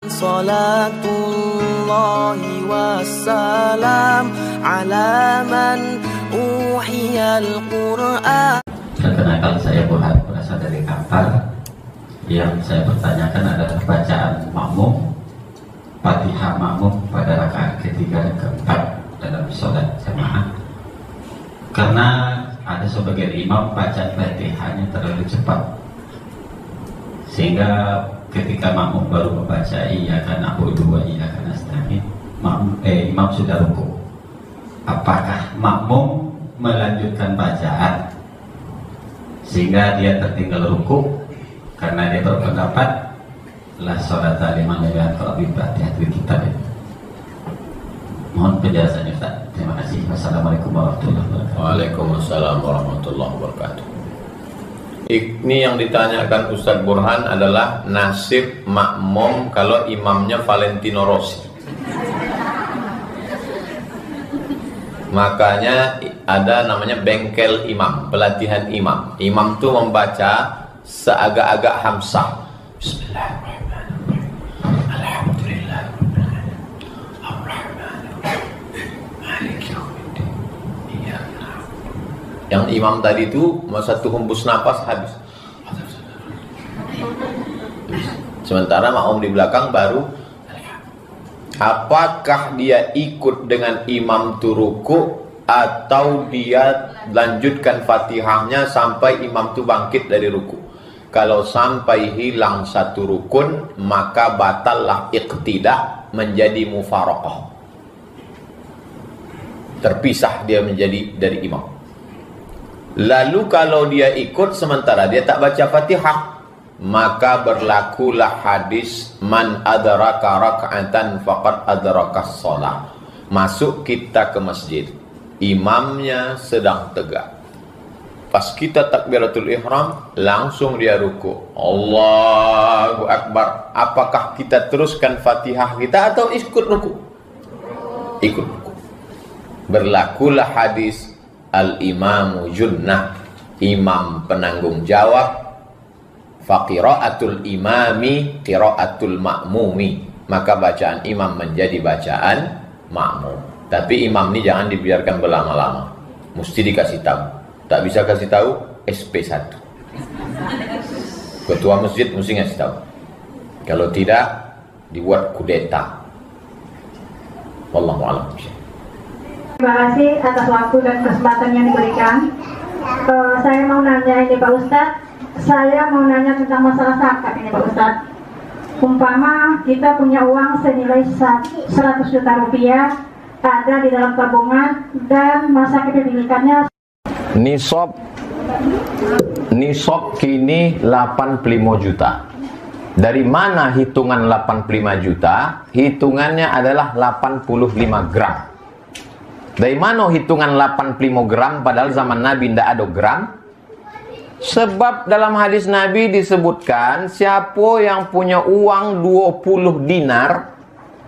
Salatullahi wassalam ala man uhiyal Qur'an. Perkenalkan, saya Burhan, berasal dari Qatar. Yang saya pertanyakan adalah bacaan makmum, Fatihah makmum pada rakaat ketiga dan keempat dalam sholat jamaah. Karena ada sebagian imam bacaan Fatihahnya terlalu cepat, sehingga ketika makmum baru membaca iyyaka na'budu wa iyyaka nasta'in, imam sudah ruku. Apakah makmum melanjutkan bacaan sehingga dia tertinggal ruku? Karena dia berpendapat la sholata liman lam yaqra bi Fatihatil Kitab. Mohon penjelasannya, Ustaz. Terima kasih. Wassalamualaikum warahmatullahi wabarakatuh. Waalaikumsalam warahmatullahi wabarakatuh. Ini yang ditanyakan Ustadz Burhan adalah nasib makmum kalau imamnya Valentino Rossi. Makanya ada namanya bengkel imam, pelatihan imam. Imam itu membaca seagak-agak hamsah. Bismillahirrahmanirrahim. Alhamdulillah. Yang imam tadi itu satu hembus nafas habis. Sementara makmum di belakang baru. Apakah dia ikut dengan imam turuku atau dia lanjutkan Fatihahnya sampai imam itu bangkit dari ruku? Kalau sampai hilang satu rukun, maka batallah iqtidah, menjadi mufaraqah. Terpisah dia menjadi dari imam. Lalu kalau dia ikut sementara dia tak baca Fatihah, maka berlakulah hadis man adraka raka'atan faqad adrakas shalah. Masuk kita ke masjid, imamnya sedang tegak. Pas kita takbiratul ihram, langsung dia ruku. Allahu Akbar. Apakah kita teruskan Fatihah kita atau ikut ruku? Ikut ruku. Berlakulah hadis al-imamu junnah, imam penanggung jawab. Faqira'atul imami qira'atul ma'mumi. Maka bacaan imam menjadi bacaan makmum. Tapi imam ini jangan dibiarkan berlama-lama. Mesti dikasih tahu. Tak bisa kasih tahu, SP1. Ketua masjid mesti ngasih tahu. Kalau tidak, dibuat kudeta. Wallahu a'lam. Terima kasih atas waktu dan kesempatan yang diberikan. Saya mau nanya ini Pak Ustadz. Saya mau nanya tentang masalah zakat ini Pak Ustadz. Umpama kita punya uang senilai 100 juta rupiah ada di dalam tabungan dan masa kepemilikannya. Nisab kini 85 juta. Dari mana hitungan 85 juta? Hitungannya adalah 85 gram. Dari mana hitungan 85 gram padahal zaman Nabi tidak ada gram? Sebab dalam hadis Nabi disebutkan siapa yang punya uang 20 dinar,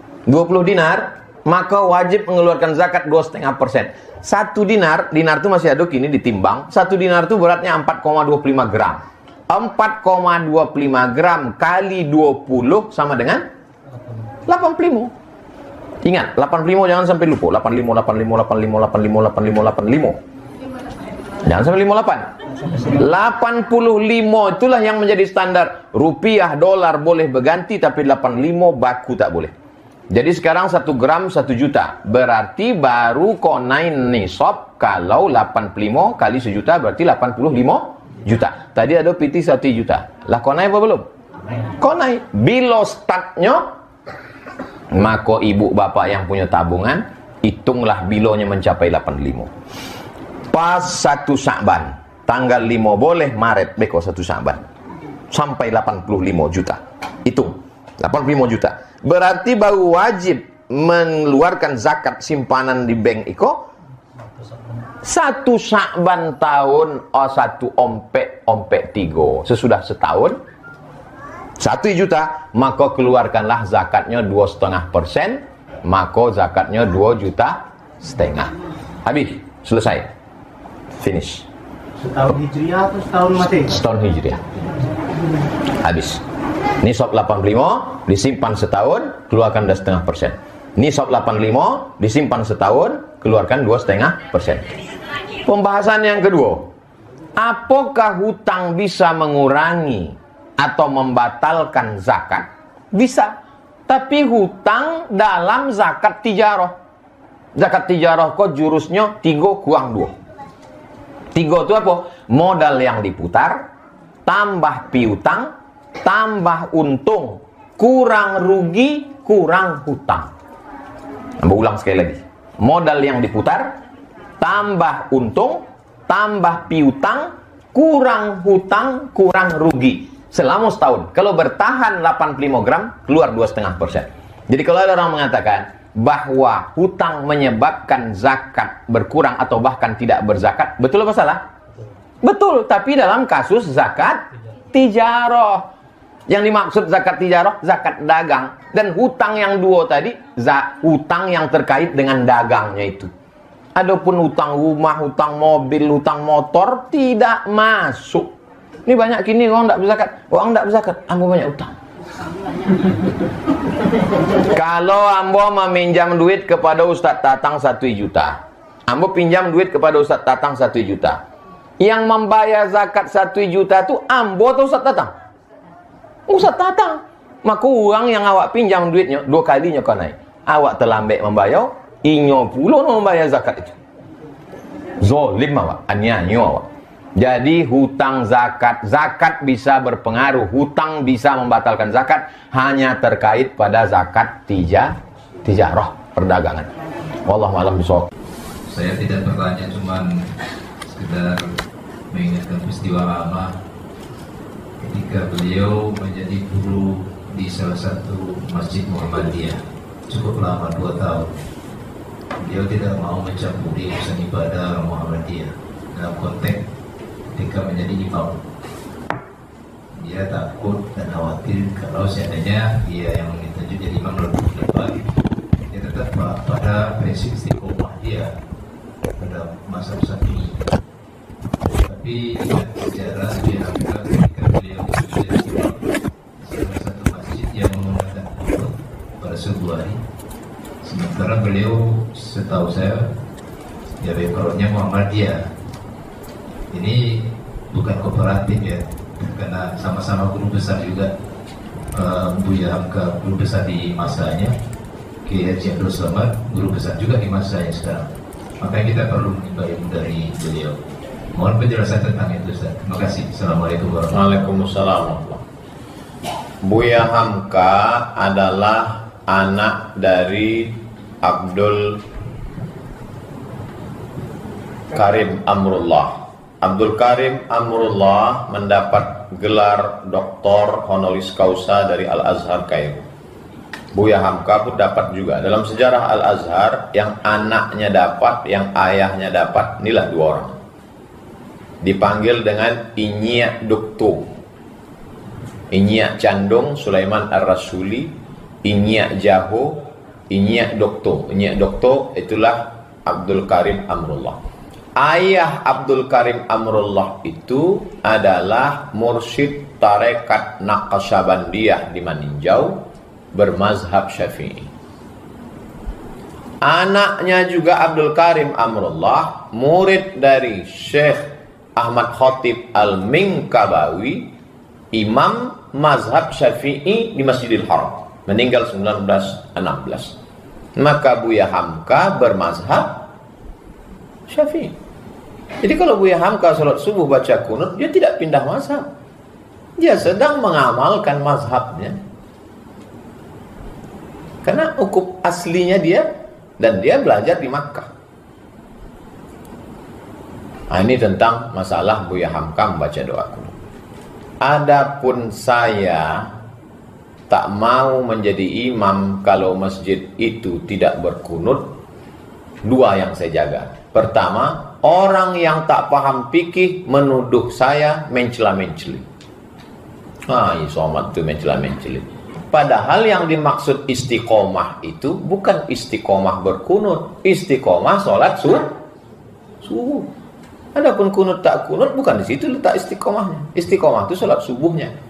maka wajib mengeluarkan zakat 2,5%. 1 dinar itu masih ada kini ditimbang. 1 dinar itu beratnya 4,25 gram. 4,25 gram kali 20 sama dengan 85. Ingat, 85 jangan sampai lupa. 85. Jangan sampai 58. 85 itulah yang menjadi standar. Rupiah, dolar boleh berganti, tapi 85 baku tak boleh. Jadi sekarang 1 gram 1 juta. Berarti baru konai nisab kalau 85 kali 1 juta berarti 85 juta. Tadi ada PT 1 juta. Lah konai apa belum? Konai. Bila startnya, maka ibu bapak yang punya tabungan, hitunglah bilonya mencapai 85. Pas 1 Sya'ban, tanggal 5 boleh, Maret beko 1 Sya'ban. Sampai 85 juta. Hitung. 85 juta. Berarti baru wajib mengeluarkan zakat simpanan di bank iko 1 Sya'ban tahun 1 ompek 3. Sesudah setahun 1 juta, maka keluarkanlah zakatnya 2,5%, maka zakatnya 2,5 juta. Habis, selesai. Finish. Setahun Hijriah atau setahun Masehi? Setahun Hijriah. Habis. Nisab 85 disimpan setahun, keluarkan 2,5%. Nisab 85 disimpan setahun, keluarkan 2,5%. Pembahasan yang kedua, apakah hutang bisa mengurangi atau membatalkan zakat? Bisa, tapi hutang dalam zakat tijarah. Zakat tijarah kok jurusnya 3 kurang 2. 3 itu apa? Modal yang diputar, tambah piutang, tambah untung, kurang rugi, kurang hutang. Ambil ulang sekali lagi. Modal yang diputar, tambah untung, tambah piutang, kurang hutang, kurang rugi. Selama setahun. Kalau bertahan 85 gram, keluar 2,5%. Jadi kalau ada orang mengatakan bahwa hutang menyebabkan zakat berkurang atau bahkan tidak berzakat, betul apa salah? Betul, tapi dalam kasus zakat tijarah. Yang dimaksud zakat tijarah, zakat dagang. Dan hutang yang dua tadi, hutang yang terkait dengan dagangnya itu. Adapun hutang rumah, hutang mobil, hutang motor tidak masuk. Ini banyak kini orang tidak berzakat. Orang tidak berzakat, ambo banyak hutang. Kalau ambo meminjam duit kepada Ustaz Tatang 1 juta, ambo pinjam duit kepada Ustaz Tatang 1 juta. Yang membayar zakat 1 juta itu ambo atau Ustaz Tatang? Ustaz Tatang. Maka orang yang awak pinjam duitnya 2 kalinya kau naik. Awak terlambat membayar, inyo pula membayar zakat itu. Zolim awak, aniaya awak. Jadi hutang zakat, zakat bisa berpengaruh, hutang bisa membatalkan zakat, hanya terkait pada zakat tijarah, perdagangan. Wallahu a'lam bishawab. Saya tidak bertanya, cuman sekedar mengingatkan peristiwa lama ketika beliau menjadi guru di salah satu masjid Muhammadiyah cukup lama, 2 tahun. Beliau tidak mau mencampuri urusan ibadah Muhammadiyah dalam konteks ketika menjadi imam. Dia takut dan khawatir kalau seandainya dia yang ditunjuk jadi imam lebih depan, dia tetap pada prinsip istiqomah dia pada masa-masa ini. Tapi sejarah dia ketika beliau menjadi imam salah satu masjid yang menggunakan khutbah pada subuh hari, sementara beliau setahu saya ya backgroundnya Muhammadiyah. Ini bukan kooperatif ya, karena sama-sama guru besar juga. Buya Hamka guru besar di masanya, Kiai Haji Abdul Somad guru besar juga di masanya sekarang. Makanya kita perlu menimba ilmu dari beliau. Mohon penjelasan tentang itu, Ustaz. Terima kasih. Assalamualaikum warahmatullahi wabarakatuh. Waalaikumsalam. Buya Hamka adalah anak dari Abdul Karim Amrullah. Abdul Karim Amrullah mendapat gelar Doktor Honoris Causa dari Al-Azhar Kairo. Buya Hamka pun dapat juga. Dalam sejarah Al-Azhar, yang anaknya dapat, yang ayahnya dapat, inilah 2 orang. Dipanggil dengan Inyiak Dokto. Inyiak Candung Sulaiman Ar-Rasuli, Inyiak Jaho, Inyiak Dokto. Inyiak Dokto itulah Abdul Karim Amrullah. Ayah Abdul Karim Amrullah itu adalah mursyid tarekat Naqsyabandiyah di Maninjau, bermazhab Syafi'i. Anaknya juga Abdul Karim Amrullah, murid dari Syekh Ahmad Khatib Al-Minkabawi, imam mazhab Syafi'i di Masjidil Haram, meninggal 1916. Maka Buya Hamka bermazhab Syafi'i. Jadi kalau Buya Hamka sholat subuh baca kunut, dia tidak pindah mazhab. Dia sedang mengamalkan mazhabnya. Karena hukum aslinya dia, dan dia belajar di Makkah. Nah, ini tentang masalah Buya Hamka membaca doa kunut. Adapun saya tak mau menjadi imam kalau masjid itu tidak berkunut. 2 yang saya jaga. Pertama, orang yang tak paham fikih menuduh saya mencela-menceli. Somat itu mencela-menceli. Padahal yang dimaksud istiqomah itu bukan istiqomah berkunut, istiqomah sholat subuh. Adapun kunut tak kunut, bukan di situ letak istiqomahnya. Istiqomah itu sholat subuhnya.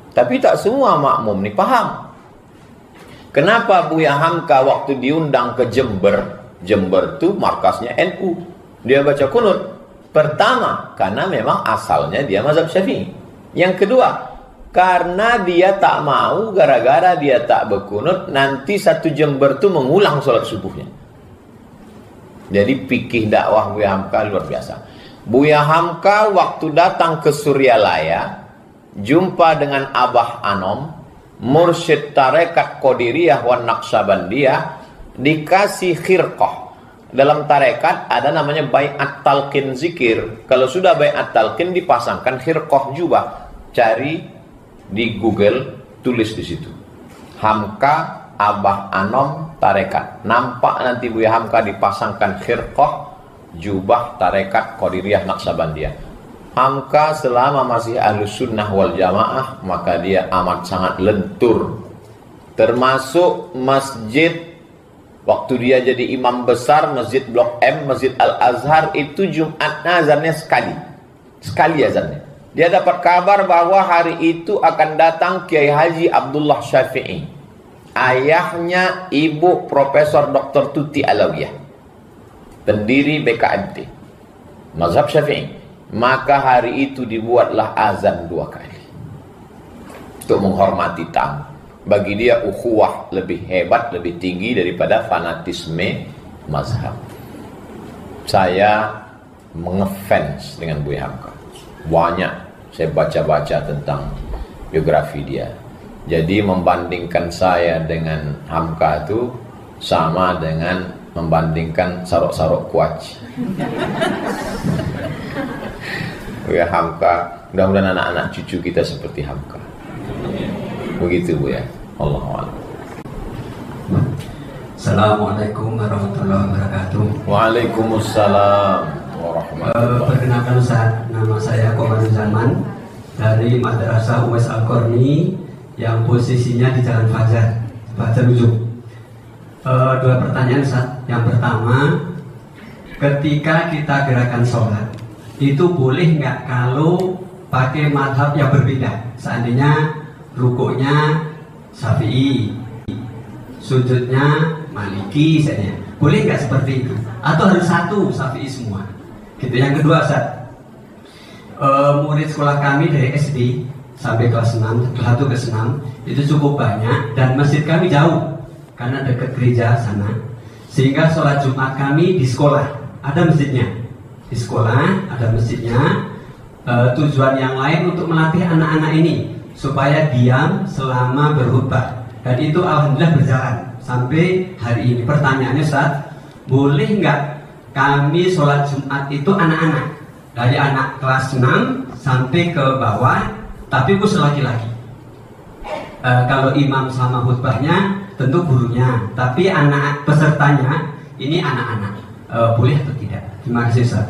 Tapi tak semua makmum ni faham. Kenapa Buya Hamka waktu diundang ke Jember, Jember tu markasnya NU, dia baca kunut? Pertama, karena memang asalnya dia mazhab Syafi'i. Yang kedua, karena dia tak mau, gara-gara dia tak berkunut, nanti satu Jember tu mengulang solat subuhnya. Jadi fikih dakwah Buya Hamka luar biasa. Buya Hamka waktu datang ke Suryalaya, jumpa dengan Abah Anom, mursyid tarekat Qadiriyah wan Naqsabandiyah, dikasih khirqah. Dalam tarekat ada namanya bai'at talqin zikir. Kalau sudah bai'at talqin dipasangkan khirqah jubah. Cari di Google, tulis di situ. Hamka Abah Anom tarekat. Nampak nanti Buya Hamka dipasangkan khirqah jubah tarekat Qadiriyah Naqsabandiyah. Hamka selama masih Ahlus Sunnah wal Jamaah, maka dia amat sangat lentur. Termasuk masjid, waktu dia jadi imam besar Masjid Blok M, Masjid Al-Azhar, itu Jumatnya azannya sekali azannya. Dia dapat kabar bahwa hari itu akan datang Kiai Haji Abdullah Syafi'i, ayahnya ibu Profesor Dr. Tuti Alawiyah, pendiri BKMT mazhab Syafi'i. Maka hari itu dibuatlah azan 2 kali untuk menghormati tamu. Bagi dia ukhuwah lebih hebat, lebih tinggi daripada fanatisme mazhab. Saya mengefans dengan Buya Hamka. Banyak saya baca-baca tentang biografi dia. Jadi membandingkan saya dengan Hamka itu sama dengan membandingkan sarok-sarok kuaci. Buya Hamka, mudah-mudahan anak-anak cucu kita seperti Hamka. Begitu Bu ya. Allahuakbar. Assalamualaikum warahmatullahi wabarakatuh. Waalaikumsalam warahmatullahi wabarakatuh. Perkenalkan Ustaz, nama saya Komarudin Zaman dari Madrasah Uwais Al-Qarni yang posisinya di Jalan Fajar Ujung. 2 pertanyaan Ustaz. Yang pertama, ketika kita gerakan sholat, itu boleh nggak kalau pakai madhab yang berbeda? Seandainya rukuknya Syafi'i, sujudnya Maliki misalnya, boleh nggak seperti itu? Atau harus satu Syafi'i semua? Gitu. Yang kedua Ustaz, murid sekolah kami dari SD sampai kelas 6, kelas 1 ke 6 itu cukup banyak, dan masjid kami jauh karena dekat gereja sana, sehingga sholat Jumat kami di sekolah, ada masjidnya. Di sekolah ada masjidnya. Tujuan yang lain untuk melatih anak-anak ini supaya diam selama berkhutbah, dan itu alhamdulillah berjalan sampai hari ini. Pertanyaannya Ustaz, boleh nggak kami sholat Jumat itu anak-anak, dari anak kelas 6 sampai ke bawah, tapi khusus laki-laki? Kalau imam sama khutbahnya tentu gurunya, tapi anak pesertanya ini anak-anak, boleh atau tidak? Terima kasih Ustaz.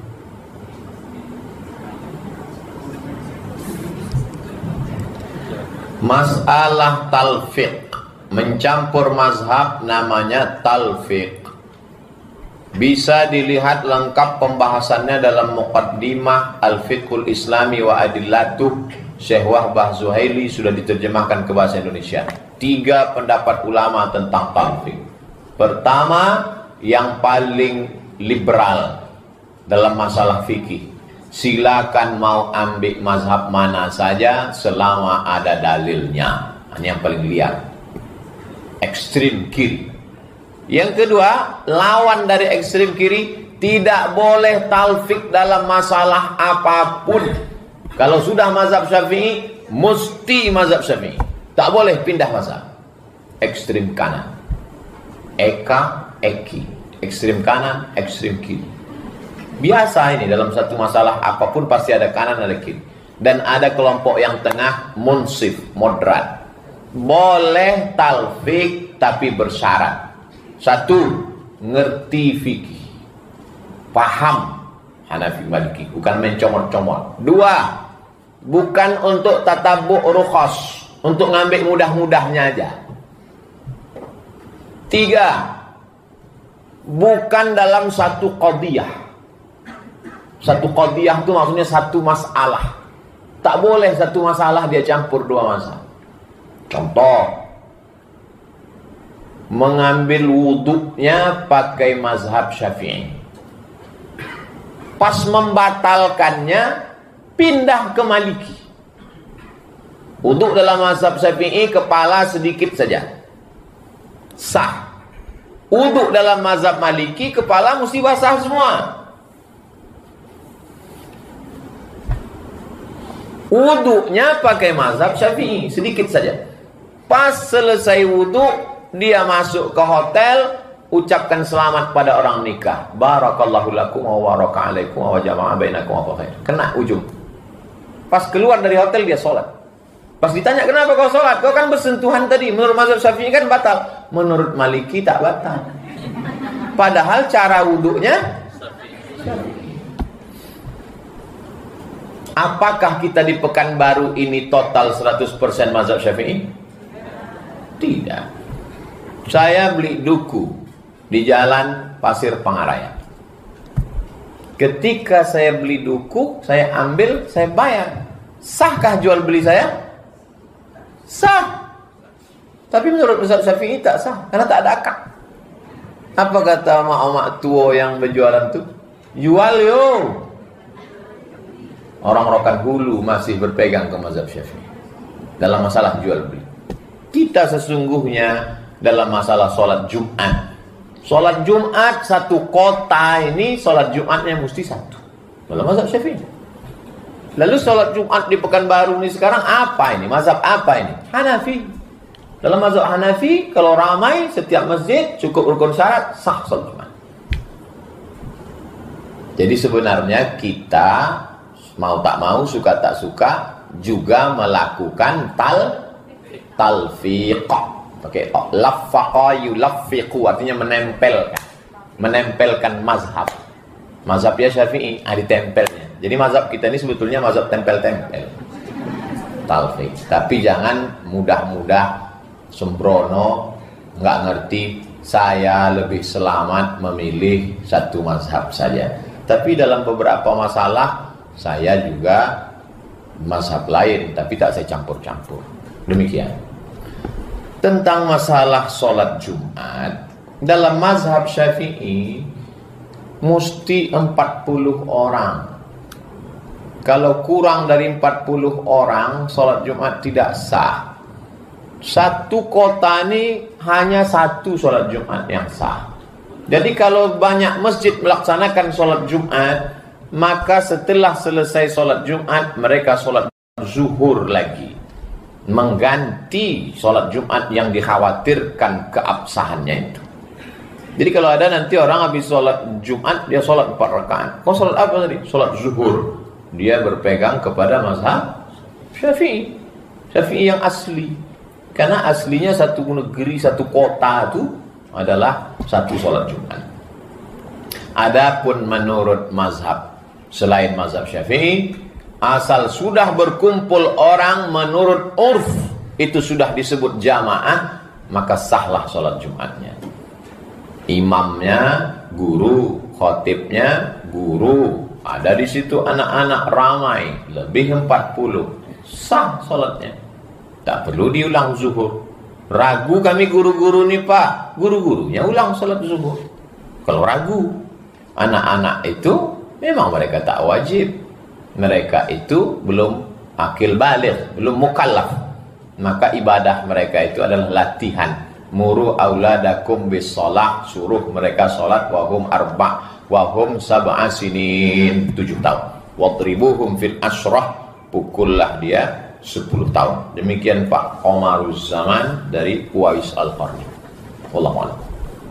Masalah talfiq, mencampur mazhab namanya talfiq. Bisa dilihat lengkap pembahasannya dalam Muqaddimah Al-Fiqhul Islami wa Adillatuh Syekh Wahbah Zuhaili, sudah diterjemahkan ke bahasa Indonesia. 3 pendapat ulama tentang talfiq. Pertama, yang paling liberal dalam masalah fikih, silakan mau ambil mazhab mana saja selama ada dalilnya. Ini yang paling liar, ekstrim kiri. Yang kedua, lawan dari ekstrim kiri, tidak boleh talfik dalam masalah apapun. Kalau sudah mazhab Syafi'i, mesti mazhab Syafi'i, tak boleh pindah mazhab. Ekstrim kanan, eka, eki, ekstrim kanan, ekstrim kiri. Biasa ini dalam satu masalah apapun pasti ada kanan ada kiri. Dan ada kelompok yang tengah, munsif, moderat. Boleh talfik tapi bersyarat. 1, ngerti fikih, paham Hanafi Maliki, bukan mencomot-comot. 2, bukan untuk tatabbu' rukhas, untuk ngambil mudah-mudahnya aja. 3, bukan dalam satu qadiyah. Satu qadiyah itu maksudnya satu masalah. Tak boleh satu masalah dia campur dua masalah. Contoh, mengambil wuduknya pakai mazhab Syafi'i. Pas membatalkannya, pindah ke Maliki. Wuduk dalam mazhab Syafi'i, kepala sedikit saja, sah. Wuduk dalam mazhab Maliki, kepala mesti basah semua. Wuduknya pakai mazhab Syafi'i, sedikit saja. Pas selesai wuduk, dia masuk ke hotel, ucapkan selamat pada orang nikah. Barakallahu lakum wa baraka alaikum wa jama'a bainakum wa khair. Kena ujung. Pas keluar dari hotel dia sholat. Pas ditanya, kenapa kau sholat? Kau kan bersentuhan tadi. Menurut mazhab Syafi'i kan batal. Menurut Maliki tak batal. Padahal cara wuduknya Syafi'i. Apakah kita di Pekanbaru ini total 100% mazhab Syafi'i? Tidak. Saya beli duku di Jalan Pasir Pangaraya. Ketika saya beli duku, saya ambil, saya bayar. Sahkah jual beli saya? Sah. Tapi menurut mazhab Syafi'i tak sah, karena tak ada akad. Apa kata mak-mak tua yang berjualan itu? Jual yo. Orang Rokan Hulu masih berpegang ke mazhab Syafi'i dalam masalah jual beli. Kita sesungguhnya dalam masalah sholat Jumat. Sholat Jumat satu kota ini sholat Jumatnya mesti satu dalam mazhab Syafi'i. Lalu sholat Jumat di Pekanbaru ini sekarang apa ini? Mazhab apa ini? Hanafi. Dalam mazhab Hanafi, kalau ramai setiap masjid cukup rukun syarat, sah sholat Jumat. Jadi sebenarnya kita mau tak mau, suka tak suka, juga melakukan talfiq. Pakai laffaqa yulaffiqu, artinya menempelkan mazhab. Mazhabnya Syafi'i, ada tempelnya. Jadi mazhab kita ini sebetulnya mazhab tempel-tempel. Talfiq. Tapi jangan mudah-mudah sembrono, nggak ngerti. Saya lebih selamat memilih satu mazhab saja. Tapi dalam beberapa masalah saya juga mazhab lain, tapi tak saya campur-campur. Demikian. Tentang masalah sholat Jumat, dalam mazhab Syafi'i mesti 40 orang. Kalau kurang dari 40 orang, sholat Jumat tidak sah. Satu kota ini hanya satu sholat Jumat yang sah. Jadi kalau banyak masjid melaksanakan sholat Jumat, maka setelah selesai sholat Jumat, mereka sholat zuhur lagi, mengganti sholat Jumat yang dikhawatirkan keabsahannya itu. Jadi kalau ada nanti orang habis sholat Jumat, dia sholat 4 rakaat. Kau sholat apa tadi? Sholat zuhur. Dia berpegang kepada mazhab Syafi'i. Syafi'i yang asli. Karena aslinya satu negeri, satu kota itu adalah satu sholat Jumat. Adapun menurut mazhab selain mazhab Syafi'i, asal sudah berkumpul orang menurut urf, itu sudah disebut jamaah, maka sahlah sholat Jumatnya. Imamnya guru, khotibnya guru, ada di situ anak-anak ramai, lebih 40, sah sholatnya. Tak perlu diulang zuhur. Ragu kami guru-guru nih Pak, guru-gurunya ulang sholat zuhur. Kalau ragu, anak-anak itu memang mereka tak wajib. Mereka itu belum akil baligh, belum mukallaf. Maka ibadah mereka itu adalah latihan. Muru auladakum bis shalah, suruh mereka salat wahum wahum sab'a sinin, 7 tahun. Wadribuhum fil asyrah, pukullah dia 10 tahun. Demikian Pak Omaruz Zaman dari Uwais Al-Qarni. Wallahu a'lam.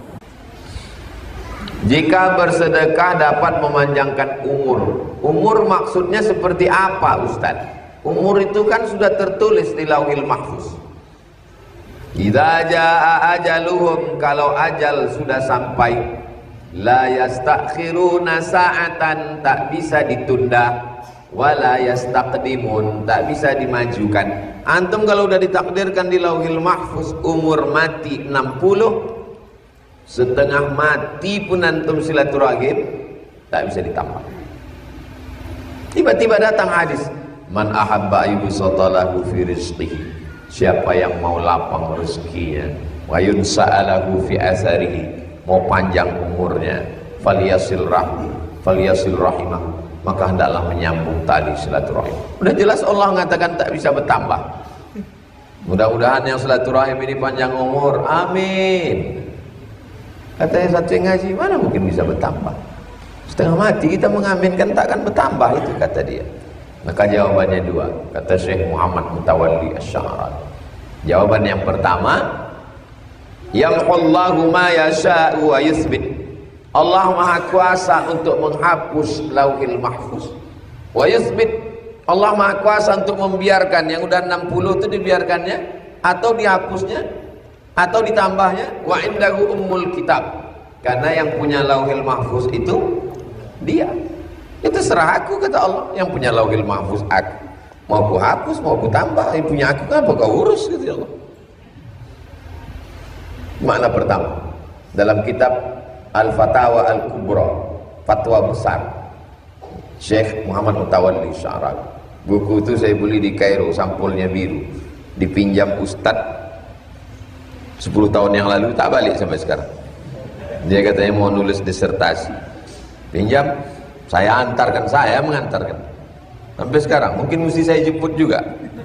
Jika bersedekah dapat memanjangkan umur. Umur maksudnya seperti apa Ustaz? Umur itu kan sudah tertulis di Lauhil Mahfuz. Idza jaa ajaluhum, kalau ajal sudah sampai, la yastakhiruna sa'atan, tak bisa ditunda, wala yastaqdimun, tak bisa dimajukan. Antum kalau udah ditakdirkan di Lauhil Mahfuz umur mati 60, setengah mati pun antum silaturahim, tak bisa ditambah. Tiba-tiba datang hadis, Man ahabba ayyubsata lahu fi rizqihi, siapa yang mau lapang rezekinya, wa yunsa'alahu fi asarihi, mau panjang umurnya, falyasil rahimah, maka hendaklah menyambung tali silaturahim. Udah jelas Allah mengatakan tak bisa bertambah. Mudah-mudahan yang silaturahim ini panjang umur, amin. Katanya satu yang ngaji, mana mungkin bisa bertambah? Setengah mati kita mengaminkan takkan bertambah, itu kata dia. Maka jawabannya dua, kata Syekh Muhammad Mutawalli Asy-Sya'rani. Jawaban yang pertama, yamhullahu ma yasha'u wa yuthbit. Allah Maha Kuasa untuk menghapus Lauhil Mahfuz. Wa yuthbit, Allah Maha Kuasa untuk membiarkan yang udah 60 itu dibiarkannya atau dihapusnya atau ditambahnya. Wa indahu ummul kitab, karena yang punya Lauhil Mahfuz itu dia. Itu serah aku, kata Allah, yang punya Lauhil Mahfuz aku. Mau aku hapus, mau aku tambah, yang punya aku kenapa kau urus, gitu Allah. Makna pertama dalam kitab Al-Fatawa Al-Kubra, fatwa besar, Syekh Muhammad Mutawalli Asy-Sya'rani. Buku itu saya beli di Kairo, sampulnya biru, dipinjam Ustad 10 tahun yang lalu, tak balik sampai sekarang. Dia katanya mau nulis disertasi, pinjam, saya antarkan, saya mengantarkan sampai sekarang. Mungkin mesti saya jemput juga.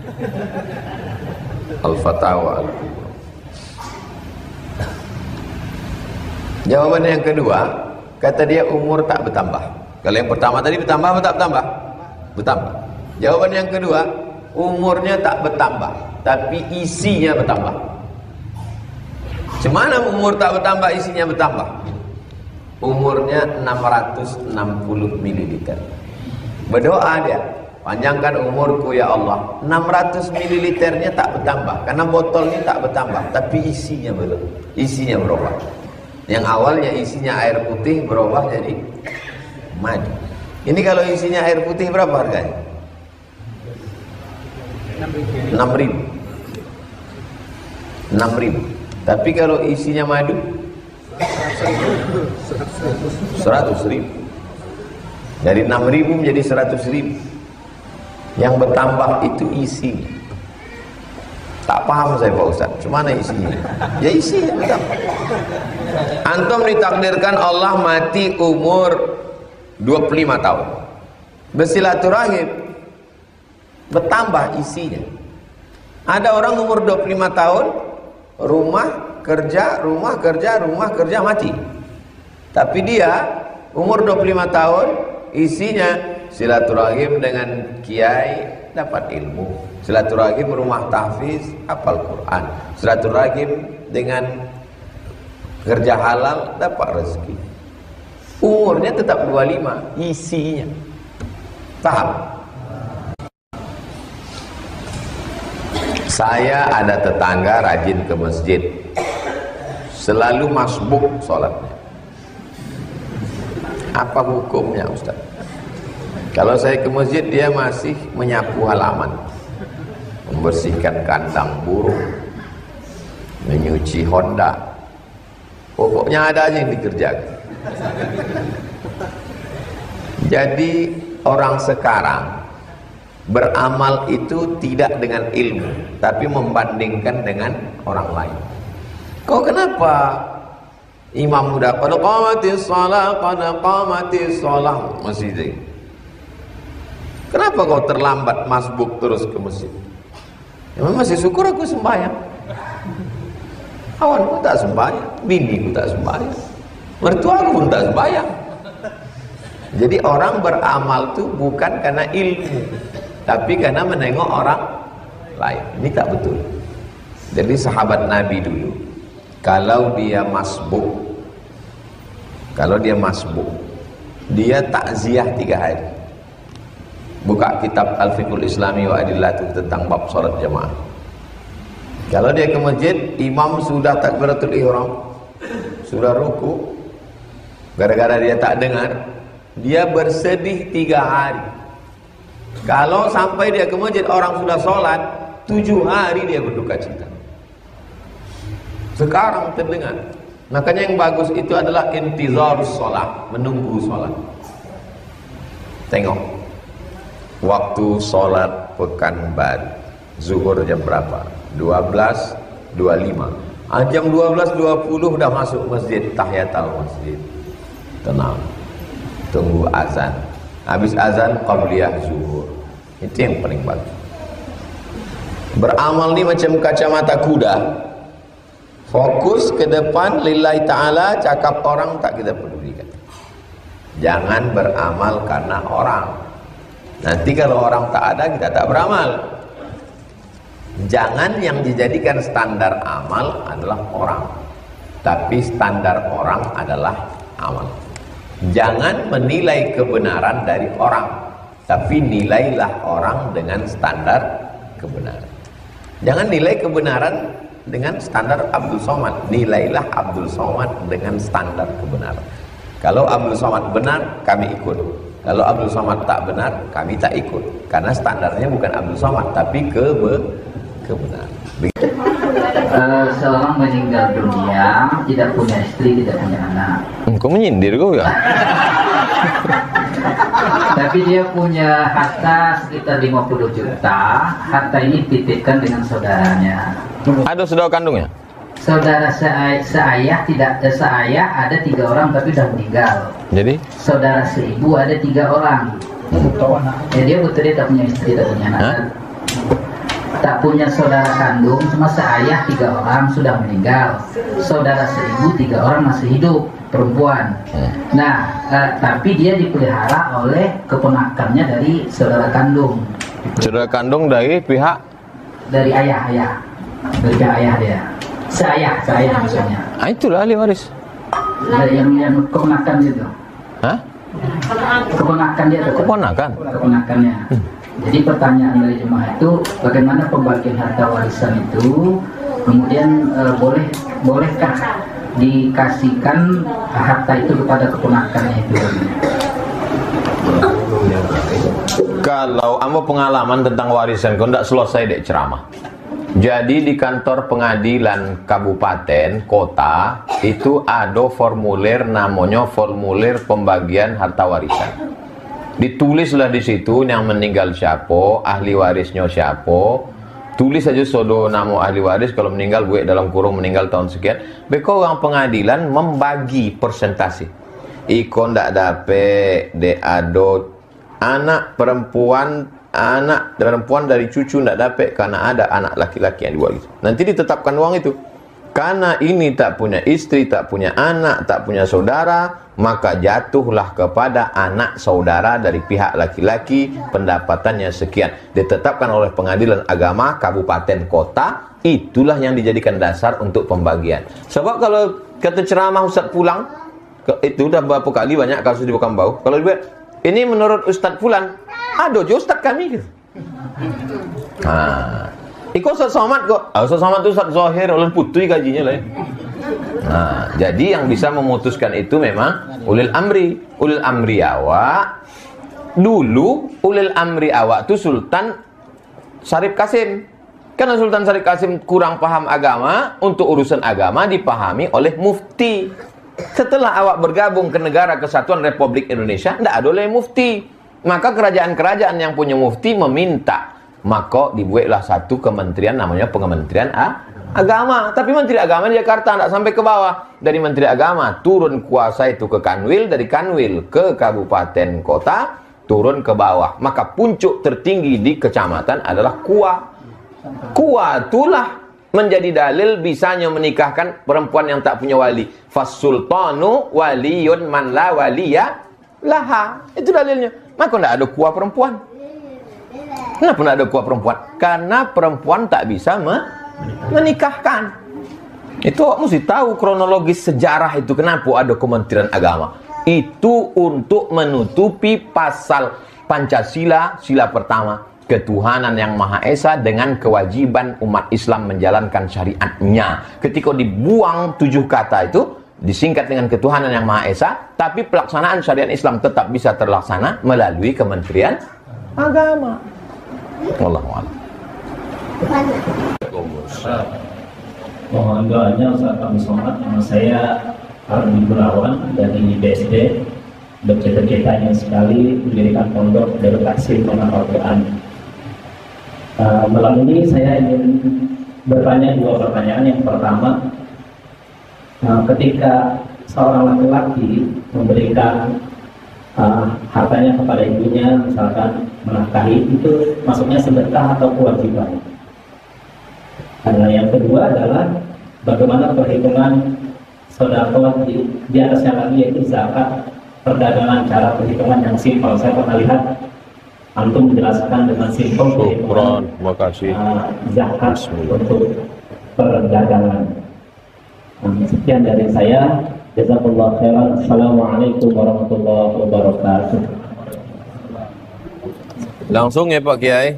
Al-Fatawa Al-Kubra. Jawaban yang kedua, kata dia umur tak bertambah. Kalau yang pertama tadi bertambah atau tak bertambah? Bertambah. Jawaban yang kedua, umurnya tak bertambah, tapi isinya bertambah. Cemana umur tak bertambah, isinya bertambah? Umurnya 660 ml. Berdoa dia, panjangkan umurku ya Allah. 600 ml-nya tak bertambah, karena botolnya tak bertambah, tapi isinya berubah. Yang awalnya isinya air putih berubah jadi madu. Ini kalau isinya air putih berapa harganya? 6.000. 6.000. Tapi kalau isinya madu 100.000. Dari 6.000 menjadi 100.000. Yang bertambah itu isinya. Tak paham saya Pak Ustaz, cumana isinya? Ya isinya bertambah. Antum ditakdirkan Allah mati umur 25 tahun. Bersilaturahim, bertambah isinya. Ada orang umur 25 tahun, rumah kerja mati. Tapi dia umur 25 tahun, isinya silaturahim dengan kiai, dapat ilmu. Silaturahim rumah tahfiz, hafal Quran. Silaturahim dengan kerja halal, dapat rezeki. Umurnya tetap 25, isinya. Paham? Saya ada tetangga rajin ke masjid, selalu masbuk sholatnya. Apa hukumnya Ustaz? Kalau saya ke masjid, dia masih menyapu halaman, membersihkan kandang burung, menyuci Honda, pokoknya ada aja yang dikerjakan. Jadi orang sekarang beramal itu tidak dengan ilmu, tapi membandingkan dengan orang lain. Kau kenapa imam muda qad qamatis shalah masih ini? Kenapa kau terlambat masbuk terus ke masjid? Ya, masih syukur aku sembahyang. Kawanku tak sembahyang, biniku tak sembahyang, mertuaku pun tak sembahyang. Jadi orang beramal itu bukan karena ilmu, tapi karena menengok orang lain. Ini tak betul. Jadi sahabat Nabi dulu, kalau dia masbuk, dia takziah 3 hari. Buka kitab Al-Fiqhul Islami wa Adillatu tentang bab salat jamaah. Kalau dia ke masjid, imam sudah takbiratul ihram, sudah ruku, gara-gara dia tak dengar, dia bersedih 3 hari. Kalau sampai dia ke masjid, orang sudah sholat, 7 hari dia berduka cita. Sekarang terdengar. Makanya yang bagus itu adalah intizarus sholat, menunggu sholat. Tengok. waktu sholat Pekanbaru. Zuhur jam berapa? 12.25. Jam 12.20 udah masuk masjid, tahiyatul masjid. Tenang, tunggu azan. Habis azan qabliyah zuhur. Itu yang paling bagus. Beramal ni macam kacamata kuda. Fokus ke depan lillahi ta'ala, cakap orang tak kita pedulikan. Jangan beramal karena orang. Nanti kalau orang tak ada, kita tak beramal. Jangan yang dijadikan standar amal adalah orang, tapi standar orang adalah amal. Jangan menilai kebenaran dari orang, tapi nilailah orang dengan standar kebenaran. Jangan nilai kebenaran dengan standar Abdul Somad, nilailah Abdul Somad dengan standar kebenaran. Kalau Abdul Somad benar, kami ikut. Kalau Abdul Somad tak benar, kami tak ikut. Karena standarnya bukan Abdul Somad, tapi kebenaran. Seorang meninggal dunia, tidak punya istri, tidak punya anak. Kau menyindir kau ya? Tapi dia punya harta sekitar 50 juta. Harta ini dititipkan dengan saudaranya. Ada saudara kandungnya? Saudara seayah tidak ada, seayah ada 3 orang tapi sudah meninggal. Jadi? Saudara seibu ada 3 orang. Jadi dia betul dia tak punya istri, tak punya anak. Tak punya saudara kandung, cuma seayah 3 orang sudah meninggal. Saudara seibu 3 orang masih hidup, perempuan. Nah, tapi dia dipelihara oleh keponakannya dari saudara kandung. Saudara kandung dari pihak? Dari ayah. Dari pihak ayah dia. Seayah maksudnya. Itulah ahli waris. Dari yang keponakan itu. Hah? Keponakan dia tuh. Keponakannya. Jadi pertanyaan dari jemaah itu, bagaimana pembagian harta warisan itu? Kemudian bolehkah dikasihkan harta itu kepada keponakannya itu? Kalau amo pengalaman tentang warisan, kau tidak selesai dek ceramah. Jadi di kantor pengadilan kabupaten, kota, itu ada formulir namanya formulir pembagian harta warisan. Ditulislah di situ yang meninggal siapa, ahli warisnya siapa. Tulis saja sodo nama ahli waris, kalau meninggal gue dalam kurung meninggal tahun sekian. Beko orang pengadilan membagi persentase. Iko ndak dapat de ado anak perempuan dari cucu ndak dapat karena ada anak laki-laki yang 2 gitu. Nanti ditetapkan uang itu. Karena ini tak punya istri, tak punya anak, tak punya saudara, maka jatuhlah kepada anak saudara dari pihak laki-laki pendapatannya sekian. Ditetapkan oleh pengadilan agama kabupaten kota, itulah yang dijadikan dasar untuk pembagian. Sebab kalau kata ceramah Ustaz pulang, itu udah berapa kali banyak kasus di Pekanbaru. Kalau dia ini menurut Ustaz Fulan, ada juga Ustaz kami gitu. Iko Ustaz Somad kok. Ustaz Somad itu Ustaz Zohir, ulun putui gajinya lah ya. Nah, jadi yang bisa memutuskan itu memang ulil amri. Ulil amri awak. Dulu ulil amri awak itu Sultan Syarif Kasim. Karena Sultan Syarif Kasim kurang paham agama, untuk urusan agama dipahami oleh mufti. Setelah awak bergabung ke Negara Kesatuan Republik Indonesia, tidak ada oleh mufti. Maka kerajaan-kerajaan yang punya mufti meminta, maka dibuatlah satu kementerian namanya Kementerian Agama. Tapi Menteri Agama di Jakarta tidak sampai ke bawah. Dari Menteri Agama turun kuasa itu ke Kanwil, dari Kanwil ke kabupaten kota, turun ke bawah. Maka puncak tertinggi di kecamatan adalah KUA. KUA itulah menjadi dalil bisanya menikahkan perempuan yang tak punya wali. Fasultanu waliyun man la waliya laha. Itu dalilnya. Maka tidak ada KUA perempuan. Kenapa tidak ada KUA perempuan? Karena perempuan tak bisa menikahkan. Itu mesti tahu kronologis sejarah itu. Kenapa ada Kementerian Agama? Itu untuk menutupi pasal Pancasila, sila pertama, ketuhanan yang Maha Esa dengan kewajiban umat Islam menjalankan syariatnya. Ketika dibuang 7 kata itu, disingkat dengan ketuhanan yang Maha Esa, tapi pelaksanaan syariat Islam tetap bisa terlaksana melalui Kementerian Agama. Wallahu a'lam. Mohon doanya Ustaz Abdul Somad, nama saya Ardi Gunawan dari BSD. bercita-cita ingin sekali mendirikan pondok Darul Tahsin Al-Quran. Malam ini saya ingin bertanya dua pertanyaan. Yang pertama, ketika seorang laki-laki memberikan hartanya kepada ibunya, misalkan menafkahi, itu masuknya sedekah atau kewajiban? Karena yang kedua adalah bagaimana perhitungan sedekah di atasnya lagi, yaitu zakat perdagangan, cara perhitungan yang simpel. Saya pernah lihat antum menjelaskan dengan simpel perhitungan zakat untuk perdagangan. Sekian dari saya. Jazakallah khairan. Assalamualaikum warahmatullahi wabarakatuh. Langsung ya Pak Kiai.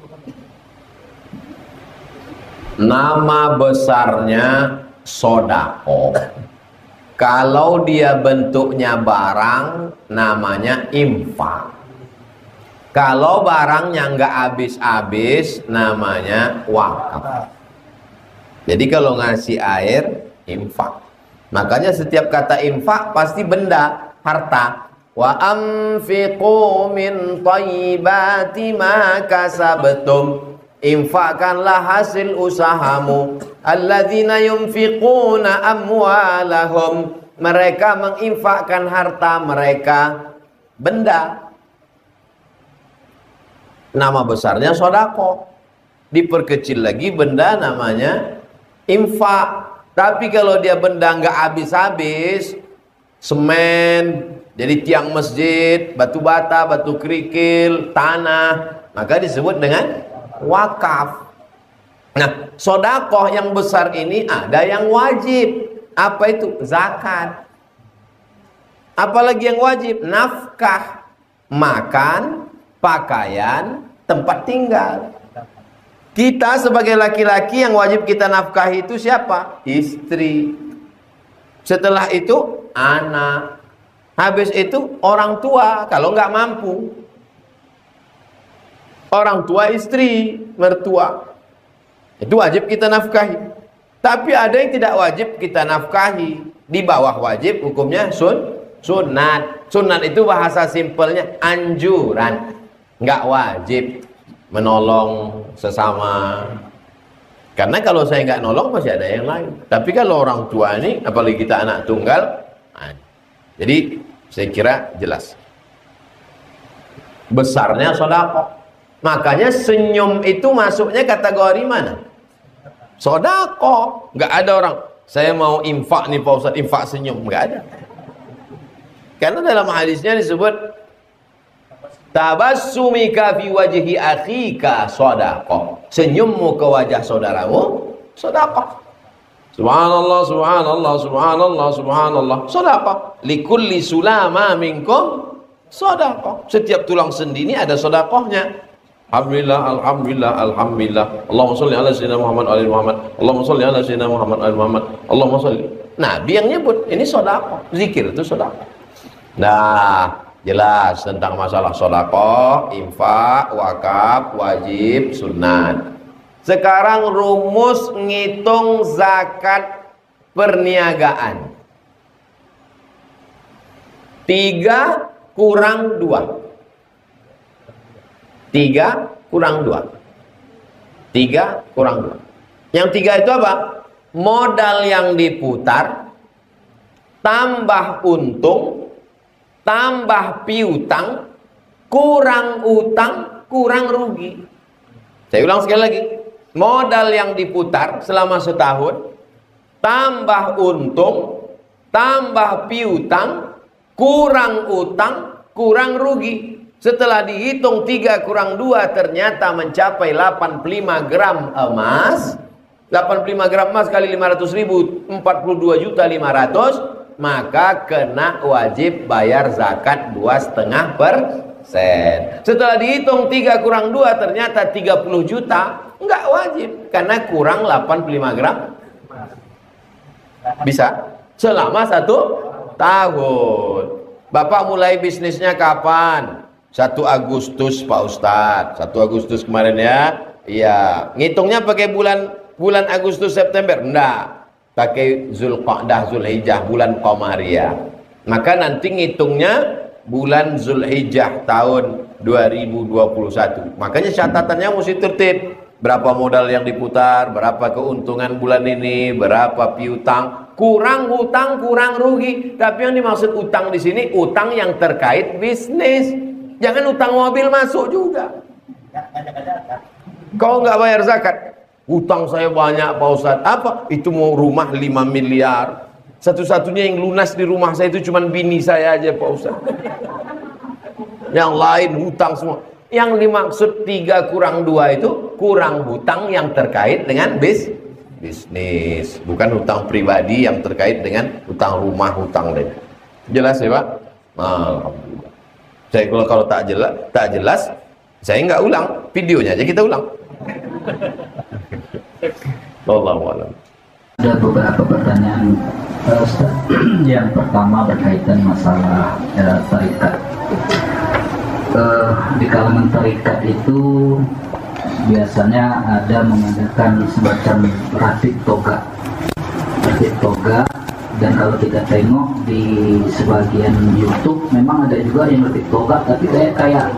Nama besarnya sodako. Kalau dia bentuknya barang, namanya infak. Kalau barangnya nggak habis-habis, namanya wakaf. Jadi kalau ngasih air, infak. Makanya setiap kata infak pasti benda, harta. Wa anfiqu min thayyibati ma kasabtum. Infakkanlah hasil usahamu. Alladzina yunfiquna amwalahum. Mereka menginfakkan harta mereka, benda. Nama besarnya sodako. Diperkecil lagi benda namanya infak. Tapi kalau dia benda nggak habis-habis, semen, jadi tiang masjid, batu bata, batu kerikil, tanah, maka disebut dengan wakaf. Nah, sodakoh yang besar ini ada yang wajib. Apa itu? Zakat. Apalagi yang wajib? Nafkah, makan, pakaian, tempat tinggal. Kita sebagai laki-laki yang wajib kita nafkahi itu siapa? Istri. Setelah itu anak. Habis itu orang tua kalau nggak mampu. Orang tua istri, mertua. Itu wajib kita nafkahi. Tapi ada yang tidak wajib kita nafkahi. Di bawah wajib hukumnya sunat. Sunat itu bahasa simpelnya anjuran. Nggak wajib menolong sesama. Karena kalau saya nggak nolong masih ada yang lain. Tapi kalau orang tua ini, apalagi kita anak tunggal, jadi saya kira jelas. Besarnya sedekah. Makanya senyum itu masuknya kategori mana? Sedekah. Nggak ada orang, saya mau infak nih Pak Ustaz, infak senyum. Nggak ada. Karena dalam hadisnya disebut tabassumika fi wajhi akhika shadaqah. Senyummu ke wajah saudaramu sedekah. Subhanallah, subhanallah, subhanallah, subhanallah. Sedekah. Likulli sulama minkum sedekah. Setiap tulang sendi ini ada sedekahnya. Alhamdulillah, alhamdulillah, alhamdulillah. Allahumma shalli ala sayyidina Muhammad wa ali Muhammad. Allahumma shalli ala sayyidina Muhammad wa ali Muhammad. Allahumma shalli. Nabi yang nyebut ini sedekah. Zikir itu sedekah. Nah, jelas tentang masalah sedekah, infak, wakaf, wajib, sunat. Sekarang rumus ngitung zakat perniagaan. 3 kurang 2. 3 kurang 2. 3 kurang 2. Yang 3 itu apa? Modal yang diputar tambah untung tambah piutang, kurang utang, kurang rugi. Saya ulang sekali lagi. Modal yang diputar selama setahun, tambah untung, tambah piutang, kurang utang, kurang rugi. Setelah dihitung 3 kurang 2 ternyata mencapai 85 gram emas. 85 gram emas kali 500.000, 42.500.000. Maka kena wajib bayar zakat 2,5%. Setelah dihitung 3 kurang 2 ternyata 30 juta, enggak wajib karena kurang 85 gram. Bisa selama 1 tahun. Bapak mulai bisnisnya kapan? 1 Agustus Pak Ustadz. 1 Agustus kemarin ya. Iya, ngitungnya pakai bulan Agustus September? Enggak. Pakai Zulqa'dah, Zulhijjah, bulan Qamariyah. Maka nanti ngitungnya bulan Zulhijjah tahun 2021. Makanya catatannya mesti tertib. Berapa modal yang diputar, berapa keuntungan bulan ini, berapa piutang, kurang hutang, kurang rugi. Tapi yang dimaksud utang di sini utang yang terkait bisnis. Jangan utang mobil masuk juga. Kau nggak bayar zakat, utang saya banyak Pak Ustadz. Apa? Itu mau rumah 5 miliar. Satu-satunya yang lunas di rumah saya itu cuma bini saya aja Pak Ustadz. Yang lain hutang semua. Yang dimaksud 3 kurang 2 itu kurang hutang yang terkait dengan bisnis, bukan hutang pribadi yang terkait dengan hutang rumah, hutang lain. Jelas ya Pak? Alhamdulillah. Saya kalau tak jelas, saya nggak ulang, videonya aja kita ulang. Wallahu a'lam. Ada beberapa pertanyaan. Yang pertama berkaitan masalah tarikat. Di kalangan tarikat itu biasanya ada mengadakan semacam ratib toga, dan kalau kita tengok di sebagian YouTube memang ada juga yang ratib toga, tapi kayak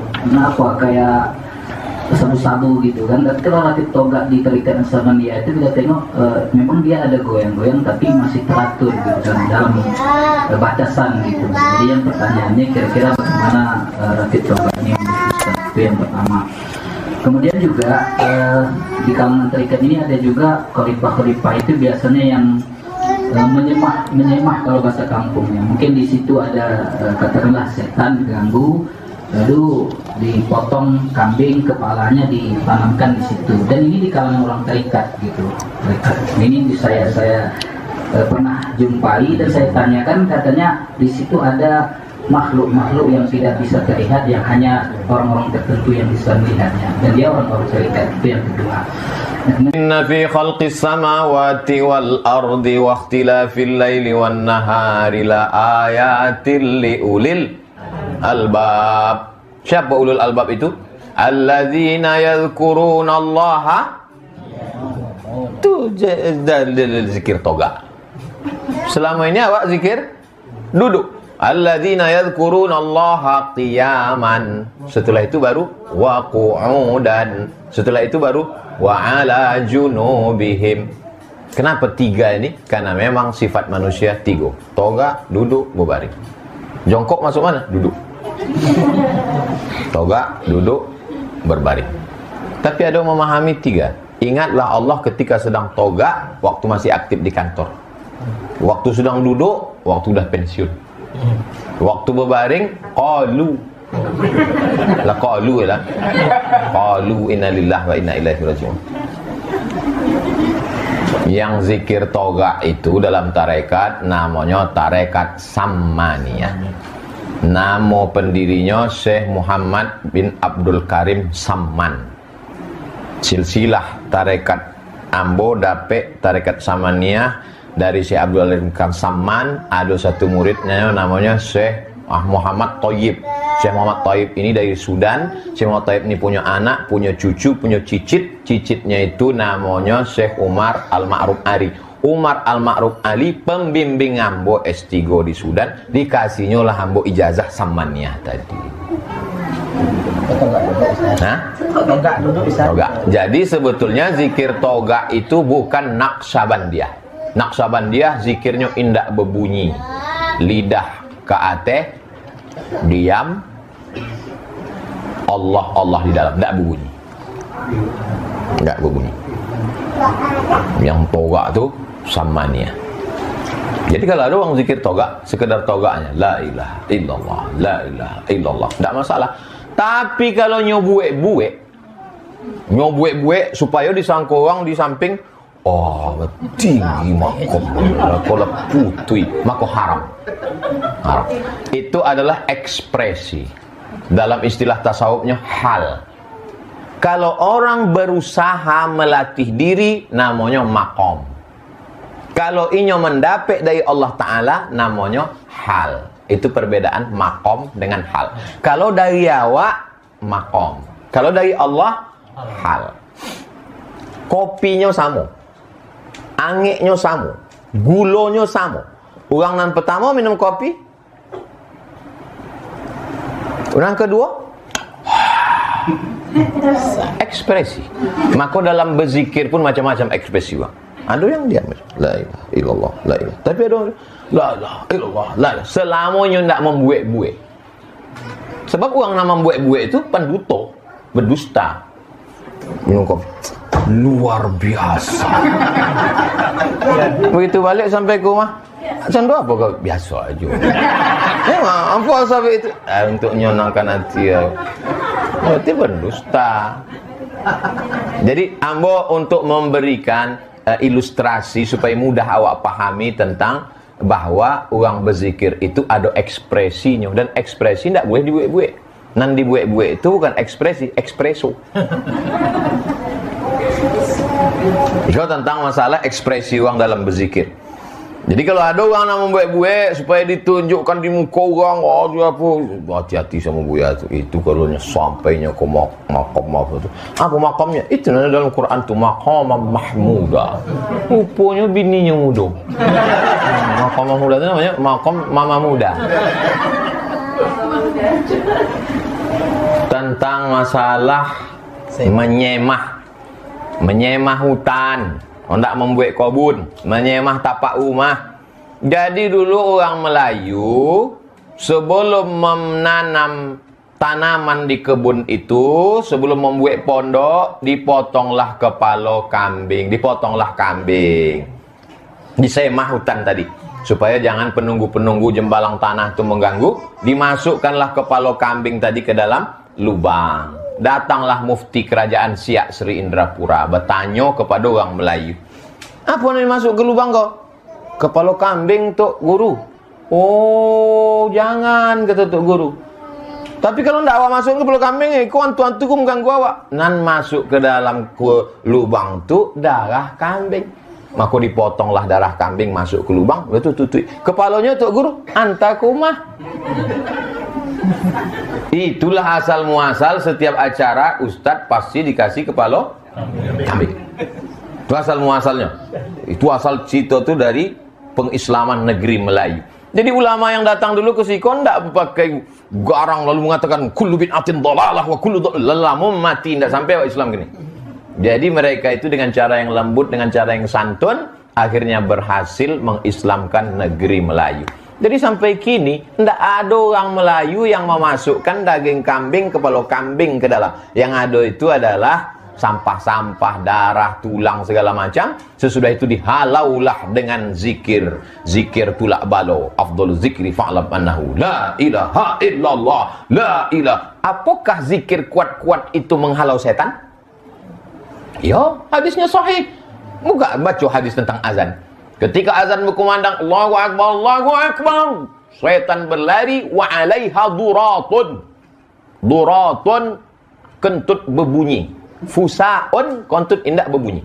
sabu-sabu gitu kan. Tapi kalau ratib toga di tarikat Nasraniyah itu kita tengok memang dia ada goyang-goyang tapi masih teratur gitu kan, dalam batasan gitu. Jadi yang pertanyaannya kira-kira bagaimana ratib toga ini dikhususkan, itu yang pertama. Kemudian juga di kalangan tarikat ini ada juga khalifah-khalifah itu biasanya yang menyemah kalau bahasa kampungnya. Mungkin di situ ada katakanlah setan ganggu, lalu dipotong kambing, kepalanya ditanamkan di situ. Dan ini di kalangan orang tarikat gitu. Ini saya pernah jumpai dan saya tanyakan, katanya di situ ada makhluk-makhluk yang tidak bisa terlihat, yang hanya orang-orang tertentu yang bisa melihatnya, dan dia orang-orang tarikat. Itu yang kedua. Inna fi khalqis samawati wal ardi wa ikhtilafil laili wan nahari la ayatil li ulil albab. Siapa ulul albab itu? Alladzina yadhkuruna Allaha. Itu zikir toga. Selama ini awak zikir duduk. Alladzina yadhkuruna Allaha qiyaman. Setelah itu baru wa qu'udan. Setelah itu baru wa ala junubihim. Kenapa 3 ini? Karena memang sifat manusia 3. Toga, duduk, berbaring. Jongkok masuk mana? Duduk. Toga, duduk, berbaring. Tapi ada yang memahami 3. Ingatlah Allah ketika sedang toga, waktu masih aktif di kantor. Waktu sedang duduk, waktu udah pensiun. Waktu berbaring, qalu. La qalu lah. Qalu inna lillahi wa inna ilaihi raji'un. Yang zikir toga itu dalam tarekat namanya tarekat Sammaniyah. Nama pendirinya Syekh Muhammad bin Abdul Karim Samman. Silsilah tarekat Ambo dapet tarekat Sammaniyah dari Syekh Abdul Karim Samman. Ada satu muridnya namanya Syekh Muhammad Thayyib. Syekh Muhammad Thayyib ini dari Sudan. Syekh Muhammad Thayyib ini punya anak, punya cucu, punya cicit. Cicitnya itu namanya Syekh Umar Al-Ma'ruf Ali. Umar Al-Ma'ruf Ali pembimbing Ambo S3 di Sudan, dikasihnya lah Ambo ijazah Sammaniyah tadi. Toga. Jadi sebetulnya zikir toga itu bukan Naqsabandiyah. Naqsabandiyah zikirnya indah berbunyi, lidah ke ateh, diam, Allah di dalam, tidak berbunyi, tidak berbunyi. Yang toga itu Sammaniyah. Jadi kalau ada orang zikir toga, sekedar toganya la ilaha illallah, la ilaha illallah, tidak masalah. Tapi kalau nyobuek-buek supaya disangka orang di samping, oh tinggi makom, kalau putih maka haram. Itu adalah ekspresi. Dalam istilah tasawufnya hal. Kalau orang berusaha melatih diri, namanya makom. Kalau inyo mendapat dari Allah Ta'ala, namanya hal. Itu perbedaan makom dengan hal. Kalau dari awak, makom. Kalau dari Allah, hal. Kopinya sama, angeknya sama, gulonya sama. Orang nan pertama minum kopi, Yang kedua, ekspresi. Maka dalam berzikir pun macam-macam ekspresi, Bang. Ada yang diam, la ilaha illallah, la ilaha. Tapi ada orang, la ilaha illallah, la ilaha. Selamanya tidak membuat-buat. Sebab orang nama membuat-buat itu pendusta, berdusta. Menyungkap, luar biasa. Begitu balik sampai ke rumah, contoh apa kau? Biasa aja. Memang, apa sampai itu? Untuk menyenangkan hati ya. Berarti berdusta. Jadi, ambo untuk memberikan ilustrasi supaya mudah awak pahami tentang bahwa orang berzikir itu ada ekspresinya, dan ekspresi tidak boleh dibuat-buat. Nan dibuat-buat itu bukan ekspresi, ekspreso. Itu tentang masalah ekspresi orang dalam berzikir. Jadi kalau ada orang yang membuat-buat supaya ditunjukkan di muka orang, oh dia apa, hati-hati sama buaya itu kalau sampainya ke makam itu. Apa makamnya? Itu dalam Quran tu maqam mahmuda. Rupanya bininya muda. Maqam mahmuda itu namanya maqam mama muda. Tentang masalah menyemah hutan. Hendak membuat kebun, menyemah tapak rumah. Jadi dulu orang Melayu sebelum menanam tanaman di kebun itu, sebelum membuat pondok, dipotonglah kepala kambing, disemah hutan tadi, supaya jangan penunggu-penunggu jembalang tanah itu mengganggu. Dimasukkanlah kepala kambing tadi ke dalam lubang. Datanglah mufti kerajaan Siak Sri Indrapura, bertanya kepada orang Melayu, apa yang masuk ke lubang kau? Kepala kambing, Tok Guru. Oh, jangan, kata Tok Guru. Tapi kalau tidak awak masuk ke kepala kambing, tuan-tuan tu mengganggu awak. Nan masuk ke dalam lubang tu darah kambing. Maka dipotonglah darah kambing masuk ke lubang, betul tutui. Kepalanya Tok Guru, antar ke rumah. Itulah asal muasal setiap acara ustadz pasti dikasih kepala kambing. Itu asal muasalnya. Itu asal cita itu dari pengislaman negeri Melayu. Jadi ulama yang datang dulu ke Sikon tidak pakai garang lalu mengatakan kullu bid'atin dhalalah wa kullu dhalalah mati, tidak sampai Islam gini. Jadi mereka itu dengan cara yang lembut, dengan cara yang santun, akhirnya berhasil mengislamkan negeri Melayu. Jadi sampai kini tidak ada orang Melayu yang memasukkan daging kambing, kepala kambing ke dalam. Yang ada itu adalah sampah-sampah, darah, tulang segala macam. Sesudah itu dihalaulah dengan zikir, zikir tulak balo. Afdhalu zikri fa'lam annahu la ilaha illallah, la ilaha. Apakah zikir kuat-kuat itu menghalau setan? Ya, hadisnya sahih. Buka baca hadis tentang azan. Ketika azan berkumandang Allahu Akbar, Allahu Akbar, setan berlari, wa alaiha duratun. Duratun kentut berbunyi. Fusaun kentut indak berbunyi.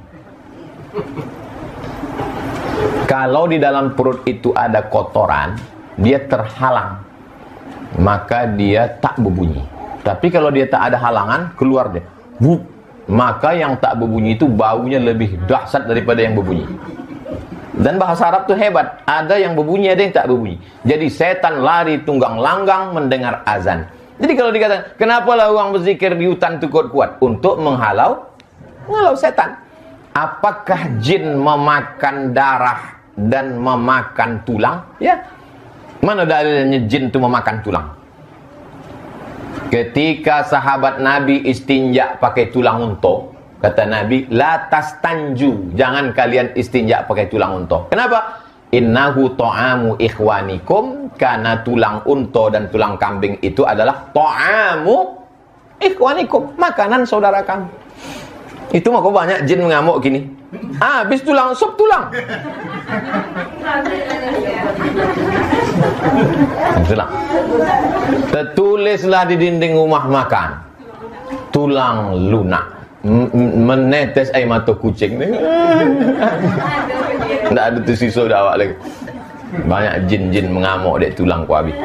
Kalau di dalam perut itu ada kotoran, dia terhalang, maka dia tak berbunyi. Tapi kalau dia tak ada halangan, keluar dia. Maka yang tak berbunyi itu baunya lebih dahsyat daripada yang berbunyi. Dan bahasa Arab itu hebat. Ada yang berbunyi, ada yang tak berbunyi. Jadi setan lari tunggang langgang mendengar azan. Jadi kalau dikatakan, kenapalah orang berzikir di hutan itu kuat-kuat? Untuk menghalau setan. Apakah jin memakan darah dan memakan tulang? Ya. Mana dalilnya jin itu memakan tulang? Ketika sahabat Nabi istinja pakai tulang unta, kata Nabi, la tastanju, jangan kalian istinja pakai tulang unta. Kenapa? Innahu ta'amu ikhwanikum, karena tulang unta dan tulang kambing itu adalah ta'amu ikhwanikum, makanan saudara kamu. Itu maka banyak jin mengamuk gini. Habis tulang, sup tulang. Tulang. Tertulislah di dinding rumah makan, tulang lunak. Menetes air mata kucing. Tak ada tersisa dah awak lagi. Banyak jin-jin mengamuk dek tulang ku habis.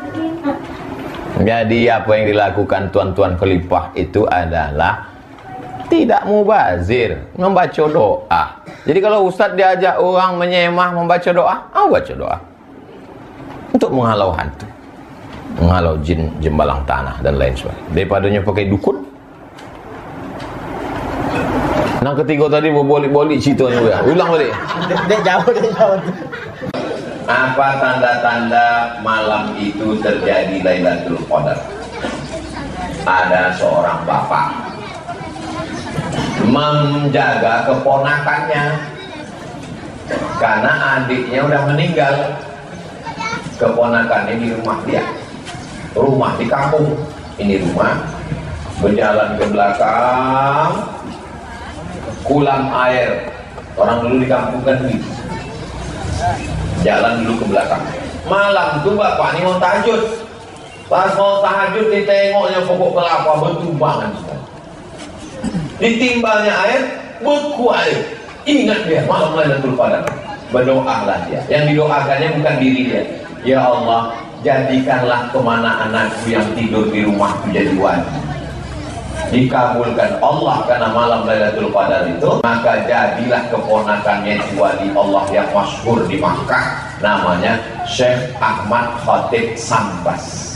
Jadi apa yang dilakukan tuan-tuan khalifah itu adalah tidak mubazir, membaca doa. Jadi kalau ustaz diajak orang menyemah membaca doa, baca doa untuk menghalau hantu. ngalau jin jembalang tanah dan lain sebagainya. Daripadanya pakai dukun. Nah ketiga tadi bolak-balik ceritanya ya. Ulang balik. Dek jauh. Apa tanda-tanda malam itu terjadi Lailatul Qadar? Ada seorang bapak menjaga keponakannya karena adiknya udah meninggal. Keponakannya di rumah dia, rumah di kampung, ini rumah, berjalan ke belakang, kulam air, orang dulu di kampung kan begitu, jalan dulu ke belakang. Malam tuh bapak ini mau tahajud, pas mau tahajud ditengoknya pokok kelapa bertumbangan semua, ditimbalnya air, beku air. Ingat dia malam Lailatul Qadar, berdoalah dia. Yang didoakannya bukan diri dia, ya Allah, jadikanlah kemana anakku yang tidur di rumahku jadi wali. Dikabulkan Allah karena malam Lailatul Qadar itu, maka jadilah keponakannya wali Allah yang masyhur di Makkah, namanya Syekh Ahmad Khatib Sambas,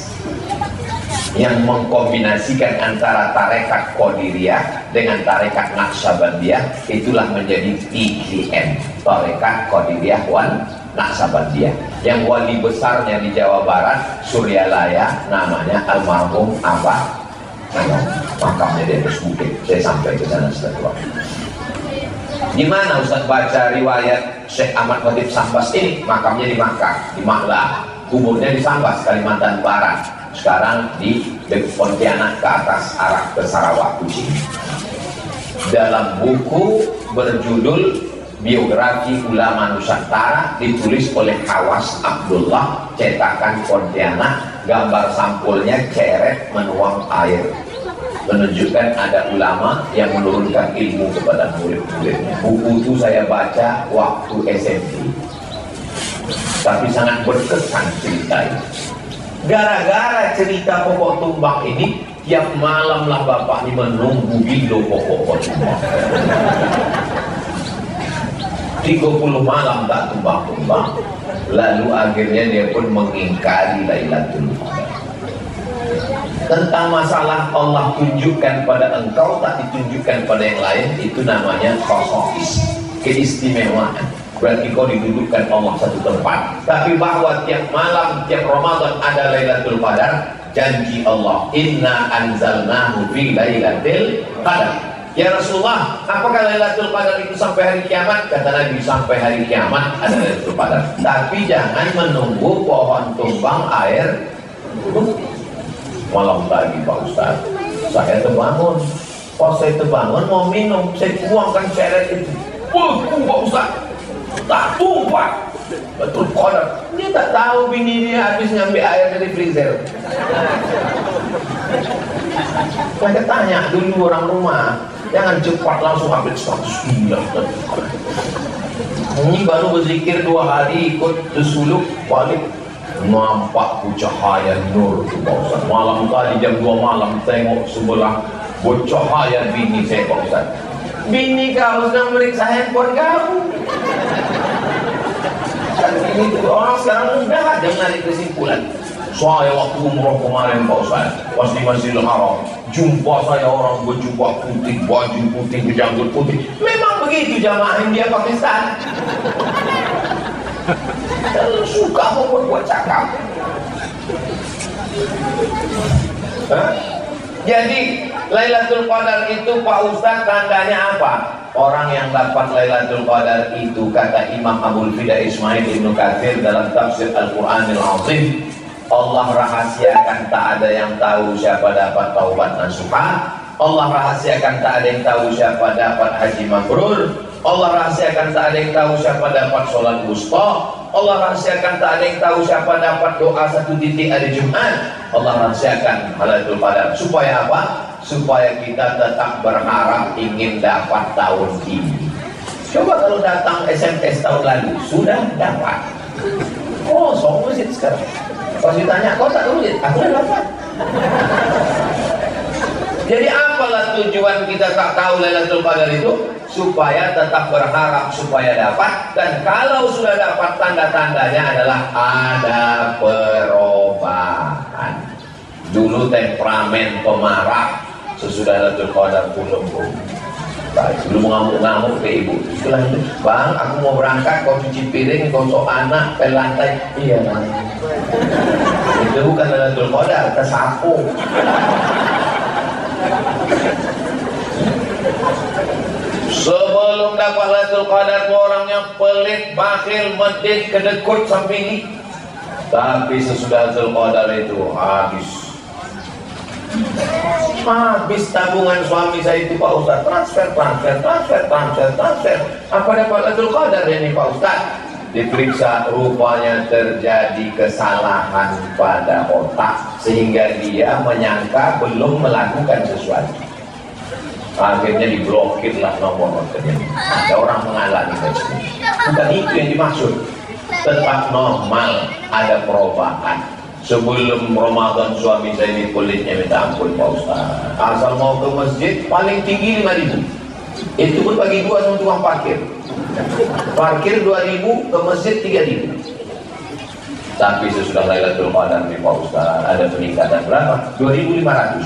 yang mengkombinasikan antara tarekat Qadiriyah dengan tarekat Naqsabandiyah. Itulah menjadi TQN, tarekat Qadiriyah wal Naqsabandiyah. Yang wali besarnya di Jawa Barat, Suryalaya, namanya almarhum Abah. Makamnya di atas bukit. Saya sampai ke sana setelah waktu. Di mana Ustaz baca riwayat Syekh Ahmad Khatib Sambas ini? Makamnya di Makkah, di Maklah. Kuburnya di Sambas, Kalimantan Barat. Sekarang di Pontianak ke atas arah ke Sarawak Kucing. Dalam buku berjudul Biografi Ulama Nusantara, ditulis oleh Hawas Abdullah, cetakan Pontianak, gambar sampulnya ceret menuang air, menunjukkan ada ulama yang menurunkan ilmu kepada murid-muridnya. Buku itu saya baca waktu SMP, tapi sangat berkesan ceritanya. Gara-gara cerita pokok tumbang ini, tiap malam lah bapak ini menunggu video pokok tumbang. 30 malam tak tumbang-tumbang. Lalu akhirnya dia pun mengingkari Lailatul Qadar. Tentang masalah Allah tunjukkan pada engkau, tak ditunjukkan pada yang lain, itu namanya khosais, keistimewaan. Berarti kau didudukkan Allah satu tempat. Tapi bahwa tiap malam, tiap Ramadan ada Lailatul Qadar, janji Allah, inna anzalnahu fi Lailatul Qadar. Ya Rasulullah, apakah Lailatul Qadar itu sampai hari kiamat? Kata Nabi, sampai hari kiamat ada Lailatul Qadar. Tapi jangan menunggu pohon tumbang air. Malam tadi Pak Ustaz, saya terbangun. Pas saya terbangun mau minum, saya buangkan ceret itu. Pak Ustaz, tak tumpah. Betul Qadar. Dia tak tahu bini dia habis ngambil air dari freezer. Saya tanya dulu orang rumah, jangan cepat langsung ambil 100 kilo. Ini baru berzikir 2 hari, ikut tersuluk balik, nampak cahaya nur tu Pak Ustaz. Malam tadi jam 2 malam tengok sebelah bercahaya bini saya Pak Ustaz. Bini kau sedang meriksa handphone kau. Ini orang sekarang mudah aja menarik kesimpulan. Saya waktu umroh kemarin Pak Ustaz, pas di Masjidil Haram, jumpa saya orang berjubah putih, baju putih, berjanggut putih. Memang begitu jamaah India Pakistan. Kalau suka membuat cakap. Jadi Lailatul Qadar itu Pak Ustaz tandanya apa? Orang yang dapat Lailatul Qadar itu, kata Imam Abul Fida Ismail Ibnu Katsir dalam tafsir Al-Quranil Azim, Allah rahasiakan tak ada yang tahu siapa dapat taubat nasuha. Allah rahasiakan tak ada yang tahu siapa dapat haji mabrur. Allah rahasiakan tak ada yang tahu siapa dapat sholat wusta. Allah rahasiakan tak ada yang tahu siapa dapat doa 1 titik hari Jumat. Allah rahasiakan Lailatul Qadar. Supaya apa? Supaya kita tetap berharap ingin dapat tahun ini. Coba kalau datang SMS tahun lalu, sudah dapat. Kosong masjid sekarang. Pas ditanya, kau tak masjid? Aku dah dapat. Jadi apalah tujuan kita tak tahu Lailatul Qadar itu? Supaya tetap berharap supaya dapat. Dan kalau sudah dapat, tanda-tandanya adalah ada perubahan. Dulu temperamen pemarah, sesudah Lailatul Qadar pun lembut. Belum ngamuk-ngamuk ke ibu. Setelah itu, bang, aku mau berangkat, kau cuci piring, gosok anak, pel lantai. Iya, bang. Itu bukan Lailatul Qadar, tersapu. Sebelum dapat Lailatul Qadar, orangnya pelit, bakhil, medit, kedekut sampai ini. Tapi sesudah Lailatul Qadar itu habis tabungan suami saya itu, Pak Ustaz. Transfer. Apa dapat Lailatul Qadar ini, Pak Ustaz? Diperiksa, rupanya terjadi kesalahan pada otak sehingga dia menyangka belum melakukan sesuatu. Akhirnya diblokirlah nomor ordernya. Ada orang mengalami tersebut. Bukan itu yang dimaksud. Tetap normal, ada perubahan. Sebelum Ramadan suami saya ini kulitnya minta ampun, Pak Ustaz. Asal mau ke masjid paling tinggi 5.000. Itu pun bagi dua sama tukang parkir. Parkir 2.000, ke masjid 3.000. Tapi sesudah Lailatul Qadar nih Pak Ustaz, ada peningkatan berapa? 2.500.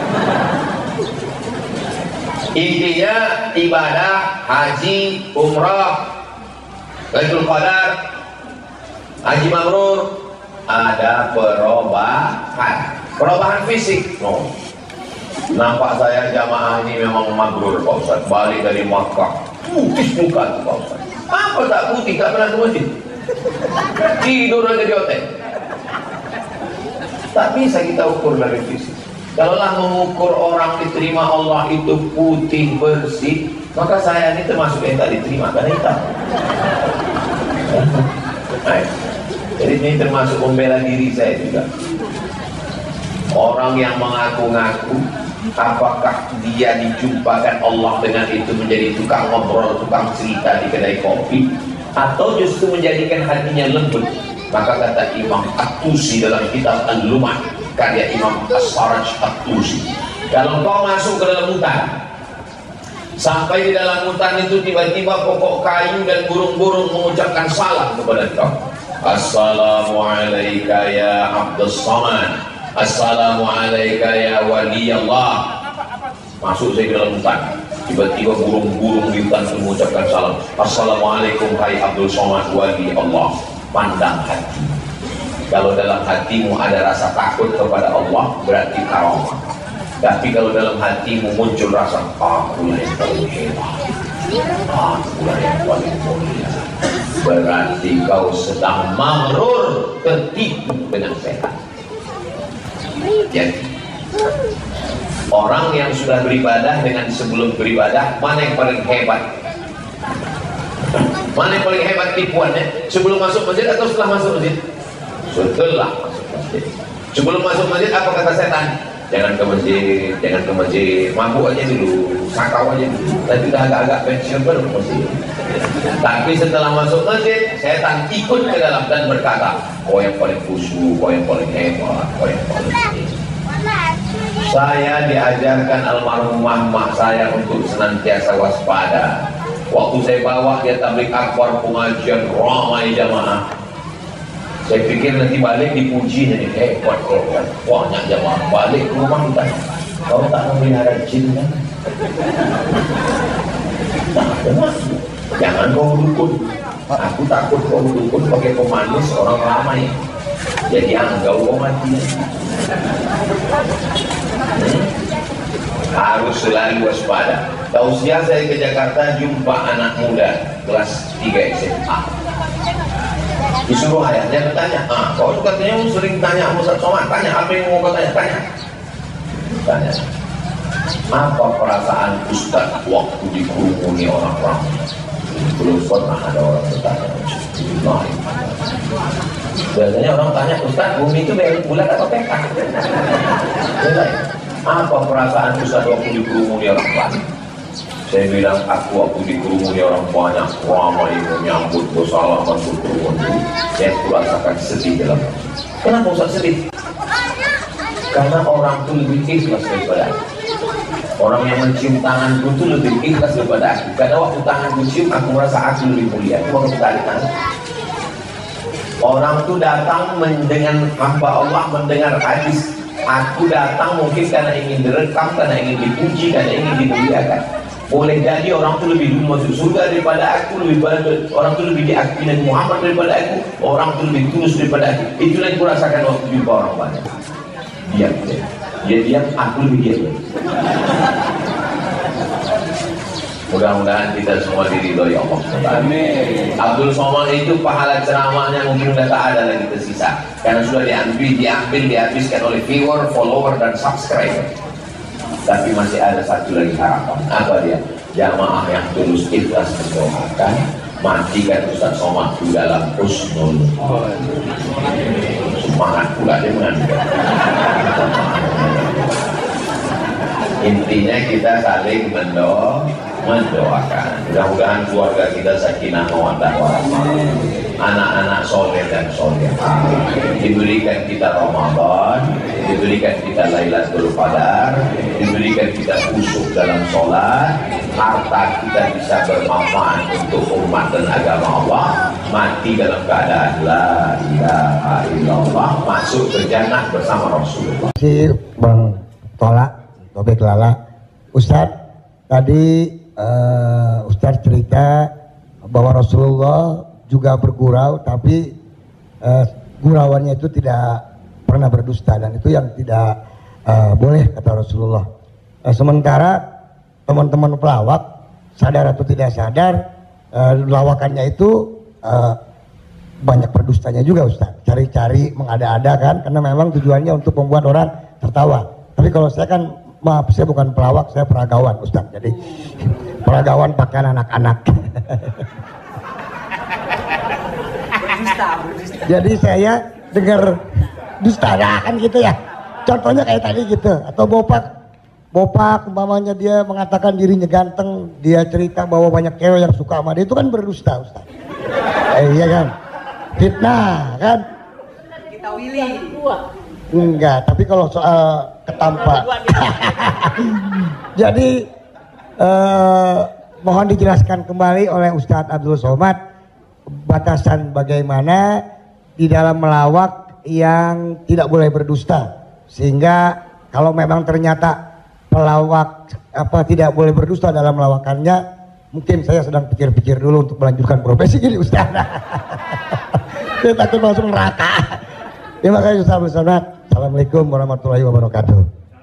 Intinya ibadah, haji, umrah, Lailatul Qadar, haji mabrur, ada perubahan fisik. Nampak saya jamaah ini memang mabrur, Pak Ustaz. Balik dari Makkah, putih muka tuh, Pak Ustaz. Apa tak putih, tak pernah ke masjid, tidur aja di hotel. Tak bisa kita ukur dari fisik. Kalaulah mengukur orang diterima Allah itu putih bersih, maka saya ini termasuk yang tak diterima karena hitam. Jadi ini termasuk membela diri saya juga. Orang yang mengaku-ngaku, apakah dia dijumpakan Allah dengan itu menjadi tukang ngobrol, tukang cerita di kedai kopi, atau justru menjadikan hatinya lembut? Maka kata Imam At-Tusi dalam kitab Al-Lumah, karya Imam As-Saraj At-Tusi, kalau kau masuk ke dalam hutan, sampai di dalam hutan itu tiba-tiba pokok kayu dan burung-burung mengucapkan salam kepada kau. Assalamualaikum ya Abdus Samad, Assalamualaikum ya Wali Allah. Masuk saya ke dalam hutan, tiba-tiba burung-burung di hutan itu mengucapkan salam. Assalamualaikum hai Abdul Samad Wali Allah. Pandang hati. Kalau dalam hatimu ada rasa takut kepada Allah, berarti karamah. Tapi kalau dalam hatimu muncul rasa aku yang paling hebat, aku yang paling mulia, berarti kau sedang maghrur, tertipu dengan setan. Jadi orang yang sudah beribadah dengan sebelum beribadah, mana yang paling hebat? Mana yang paling hebat tipuannya? Sebelum masuk masjid atau setelah masuk masjid? Setelah masuk masjid. Sebelum masuk masjid apa kata setan? Jangan ke masjid, jangan ke masjid, mabuk aja dulu, sakau aja dulu. Tapi udah agak-agak pensiun baru ke masjid. Tapi setelah masuk masjid, setan ikut ke dalam dan berkata, kau yang paling khusyuk, kau yang paling hebat, kau yang paling hebat. Saya diajarkan almarhumah mak saya untuk senantiasa waspada. Waktu saya bawa dia tabligh akbar, pengajian ramai jamaah, saya pikir nanti balik dipuji, jadi hebat kalau kan banyak jamaah. Balik ke rumah kita, kau tak memelihara jin kan? Tak ada. Jangan kau dukun. Aku takut kau dukun pakai pemanis orang ramai, jadi anggau kau mati. Harus selalu waspada. Tausiah saya ke Jakarta, jumpa anak muda kelas 3 SMA. Disuruh ayahnya bertanya, kau katanya sering tanya Ustaz Somad, tanya apa yang mau kau tanya? Tanya, apa perasaan Ustaz waktu dikerumuni orang-orang? Belum pernah ada orang bertanya. Biasanya orang tanya, Ustaz, bumi itu bulat atau petak? Apa perasaan Ustaz waktu dikerumuni orang banyak? Saya bilang, aku waktu dikerumuni orang banyak, ramai menyambut, bersalaman, berkerumun. Saya merasakan sedih dalam hati. Kenapa Ustaz sedih? Karena orang itu lebih ikhlas daripada aku. Orang yang mencium tanganku itu lebih ikhlas daripada aku. Karena waktu tanganku cium, aku merasa aku lebih mulia. Aku mau kembali tangan. Orang itu datang dengan hamba Allah, mendengar hadis Aku datang mungkin karena ingin direkam, karena ingin dipuji, karena ingin dimuliakan. Boleh jadi orang itu lebih dulu masuk surga daripada aku, orang itu lebih diakui Nabi Muhammad daripada aku, orang itu lebih tulus daripada aku. Itulah yang kurasakan waktu jumpa orang banyak. Dia diam, aku lebih diam. Mudah-mudahan kita semua diridhoi Allah. Amin. Abdul Somad itu pahala ceramahnya mungkin sudah tak ada lagi tersisa, karena sudah dihabiskan oleh viewer, follower dan subscriber. Tapi masih ada satu lagi harapan. Apa dia? Jamaah yang tulus ikhlas mendoakan, matikan Ustaz Somad di dalam husnul. Semangat pula dia mengambil. Intinya kita saling mendoakan. Mudah-mudahan keluarga kita sakinah mawaddah warahmah, anak-anak soleh dan solehah, diberikan kita Ramadan, diberikan kita Lailatul Qadar, diberikan kita khusyuk dalam sholat, harta kita bisa bermanfaat untuk umat dan agama Allah, mati dalam keadaan la ilaha illallah, masuk ke jannah bersama Rasulullah. Si Bang Tolak Tobek Lala, Ustadz tadi Ustadz cerita bahwa Rasulullah juga bergurau, tapi gurauannya itu tidak pernah berdusta, dan itu yang tidak boleh kata Rasulullah. Sementara teman-teman pelawak sadar atau tidak sadar, lawakannya itu banyak berdustanya juga Ustadz, cari-cari mengada-ada kan, karena memang tujuannya untuk membuat orang tertawa. Tapi kalau saya kan, maaf, saya bukan pelawak, saya peragawan Ustaz. Jadi peragawan pakaian anak-anak. Jadi saya dengar dusta kan gitu ya. Contohnya kayak tadi gitu. Atau Bopak umpamanya dia mengatakan dirinya ganteng, dia cerita bahwa banyak cewek yang suka sama dia, itu kan berdusta Ustaz. Iya kan? Fitnah kan? Kita pilih. Enggak, tapi kalau soal ketampak. Jadi mohon dijelaskan kembali oleh Ustadz Abdul Somad batasan bagaimana di dalam melawak yang tidak boleh berdusta, sehingga kalau memang ternyata pelawak tidak boleh berdusta dalam melawakannya, mungkin saya sedang pikir-pikir dulu untuk melanjutkan profesi ini Ustadz. Saya takut langsung neraka. Terima kasih Ustaz Abdul Somad. Assalamualaikum warahmatullahi wabarakatuh.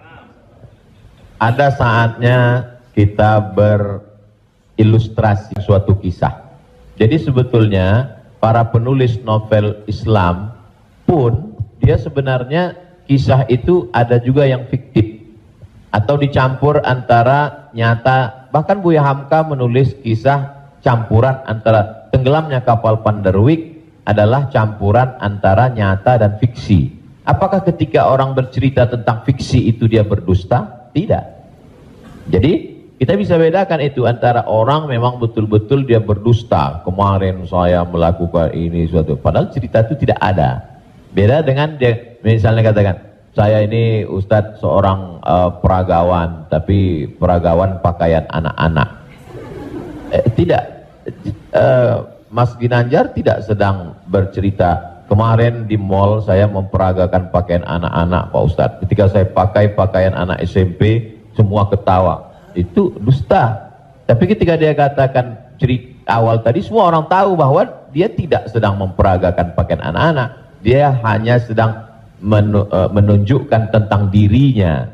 Ada saatnya kita berilustrasi suatu kisah. Jadi sebetulnya para penulis novel Islam pun dia sebenarnya kisah itu ada juga yang fiktif atau dicampur antara nyata. Bahkan Buya Hamka menulis kisah campuran antara tenggelamnya kapal Panderwick adalah campuran antara nyata dan fiksi. Apakah ketika orang bercerita tentang fiksi itu dia berdusta? Tidak. Jadi kita bisa bedakan itu antara orang memang betul-betul dia berdusta. Kemarin saya melakukan ini suatu, padahal cerita itu tidak ada. Beda dengan dia misalnya katakan, saya ini Ustadz seorang peragawan, tapi peragawan pakaian anak-anak. Tidak. Mas Ginanjar tidak sedang bercerita, kemarin di mall saya memperagakan pakaian anak-anak Pak Ustadz. Ketika saya pakai pakaian anak SMP, semua ketawa. Itu dusta. Tapi ketika dia katakan cerita awal tadi, semua orang tahu bahwa dia tidak sedang memperagakan pakaian anak-anak. Dia hanya sedang menunjukkan tentang dirinya.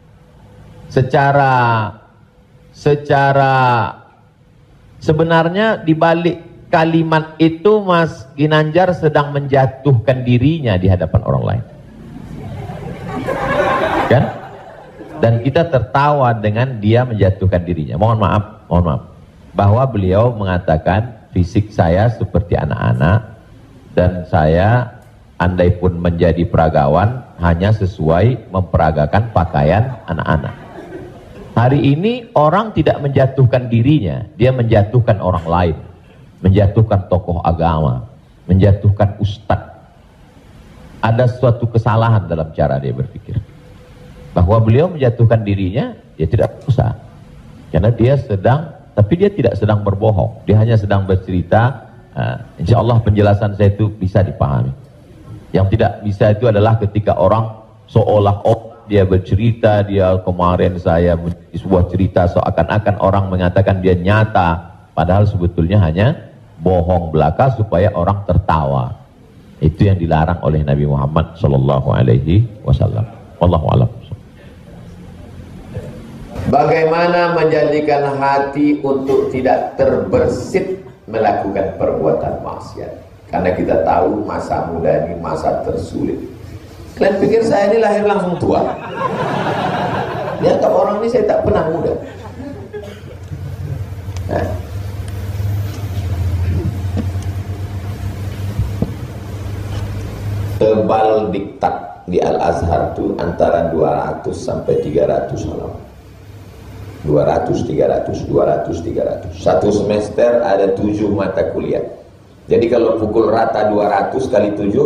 Secara sebenarnya di balik kalimat itu Mas Ginanjar sedang menjatuhkan dirinya di hadapan orang lain, kan? Dan kita tertawa dengan dia menjatuhkan dirinya. Mohon maaf bahwa beliau mengatakan fisik saya seperti anak-anak, dan saya andai pun menjadi peragawan hanya sesuai memperagakan pakaian anak-anak. Hari ini orang tidak menjatuhkan dirinya, dia menjatuhkan orang lain, menjatuhkan tokoh agama, menjatuhkan ustadz. Ada suatu kesalahan dalam cara dia berpikir. Bahwa beliau menjatuhkan dirinya, dia tidak usah. Karena dia sedang, tapi dia tidak sedang berbohong. Dia hanya sedang bercerita. Insya Allah penjelasan saya itu bisa dipahami. Yang tidak bisa itu adalah ketika orang seolah-olah dia bercerita, dia kemarin saya menjadi sebuah cerita seakan-akan orang mengatakan dia nyata, padahal sebetulnya hanya bohong belaka supaya orang tertawa. Itu yang dilarang oleh Nabi Muhammad SAW. Wallahu a'lam. Bagaimana menjadikan hati untuk tidak terbersit melakukan perbuatan maksiat? Karena kita tahu masa muda ini masa tersulit. Kalian pikir saya ini lahir langsung tua? Dia tak orang ini saya tak pernah muda. Nah. Tebal diktat di Al-Azhar itu antara 200 sampai 300 halaman. 200, 300, 200, 300. Satu semester ada 7 mata kuliah. Jadi kalau pukul rata 200 kali 7,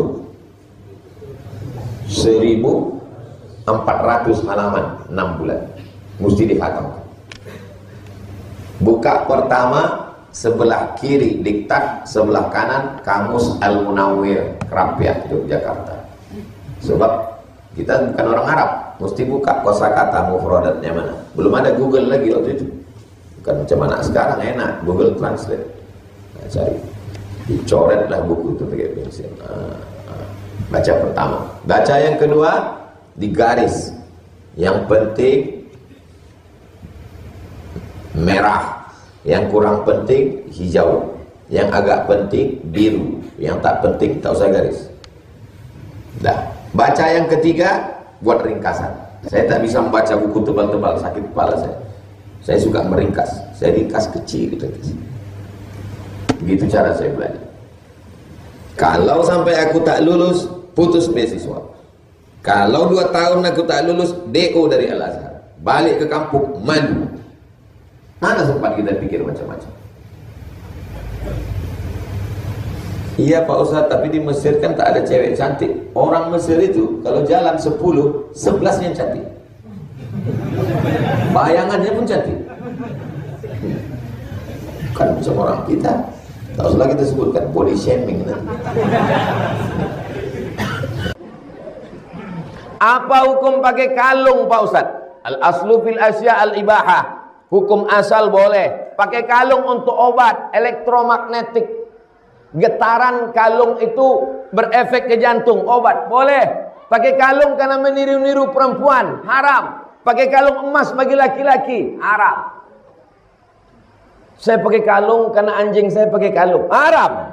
1400 halaman, 6 bulan. Mesti dihatamkan. Buka pertama, sebelah kiri diktat, sebelah kanan Kamus Al-Munawwir, Krapyak, Yogyakarta. Sebab kita bukan orang Arab, mesti buka kosakata mufradatnya mana. Belum ada Google lagi waktu itu. Bukan macam anak sekarang enak, Google Translate. Nah, cari, dicoretlah buku itu pakai pensil. Baca pertama, baca yang kedua, digaris. Yang penting merah, yang kurang penting hijau, yang agak penting biru, yang tak penting tak usah garis. Dah, baca yang ketiga, buat ringkasan. Saya tak bisa membaca buku tebal-tebal, sakit kepala saya. Saya suka meringkas, saya ringkas kecil gitu. Begitu cara saya belajar. Kalau sampai aku tak lulus, putus beasiswa. Kalau 2 tahun aku tak lulus, DO dari Al-Azhar. Balik ke kampung, madu. Mana sempat kita pikir macam-macam? Iya Pak Ustaz, tapi di Mesir kan tak ada cewek cantik. Orang Mesir itu kalau jalan 10, 11 yang cantik. Bayangannya pun cantik. Kan macam orang kita. Tak usah kita sebutkan body shaming. Apa hukum pakai kalung Pak Ustaz? Al-aslu fil asya al-ibahah. Hukum asal boleh. Pakai kalung untuk obat elektromagnetik. Getaran kalung itu berefek ke jantung, obat boleh. Pakai kalung karena meniru-niru perempuan, haram. Pakai kalung emas bagi laki-laki, haram. Saya pakai kalung karena anjing saya pakai kalung, haram.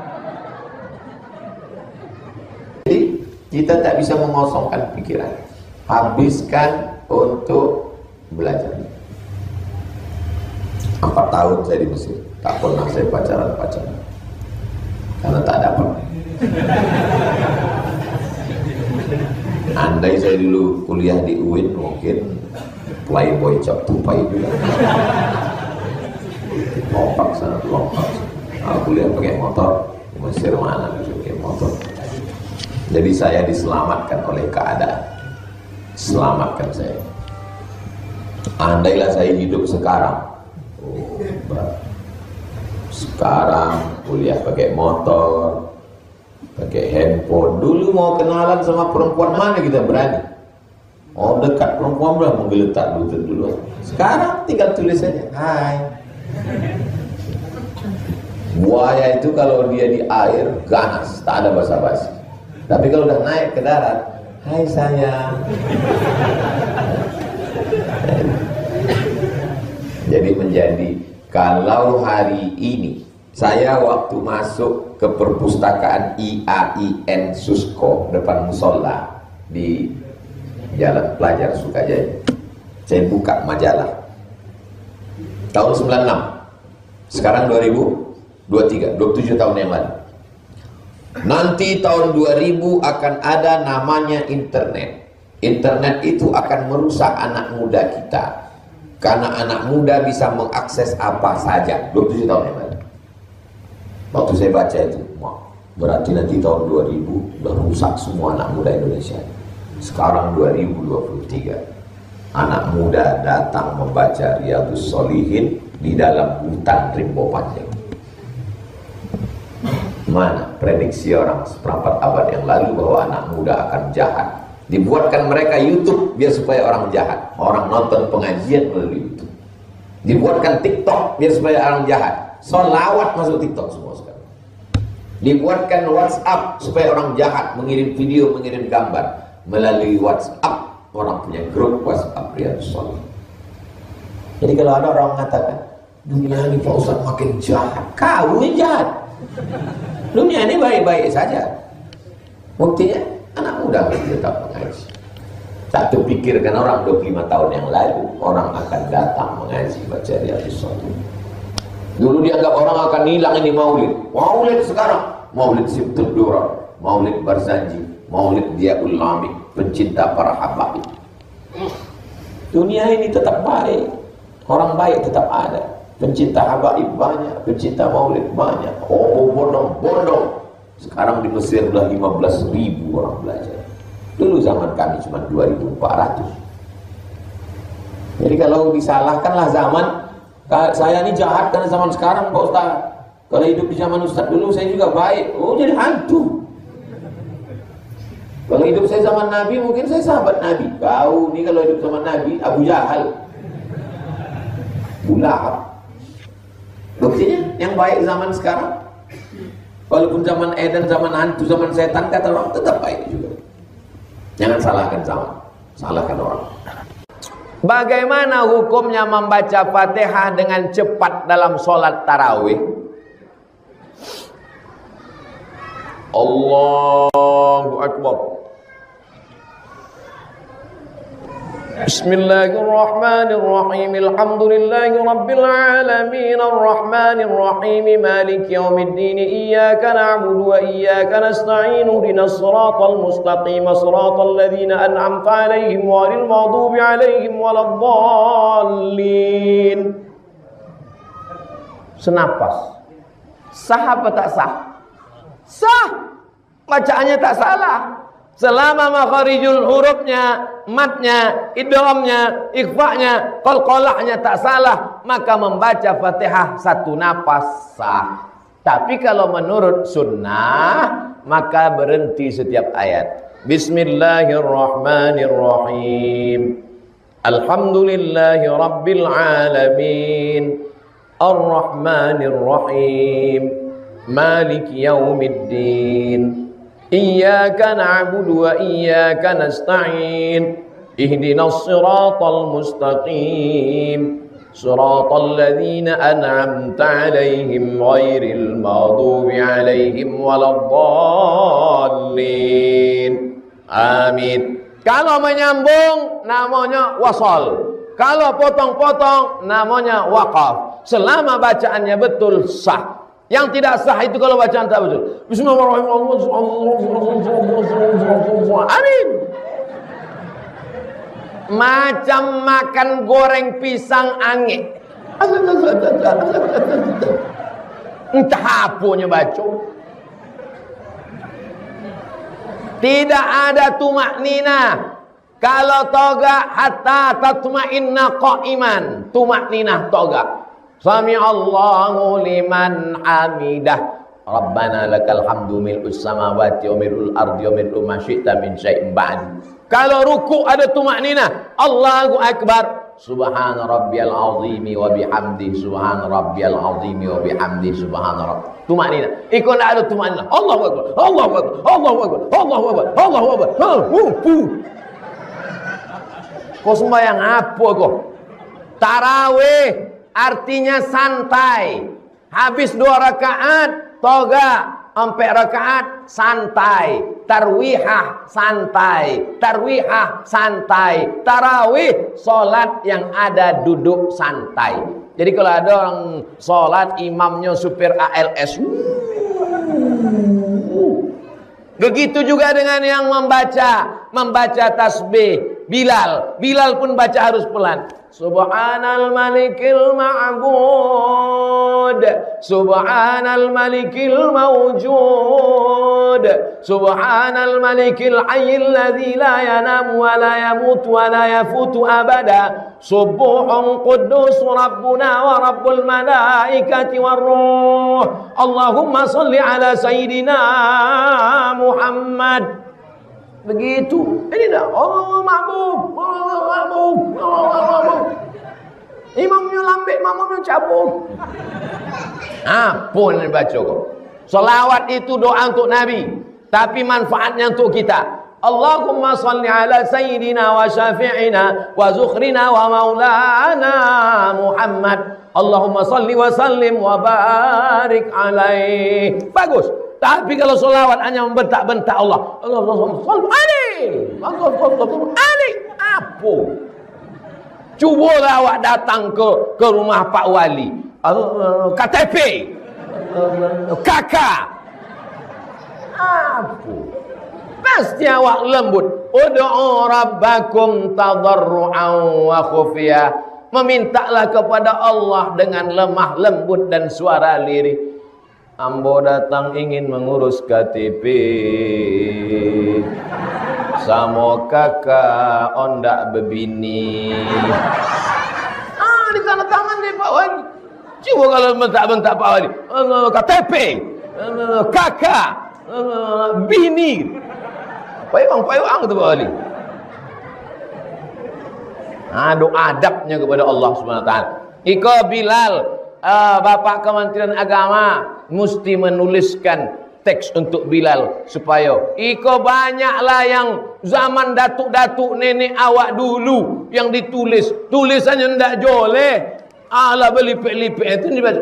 Jadi kita tak bisa mengosongkan pikiran. Habiskan untuk belajar. 4 tahun saya di Mesir, tak pernah saya pacaran. Karena tak dapat. Andai saya dulu kuliah di UIN, mungkin playboy cap tupai juga. Lompat sana, lompat. Aku kuliah pakai motor, Mesir mana pakai motor. Jadi saya diselamatkan oleh keadaan. Selamatkan saya. Andailah saya hidup sekarang. Sekarang kuliah pakai motor, pakai handphone. Dulu mau kenalan sama perempuan mana kita berani. Oh dekat perempuan berapa menggeletak lutut dulu. Sekarang tinggal tulis saja, hai. Buaya itu kalau dia di air ganas, tak ada basa-basi. Tapi kalau udah naik ke darat, hai sayang. Jadi menjadi, kalau hari ini saya waktu masuk ke perpustakaan IAIN Susko depan musola di Jalan Pelajar Sukajaya, saya buka majalah tahun 96, sekarang 2023, 27 tahun yang lalu. Nanti tahun 2000 akan ada namanya internet. Internet itu akan merusak anak muda kita. Karena anak muda bisa mengakses apa saja. 27 tahun yang lalu. Waktu saya baca itu, berarti nanti tahun 2000 udah rusak semua anak muda Indonesia. Sekarang 2023, anak muda datang membaca Riyadhus Shalihin di dalam hutan Rimbo Panjang. Mana prediksi orang seperempat abad yang lalu bahwa anak muda akan jahat, Dibuatkan mereka YouTube biar supaya orang jahat. Orang nonton pengajian melalui YouTube. Dibuatkan TikTok biar supaya orang jahat. Sholawat masuk TikTok semua sekarang. Dibuatkan WhatsApp supaya orang jahat mengirim video, mengirim gambar melalui WhatsApp. Orang punya grup WhatsApp Riyadhus Shalihin. Jadi kalau ada orang mengatakan dunia ini Pak Ustaz makin jahat, kau yang jahat. Dunia ini baik-baik saja. Buktinya anak muda tetap mengaji. Tak terpikirkan orang 25 tahun yang lalu orang akan datang mengaji baca Riyadhus Shalihin. Dulu dianggap orang akan hilang ini maulid. Maulid sekarang, maulid Sibtul Durar, maulid Barzanji, maulid Diaul Lami, pencinta para habaib. Dunia ini tetap baik, orang baik tetap ada, pencinta habaib banyak, pencinta maulid banyak. Oh bondong-bondong. Sekarang di Mesir sudah 15.000 orang belajar. Dulu zaman kami cuma 2.400. Jadi kalau disalahkanlah zaman, saya ini jahat karena zaman sekarang Pak Ustaz. Kalau hidup di zaman Ustaz dulu saya juga baik. Oh jadi hantu. Kalau hidup saya zaman Nabi mungkin saya sahabat Nabi. Kau ini kalau hidup zaman Nabi Abu Jahal, Abu Lahab. Buktinya yang baik zaman sekarang, walaupun zaman Eden, zaman hantu, zaman setan kata orang tetap baik juga. Jangan salahkan zaman, salahkan orang. Bagaimana hukumnya membaca Fatihah dengan cepat dalam sholat tarawih? Allahu Akbar. Bismillahirrahmanirrahim. Alhamdulillahi rabbil alamin arrahmanir rahim maliki yaumiddin iyyaka na'budu wa iyyaka nasta'in ihdinas siratal mustaqim siratal ladzina an'amta 'alaihim ghairil maghdubi 'alaihim waladdallin. Senapas. Sah apa tak sah? Sah. Bacaannya tak salah. Selama makharijul hurufnya, matnya, idghamnya, ikhfa'nya, qalqalahnya tak salah, maka membaca Fatihah satu napas sah. Tapi kalau menurut sunnah, maka berhenti setiap ayat. Bismillahirrahmanirrahim. Alhamdulillahi rabbil alamin. Ar-Rahmanir-Rahim. Maliki yaumiddin. Iyyaka na'budu wa iyyaka nasta'in. Ihdinas siratal mustaqim. Siratal ladzina an'amta 'alaihim ghairil maghdubi 'alaihim waladdallin. Amin. Kalau menyambung namanya wasal. Kalau potong-potong namanya waqaf. Selama bacaannya betul sah. Yang tidak sah itu kalau bacaan tak betul. Bismillahirrahmanirrahim. Amin. Macam makan goreng pisang angin. Entah apunya baca. Tidak ada tumaknina. Kalau toga hatta tatma'inna qa'iman. Tumakninah toga. Sami Allahu liman hamidah. Rabbana lakal hamdu mil'us samawati wa mil'ul ardi wa mil'u ma syi'ta min syai'in ba'd. Kalau ruku ada tumakninah. Allahu akbar. Subhana rabbiyal azimi wa bihamdi. Subhana rabbiyal azimi wa bihamdi. Subhana rabb. Tumakninah. Ikut tak ada tumakninah. Allahu akbar. Allahu akbar. Allahu akbar. Allahu akbar. Allahu akbar. Kau sembahyang apa kau? Tarawih. Artinya santai. Habis 2 rakaat toga, 4 rakaat santai. Tarwihah santai. Tarwihah santai. Tarawih solat yang ada duduk santai. Jadi kalau ada orang solat imamnya supir ALS. Begitu juga dengan yang membaca tasbih. Bilal pun baca harus pelan. Subhanal malikil ma'bud. Subhanal malikil mawjud. Subhanal malikil hayyil ladzi la yanam wa la yamut wa la yafutu abada. Subuhun quddus rabbuna wa rabbul malaikati war ruh. Allahumma salli ala sayyidina Muhammad. Begitu. Ini dah Allah makmum, Allah makmum, Allah makmum. Imamnya lambat, makmumnya cabut. Pun dibaca kok. Salawat itu doa untuk Nabi, tapi manfaatnya untuk kita. Allahumma salli ala sayyidina wa syafi'ina wa zukhrina wa maulana Muhammad. Allahumma salli wa sallim wa barik alaih. Bagus. Tapi kalau solawat hanya membentak-bentak Allah, Allahumma salli alaih, apa? Cubalah awak datang ke rumah Pak Wali, KTP, kakak, apa? Pasti awak lembut. Ud'u rabbakum tadarru'an wa khufiyah. Memintalah kepada Allah dengan lemah lembut dan suara lirih. Ambo datang ingin mengurus KTP sama kakak ondak bebini. Di tanda tangan deh Pak Wali. Coba kalau bentak-bentak Pak Wali, KTP, kakak, bini. Payung tu Pak Wali. Ada adabnya kepada Allah Subhanahu Wa Taala. Iko Bilal, Bapak Kementerian Agama mesti menuliskan teks untuk Bilal supaya iko banyaklah yang zaman datuk-datuk nenek awak dulu yang ditulis tulisannya ndak joleh. Ala belipek-lipek itu dibaca.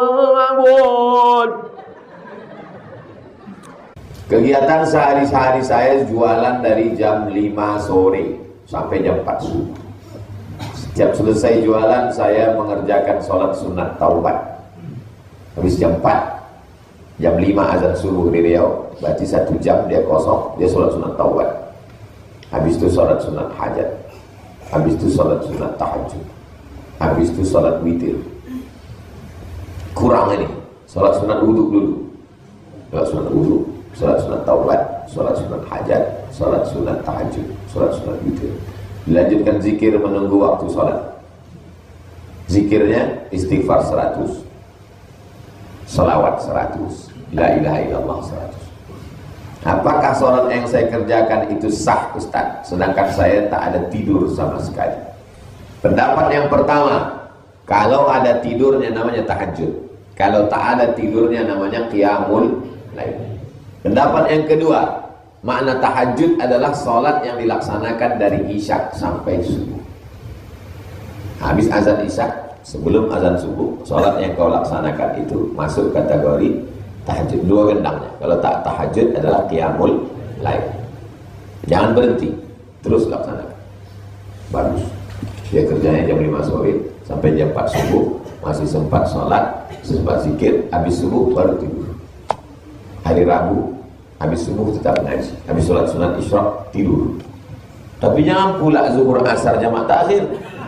Kegiatan sehari-hari saya jualan dari jam 5 sore sampai jam 4 subuh. Setiap selesai jualan saya mengerjakan sholat sunat taubat. Habis jam 4, jam 5 azan subuh di Riau, berarti 1 jam dia kosong, dia sholat sunat taubat. Habis itu sholat sunat hajat. Habis itu sholat sunat tahajud. Habis itu sholat witir. Kurang ini, sholat sunat wudhu dulu. Sholat sunat wudhu, sholat sunat taubat, sholat sunat hajat, sholat sunat tahajud, sholat sunat witir. Dilanjutkan zikir menunggu waktu sholat. Zikirnya istighfar 100, salawat 100, la ilaha illallah 100. Apakah sholat yang saya kerjakan itu sah Ustaz? Sedangkan saya tak ada tidur sama sekali. Pendapat yang pertama, kalau ada tidurnya namanya tahajud. Kalau tak ada tidurnya namanya qiyamul lail. Pendapat yang kedua, makna tahajud adalah sholat yang dilaksanakan dari isya sampai subuh. Habis azan isya, sebelum azan subuh, sholat yang kau laksanakan itu masuk kategori tahajud. Dua gendangnya. Kalau tak tahajud adalah qiyamul lail. Jangan berhenti, terus laksanakan. Bagus. Dia kerjanya jam 5 sore sampai jam 4 subuh, masih sempat sholat, sempat zikir, habis subuh baru tidur. Hari Rabu habis subuh tetap ngaji, habis sholat sunat isyraq tidur. Tapi jangan pula zuhur asar jamaah takhir.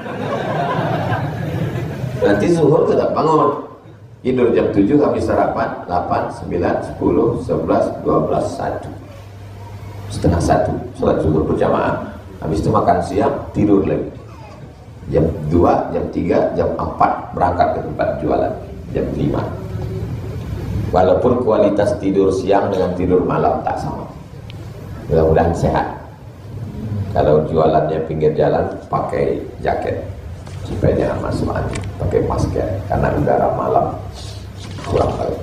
Nanti zuhur tetap bangun, tidur jam 7 habis sarapan 8, 9, 10, 11, 12, 1 setengah 1 sholat zuhur berjamaah. Habis itu makan siang, tidur lagi jam 2, jam 3, jam 4 berangkat ke tempat jualan jam 5. Walaupun kualitas tidur siang dengan tidur malam tak sama. Mudah-mudahan sehat. Kalau jualannya pinggir jalan, pakai jaket supaya jangan masuk angin, pakai masker karena udara malam kurang baik.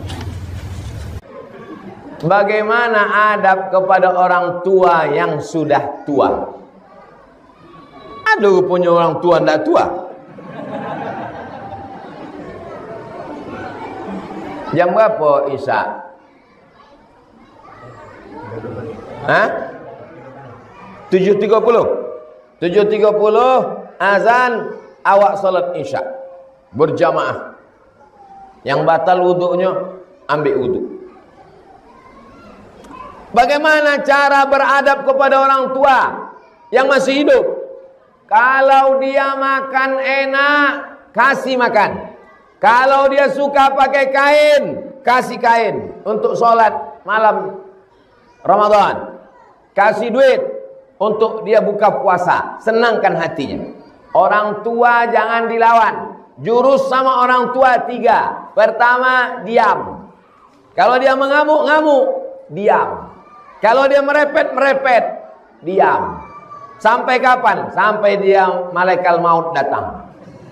Bagaimana adab kepada orang tua yang sudah tua? Ada punya orang tua tidak tua. Jam berapa Isya? Hah? 7.30. 7.30 azan, awak salat Isya berjamaah. Yang batal wudunya ambil wudu. Bagaimana cara beradab kepada orang tua yang masih hidup? Kalau dia makan enak, kasih makan. Kalau dia suka pakai kain, kasih kain untuk sholat malam Ramadan. Kasih duit untuk dia buka puasa. Senangkan hatinya. Orang tua jangan dilawan. Jurus sama orang tua 3. Pertama, diam. Kalau dia mengamuk, ngamuk, diam. Kalau dia merepet, merepet. diam. Sampai kapan? Sampai dia malaikat maut datang.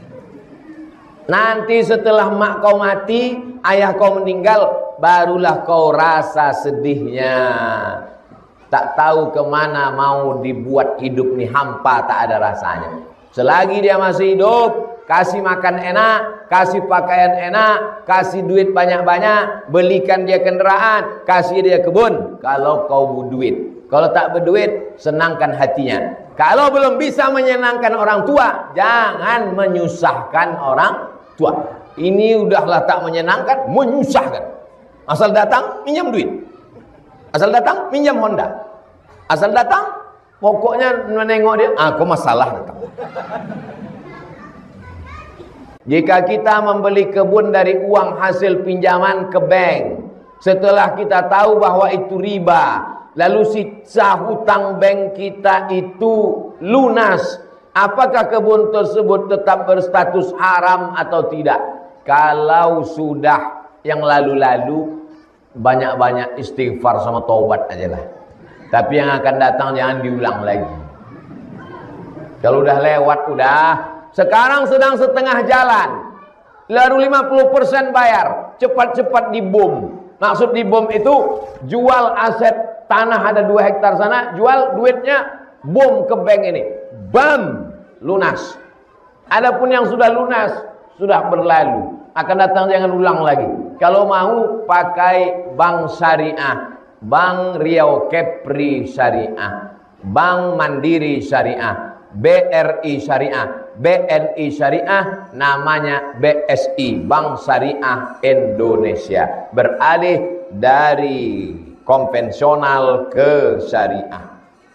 Nanti setelah mak kau mati, ayah kau meninggal, barulah kau rasa sedihnya. Tak tahu kemana mau dibuat hidup nih, hampa, tak ada rasanya. Selagi dia masih hidup, kasih makan enak, kasih pakaian enak, kasih duit banyak-banyak, belikan dia kendaraan, kasih dia kebun. Kalau kau berduit, kalau tak berduit, senangkan hatinya. Kalau belum bisa menyenangkan orang tua, jangan menyusahkan orang tua. Ini udahlah tak menyenangkan, menyusahkan. Asal datang, minjam duit. Asal datang, minjam Honda. Asal datang, pokoknya menengok dia, kok masalah datang. Jika kita membeli kebun dari uang hasil pinjaman ke bank, setelah kita tahu bahwa itu riba, lalu sisa hutang bank kita itu lunas, apakah kebun tersebut tetap berstatus haram atau tidak? Kalau sudah yang lalu-lalu, banyak-banyak istighfar sama taubat aja lah. Tapi yang akan datang jangan diulang lagi. Kalau udah lewat, udah. Sekarang sedang setengah jalan, lalu 50% bayar, cepat-cepat dibom. Maksud dibom itu jual aset tanah ada 2 hektar sana, jual duitnya, bom ke bank ini, bam, lunas. Adapun yang sudah lunas, sudah berlalu, akan datang jangan ulang lagi. Kalau mau pakai bank syariah, Bank Riau Kepri Syariah, Bank Mandiri Syariah, BRI Syariah, BNI Syariah, namanya BSI, Bank Syariah Indonesia. Beralih dari konvensional ke syariah.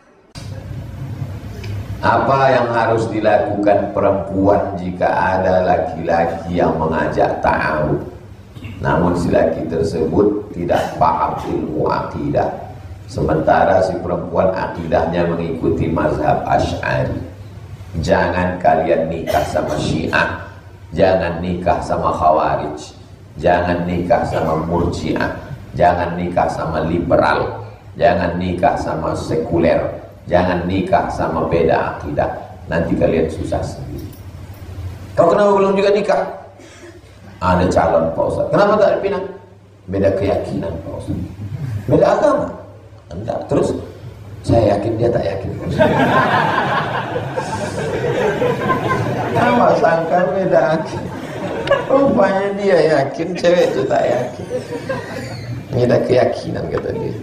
Apa yang harus dilakukan perempuan jika ada laki-laki yang mengajak ta'aruf, namun si laki tersebut tidak paham ilmu akidah, sementara si perempuan akidahnya mengikuti mazhab Asy'ari? Jangan kalian nikah sama Syiah, jangan nikah sama Khawarij, jangan nikah sama Murji'ah, jangan nikah sama liberal, jangan nikah sama sekuler, jangan nikah sama beda akidah. Nanti kalian susah sendiri. Kau kenapa belum juga nikah? Ada calon Pak Ustaz. Kenapa tak dipinang? Beda keyakinan Pak Ustaz. Beda agama. Enggak. Terus saya yakin dia tak yakin. Nama sangka beda akidah. Rupanya dia yakin, cewek itu tak yakin. Beda keyakinan kata dia.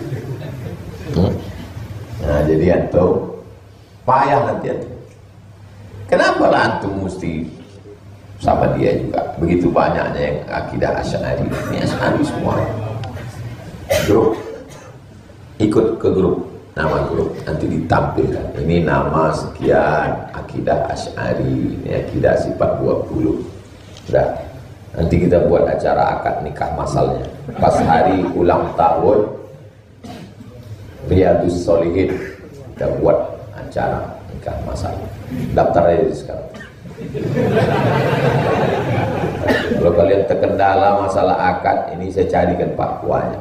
Nah jadi antum payah nanti antum. Kenapa lah antum mesti sama dia juga? Begitu banyaknya yang akidah Asy'ari. Ini Asy'ari semua. Grup, ikut ke grup, nama grup nanti ditampilkan. Ini nama sekian, akidah Asy'ari, ini akidah sifat 20. Udah, nanti kita buat acara akad nikah masalnya. Pas hari ulang tahun Riyadus Shalihin, kita buat acara nikah masal. Daftar aja sekarang. Kalau kalian terkendala masalah akad, ini saya carikan Pak Kuanya.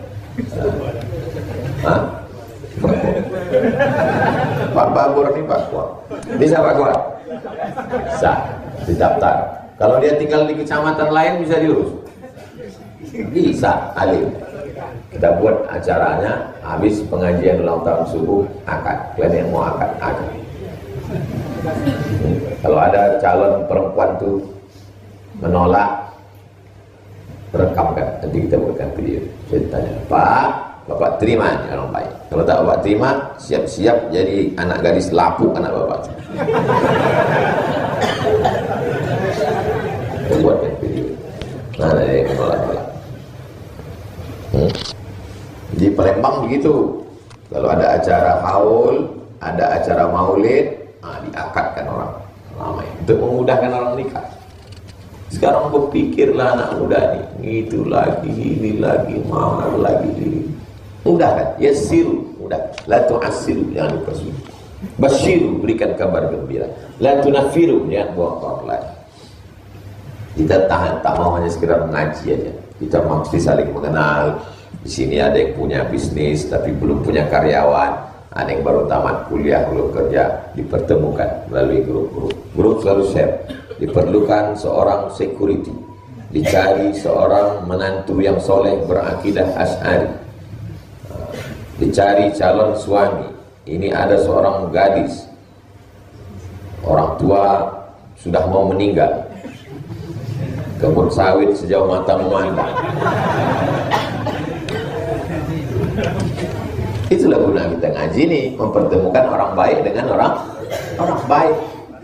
Pak Babur nih Pak Kuah. Bisa Pak Kuah? Bisa, didaftar. Kalau dia tinggal di kecamatan lain bisa diurus. Bisa, alim. Kita buat acaranya, habis pengajian ulang tahun subuh, akad. Kalian yang mau akad, akad. Kalau ada calon perempuan tuh menolak, rekamkan, nanti kita buatkan video. Saya tanya, Pak, Bapak terima nih orang baik. Kalau tak Bapak terima, siap-siap jadi anak gadis lapuk anak Bapak. Kita buatkan video. Nah, ada yang menolak-nolak. Di Palembang begitu. Kalau ada acara haul, ada acara maulid, diakadkan orang ramai untuk memudahkan orang nikah. Sekarang berpikirlah anak muda nih, itu lagi, ini lagi, mana lagi ini. Mudah kan? Yassiru, mudah. La tu'assiru, jangan dipersulit. Basyiru, berikan kabar gembira. La tunafiru, jangan buang orang lain. Kita tahan, tak mau hanya sekedar mengaji aja. Kita mesti saling mengenal. Di sini ada yang punya bisnis tapi belum punya karyawan. Ada yang baru tamat kuliah, belum kerja, dipertemukan melalui grup-grup. Grup selalu share. Diperlukan seorang security, dicari seorang menantu yang soleh berakidah Asy'ari, dicari calon suami. Ini ada seorang gadis, orang tua sudah mau meninggal, kebun sawit sejauh mata memandang. Itulah guna kita ngaji nih, mempertemukan orang baik dengan orang baik.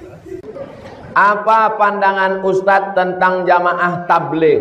Apa pandangan Ustadz tentang jamaah tabligh?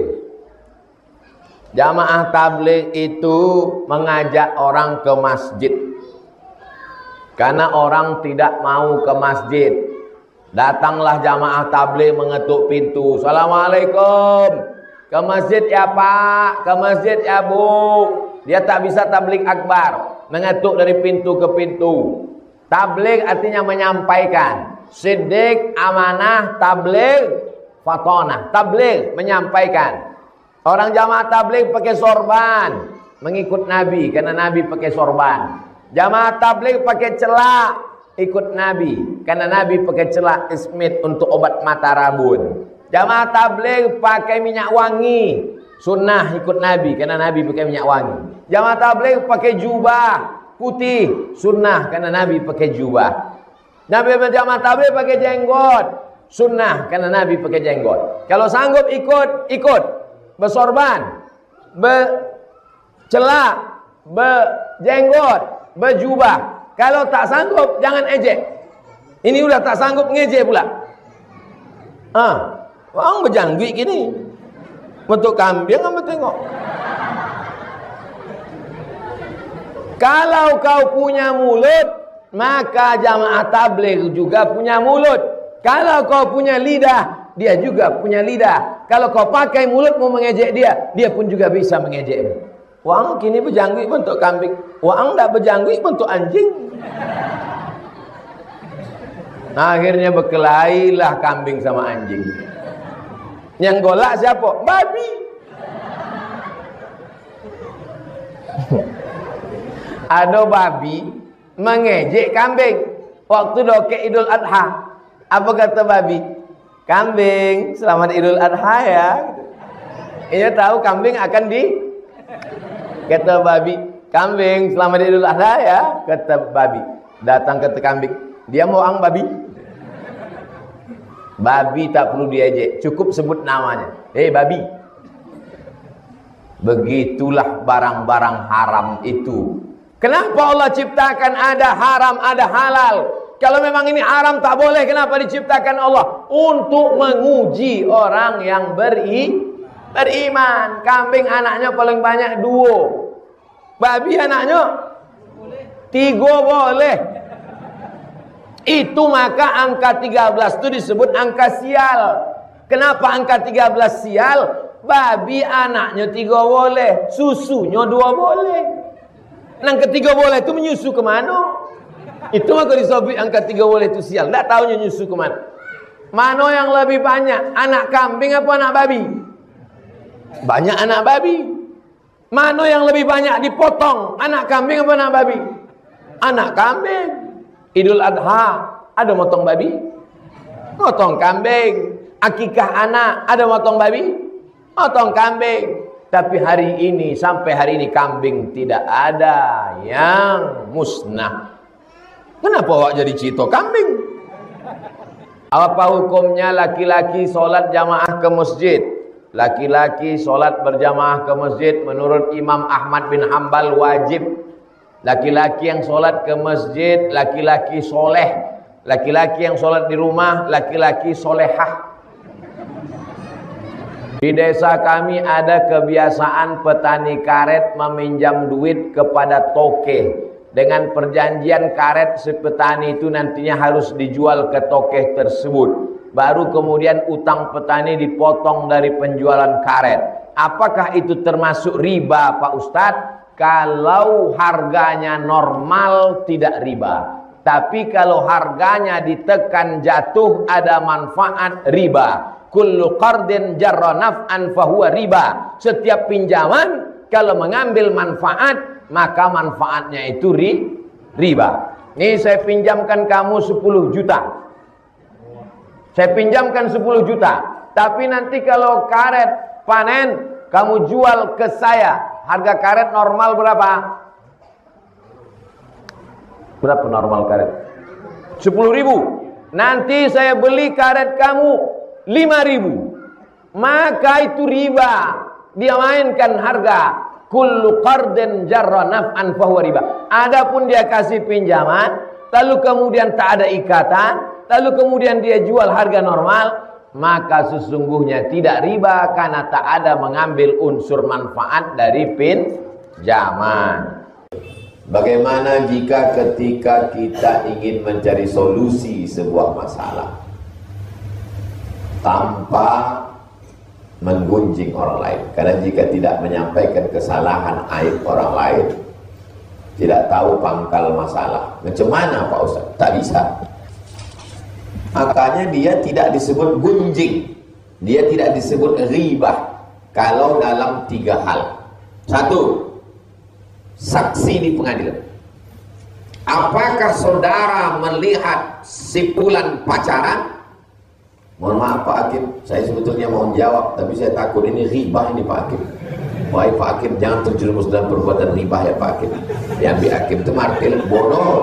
Jamaah tabligh itu mengajak orang ke masjid. Karena orang tidak mau ke masjid. Datanglah jamaah tabligh mengetuk pintu. Assalamualaikum. Ke masjid ya Pak, ke masjid ya Bu. Dia tak bisa tabligh akbar, mengetuk dari pintu ke pintu. Tabligh artinya menyampaikan. Siddiq, amanah, tabligh, fatonah. Tabligh menyampaikan. Orang jamaah tabligh pakai sorban, mengikut Nabi karena Nabi pakai sorban. Jamaah tabligh pakai celak, ikut Nabi karena Nabi pakai celak ismit untuk obat mata rabun. Jamaah tabligh pakai minyak wangi, sunnah ikut Nabi karena Nabi pakai minyak wangi. Jamaah tabligh pakai jubah putih, sunnah karena Nabi pakai jubah. Nabi berjamaah tabligh pakai jenggot, sunnah karena Nabi pakai jenggot. Kalau sanggup ikut bersorban, bercelak, berjenggot, berjubah. Kalau tak sanggup jangan ejek. Ini udah tak sanggup ngejek pula. Orang berjanggut gini, bentuk kambing apa tengok. Kalau kau punya mulut, maka jamaah tabligh juga punya mulut. Kalau kau punya lidah, dia juga punya lidah. Kalau kau pakai mulut mau mengejek dia, dia pun juga bisa mengejekmu. Wang kini berjanggut bentuk kambing, wang tak berjanggut bentuk anjing. Akhirnya berkelailah kambing sama anjing. Yang golak siapa? Babi. Ada babi mengejek kambing waktu doke Idul Adha. Apa kata babi? Kambing, selamat Idul Adha ya. Ia tahu kambing akan kata babi, kambing, selamat Idul Adha ya. Kata babi, datang ke kambing. Dia mau babi. Babi tak perlu diejek, cukup sebut namanya. Hei babi. Begitulah barang-barang haram itu. Kenapa Allah ciptakan ada haram, ada halal? Kalau memang ini haram tak boleh, kenapa diciptakan Allah? Untuk menguji orang yang beriman. Kambing anaknya paling banyak 2. Babi anaknya 3 boleh. Itu maka angka 13 itu disebut angka sial. Kenapa angka 13 sial? Babi anaknya 3 boleh, susunya 2 boleh. Yang ketiga boleh itu menyusu kemana? Itu maka disebut angka 3 boleh itu sial. Tak tahunya nyusu kemana. Mana yang lebih banyak? Anak kambing apa anak babi? Banyak anak babi. Mana yang lebih banyak dipotong? Anak kambing apa anak babi? Anak kambing. Idul Adha ada motong babi? Motong kambing. Akikah anak ada motong babi? Motong kambing. Tapi hari ini, sampai hari ini kambing tidak ada yang musnah. Kenapa awak jadi cito kambing? Apa hukumnya laki-laki sholat jamaah ke masjid? Laki-laki sholat berjamaah ke masjid menurut Imam Ahmad bin Hanbal wajib. Laki-laki yang sholat ke masjid, laki-laki soleh. Laki-laki yang sholat di rumah, laki-laki solehah. Di desa kami ada kebiasaan petani karet meminjam duit kepada tokeh. Dengan perjanjian karet si petani itu nantinya harus dijual ke tokeh tersebut. Baru kemudian utang petani dipotong dari penjualan karet. Apakah itu termasuk riba Pak Ustadz? Kalau harganya normal tidak riba. Tapi kalau harganya ditekan jatuh ada manfaat riba. Kullu qardin jarra naf'an fahuwa riba. Setiap pinjaman kalau mengambil manfaat, maka manfaatnya itu riba. Nih saya pinjamkan kamu 10 juta. Saya pinjamkan 10 juta. Tapi nanti kalau karet panen, kamu jual ke saya. Harga karet normal berapa? Berapa normal karet? 10.000. Nanti saya beli karet kamu 5.000. Maka itu riba. Dia mainkan harga. Kullu qardin jarra naf'an fahuwa riba. Adapun dia kasih pinjaman, lalu kemudian tak ada ikatan, lalu kemudian dia jual harga normal, maka sesungguhnya tidak riba karena tak ada mengambil unsur manfaat dari pinjaman. Bagaimana jika ketika kita ingin mencari solusi sebuah masalah tanpa menggunjing orang lain? Karena jika tidak menyampaikan kesalahan aib orang lain, tidak tahu pangkal masalah, macam mana Pak Ustaz? Tak bisa. Makanya dia tidak disebut gunjing, dia tidak disebut ribah kalau dalam 3 hal. 1, saksi di pengadilan. Apakah saudara melihat si fulan pacaran? Mohon maaf Pak Hakim, saya sebetulnya mau jawab, tapi saya takut ini ribah ini Pak Hakim. Wahai Pak Hakim, jangan terjerumus dalam perbuatan ribah ya Pak Hakim. Yang Bi Hakim itu martil bodoh.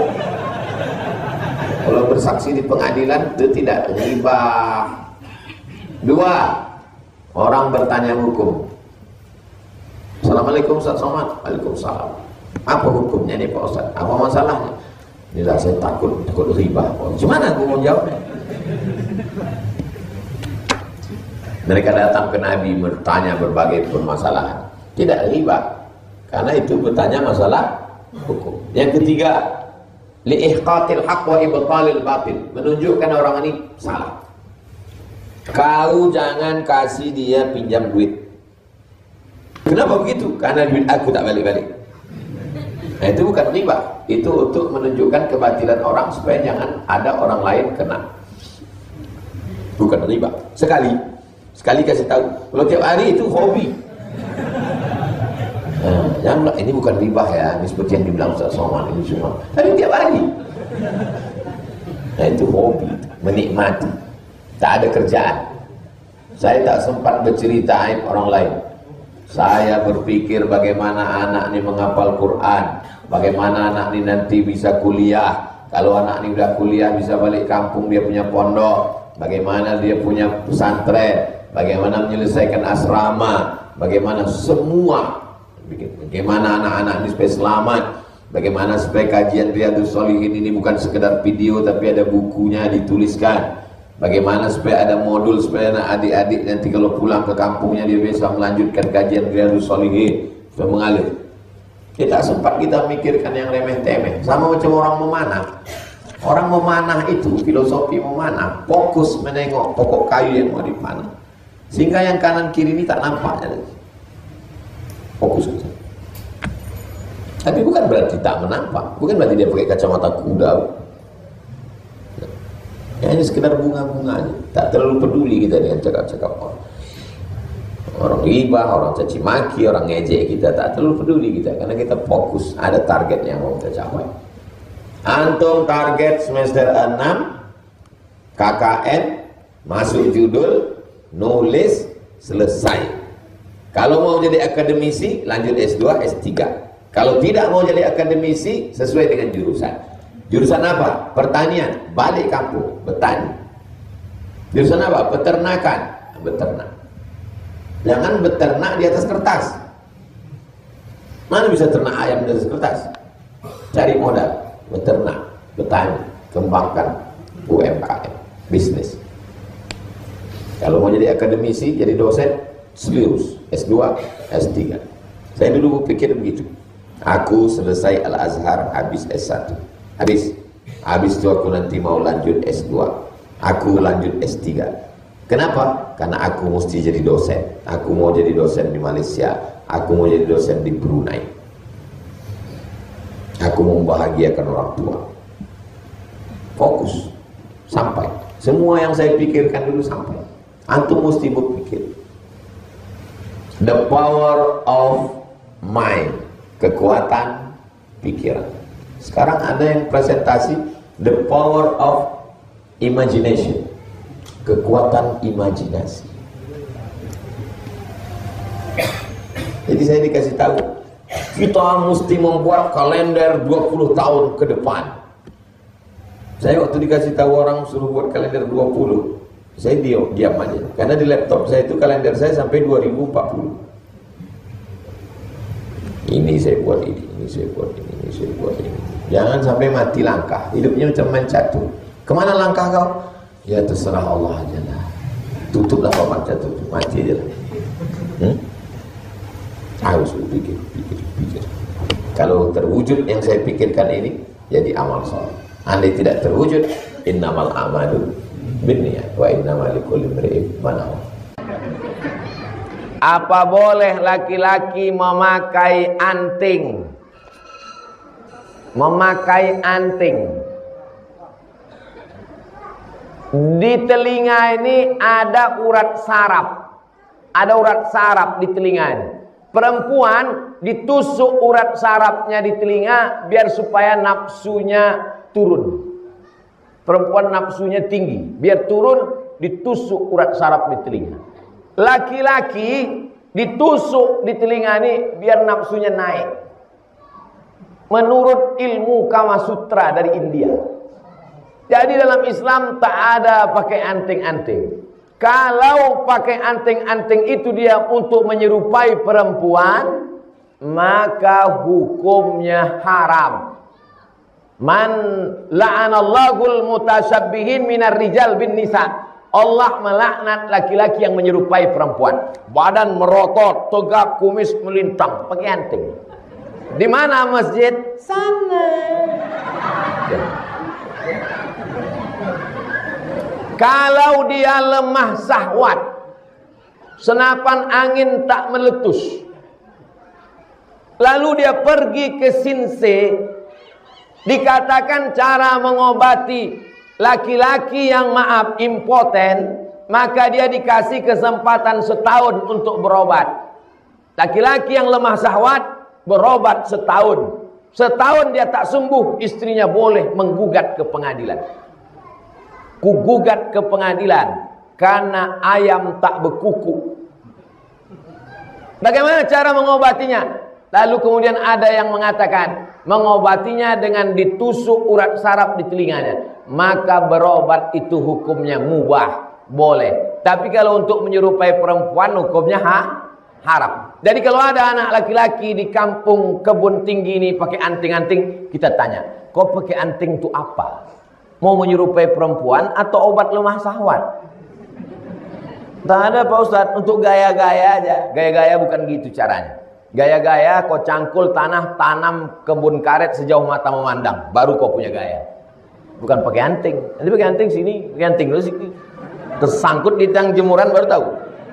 Kalau bersaksi di pengadilan itu tidak ribah. 2, orang bertanya hukum. Assalamualaikum Ustaz Somad. Waalaikumsalam. Apa hukumnya nih Pak Ustaz? Apa masalahnya? Inilah saya takut ribah. Gimana aku mau jawabnya? Mereka datang ke Nabi bertanya berbagai permasalahan. Tidak riba, karena itu bertanya masalah hukum. Yang ketiga, liihqatil haqq wa ibtalil batil, menunjukkan orang ini salah. Kau jangan kasih dia pinjam duit. Kenapa begitu? Karena duit aku tak balik-balik. Nah, itu bukan riba, itu untuk menunjukkan kebatilan orang supaya jangan ada orang lain kena. Bukan riba. Sekali kasih tahu. Kalau tiap hari itu hobi. Jangan ini bukan riba ya, ini seperti yang dibilang Ustaz Somad ini semua. Tapi tiap hari. Nah, itu hobi, menikmati. Tak ada kerjaan. Saya tak sempat bercerita aib orang lain. Saya berpikir bagaimana anak ini menghafal Quran, bagaimana anak ini nanti bisa kuliah. Kalau anak ini udah kuliah bisa balik kampung, dia punya pondok. Bagaimana dia punya pesantren, bagaimana menyelesaikan asrama, bagaimana semua, bagaimana anak-anak ini supaya selamat, bagaimana supaya kajian Riyadhus Shalihin ini bukan sekedar video tapi ada bukunya dituliskan, bagaimana supaya ada modul supaya anak adik-adik nanti kalau pulang ke kampungnya dia bisa melanjutkan kajian Riyadhus Shalihin supaya mengalir. Kita sempat kita mikirkan yang remeh-temeh, sama macam orang memanah. Orang memanah itu, filosofi memanah, fokus menengok pokok kayu yang mau dipanah. Sehingga yang kanan kiri ini tak nampak. Fokus saja. Tapi bukan berarti tak menampak. Bukan berarti dia pakai kacamata kuda. Ya, ini sekedar bunga-bunga aja. Tak terlalu peduli kita dengan cakap-cakap orang. Orang ribah, orang caci maki, orang ngejek kita. Tak terlalu peduli kita. Karena kita fokus, ada target yang mau kita capai. Antum target semester 6 KKN, masuk judul, nulis, selesai. Kalau mau jadi akademisi, lanjut S2, S3. Kalau tidak mau jadi akademisi, sesuai dengan jurusan. Jurusan apa? Pertanian, balik kampung, bertani. Jurusan apa? Peternakan, beternak. Jangan beternak di atas kertas. Mana bisa ternak ayam di atas kertas? Cari modal. Beternak, bertani, kembangkan UMKM, bisnis. Kalau mau jadi akademisi, jadi dosen, serius, S2, S3. Saya dulu berpikir begitu. Aku selesai Al-Azhar, habis S1. Habis itu aku nanti mau lanjut S2. Aku lanjut S3. Kenapa? Karena aku mesti jadi dosen. Aku mau jadi dosen di Malaysia. Aku mau jadi dosen di Brunei. Aku mau membahagiakan orang tua. Fokus. Sampai. Semua yang saya pikirkan dulu sampai. Antum mesti berpikir. The power of mind. Kekuatan pikiran. Sekarang ada yang presentasi the power of imagination, kekuatan imajinasi. Jadi saya dikasih tahu, kita mesti membuat kalender 20 tahun ke depan. Saya waktu dikasih tahu orang suruh buat kalender 20, saya diam aja. Karena di laptop saya itu kalender saya sampai 2040. Ini saya buat ini saya buat ini saya buat ini. Jangan sampai mati langkah. Hidupnya macam main catur. Kemana langkah kau? Ya terserah Allah aja lah. Tutuplah papan catur, mati aja lah. Harus pikir. Kalau terwujud yang saya pikirkan ini, jadi amal soleh. Andai tidak terwujud, innamal a'malu binniyat wa innamal likulli imri'in ma nawa. Apa boleh laki-laki memakai anting? Memakai anting. Di telinga ini ada urat saraf. Ada urat saraf di telinga ini. Perempuan ditusuk urat sarafnya di telinga biar supaya nafsunya turun. Perempuan nafsunya tinggi, biar turun ditusuk urat saraf di telinga. Laki-laki ditusuk di telinga ini biar nafsunya naik. Menurut ilmu Kama Sutra dari India. Jadi dalam Islam tak ada pakai anting-anting. Kalau pakai anting-anting itu dia untuk menyerupai perempuan, maka hukumnya haram. Man la'anallahul mutasyabbihin minar rijal bin nisa. Allah melaknat laki-laki yang menyerupai perempuan. Badan merotot, tegap, kumis melintang, pakai anting. Di mana masjid? Sana. Ya. Kalau dia lemah syahwat, senapan angin tak meletus, lalu dia pergi ke Sinse, dikatakan cara mengobati laki-laki yang maaf impoten, maka dia dikasih kesempatan setahun untuk berobat. Laki-laki yang lemah syahwat berobat setahun. Setahun dia tak sembuh, istrinya boleh menggugat ke pengadilan. Kugugat ke pengadilan karena ayam tak berkuku. Bagaimana cara mengobatinya? Lalu kemudian ada yang mengatakan mengobatinya dengan ditusuk urat saraf di telinganya. Maka berobat itu hukumnya mubah, boleh. Tapi kalau untuk menyerupai perempuan hukumnya haram. Jadi kalau ada anak laki-laki di kampung Kebun Tinggi ini pakai anting-anting, kita tanya, kau pakai anting itu apa? Mau menyerupai perempuan atau obat lemah syahwat? Tak ada Pak Ustadz, untuk gaya-gaya aja. Gaya-gaya bukan gitu caranya. Gaya-gaya kau cangkul tanah, tanam kebun karet sejauh mata memandang, baru kau punya gaya. Bukan pakai anting. Nanti pakai anting sini, pakai anting terus tersangkut di tang jemuran baru tahu.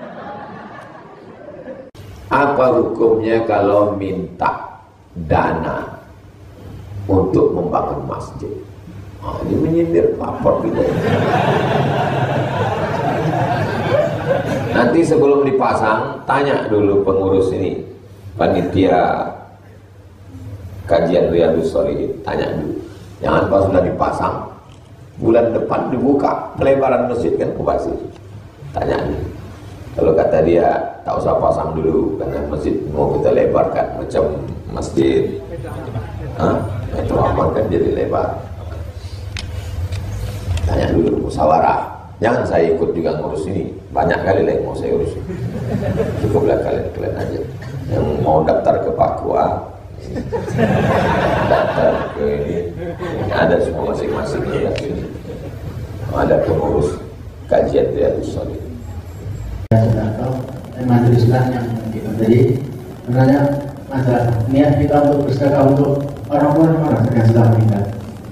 Apa hukumnya kalau minta dana untuk membangun masjid? Dia menyindir papot gitu. Nanti sebelum dipasang, tanya dulu pengurus ini, panitia kajian Riyadhus Shalihin, tanya dulu. Jangan pas sudah dipasang, bulan depan dibuka pelebaran masjid kan pasti. Tanya dulu. Kalau kata dia tak usah pasang dulu karena masjid mau kita lebarkan macam masjid. Itu aman kan jadi lebar. Tanya dulu, musyawarah. Jangan saya ikut juga ngurus ini. Banyak kali lah yang mau saya urus. Cukuplah kalian aja. Yang mau daftar ke Papua, daftar ke ini. Ada semua masing-masing ya. Ada pengurus kajian Riyadhus Shalihin. Majelis Islam yang gitu. Jadi sebenarnya ada niat kita untuk bersedekah untuk orang-orang yang sudah meninggal.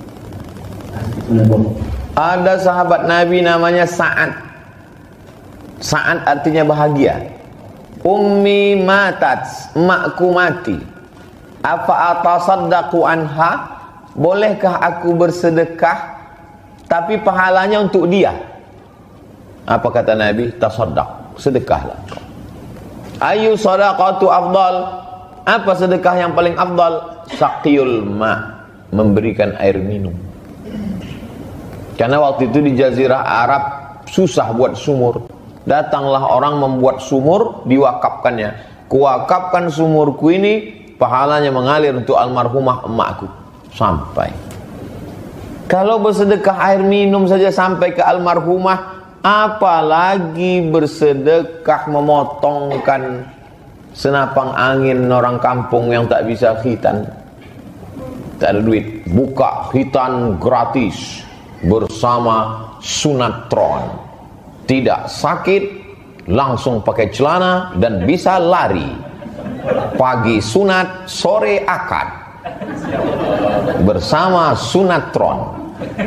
Ada sahabat Nabi namanya Sa'ad. Sa'ad artinya bahagia. Ummi matat, makku mati. Apa atasaddaqu anha? Bolehkah aku bersedekah tapi pahalanya untuk dia? Apa kata Nabi? Tasaddaq, sedekahlah. Ayu sadaqatu afdal? Apa sedekah yang paling afdal? Saqiyul ma, memberikan air minum. Karena waktu itu di Jazirah Arab susah buat sumur. Datanglah orang membuat sumur, diwakafkannya. Kuwakafkan sumurku ini, pahalanya mengalir untuk almarhumah emakku. Sampai. Kalau bersedekah air minum saja sampai ke almarhumah, apalagi bersedekah memotongkan senapang angin orang kampung yang tak bisa khitan. Tak ada duit, buka khitan gratis bersama sunatron. Tidak sakit, langsung pakai celana dan bisa lari. Pagi sunat, sore akad bersama sunatron.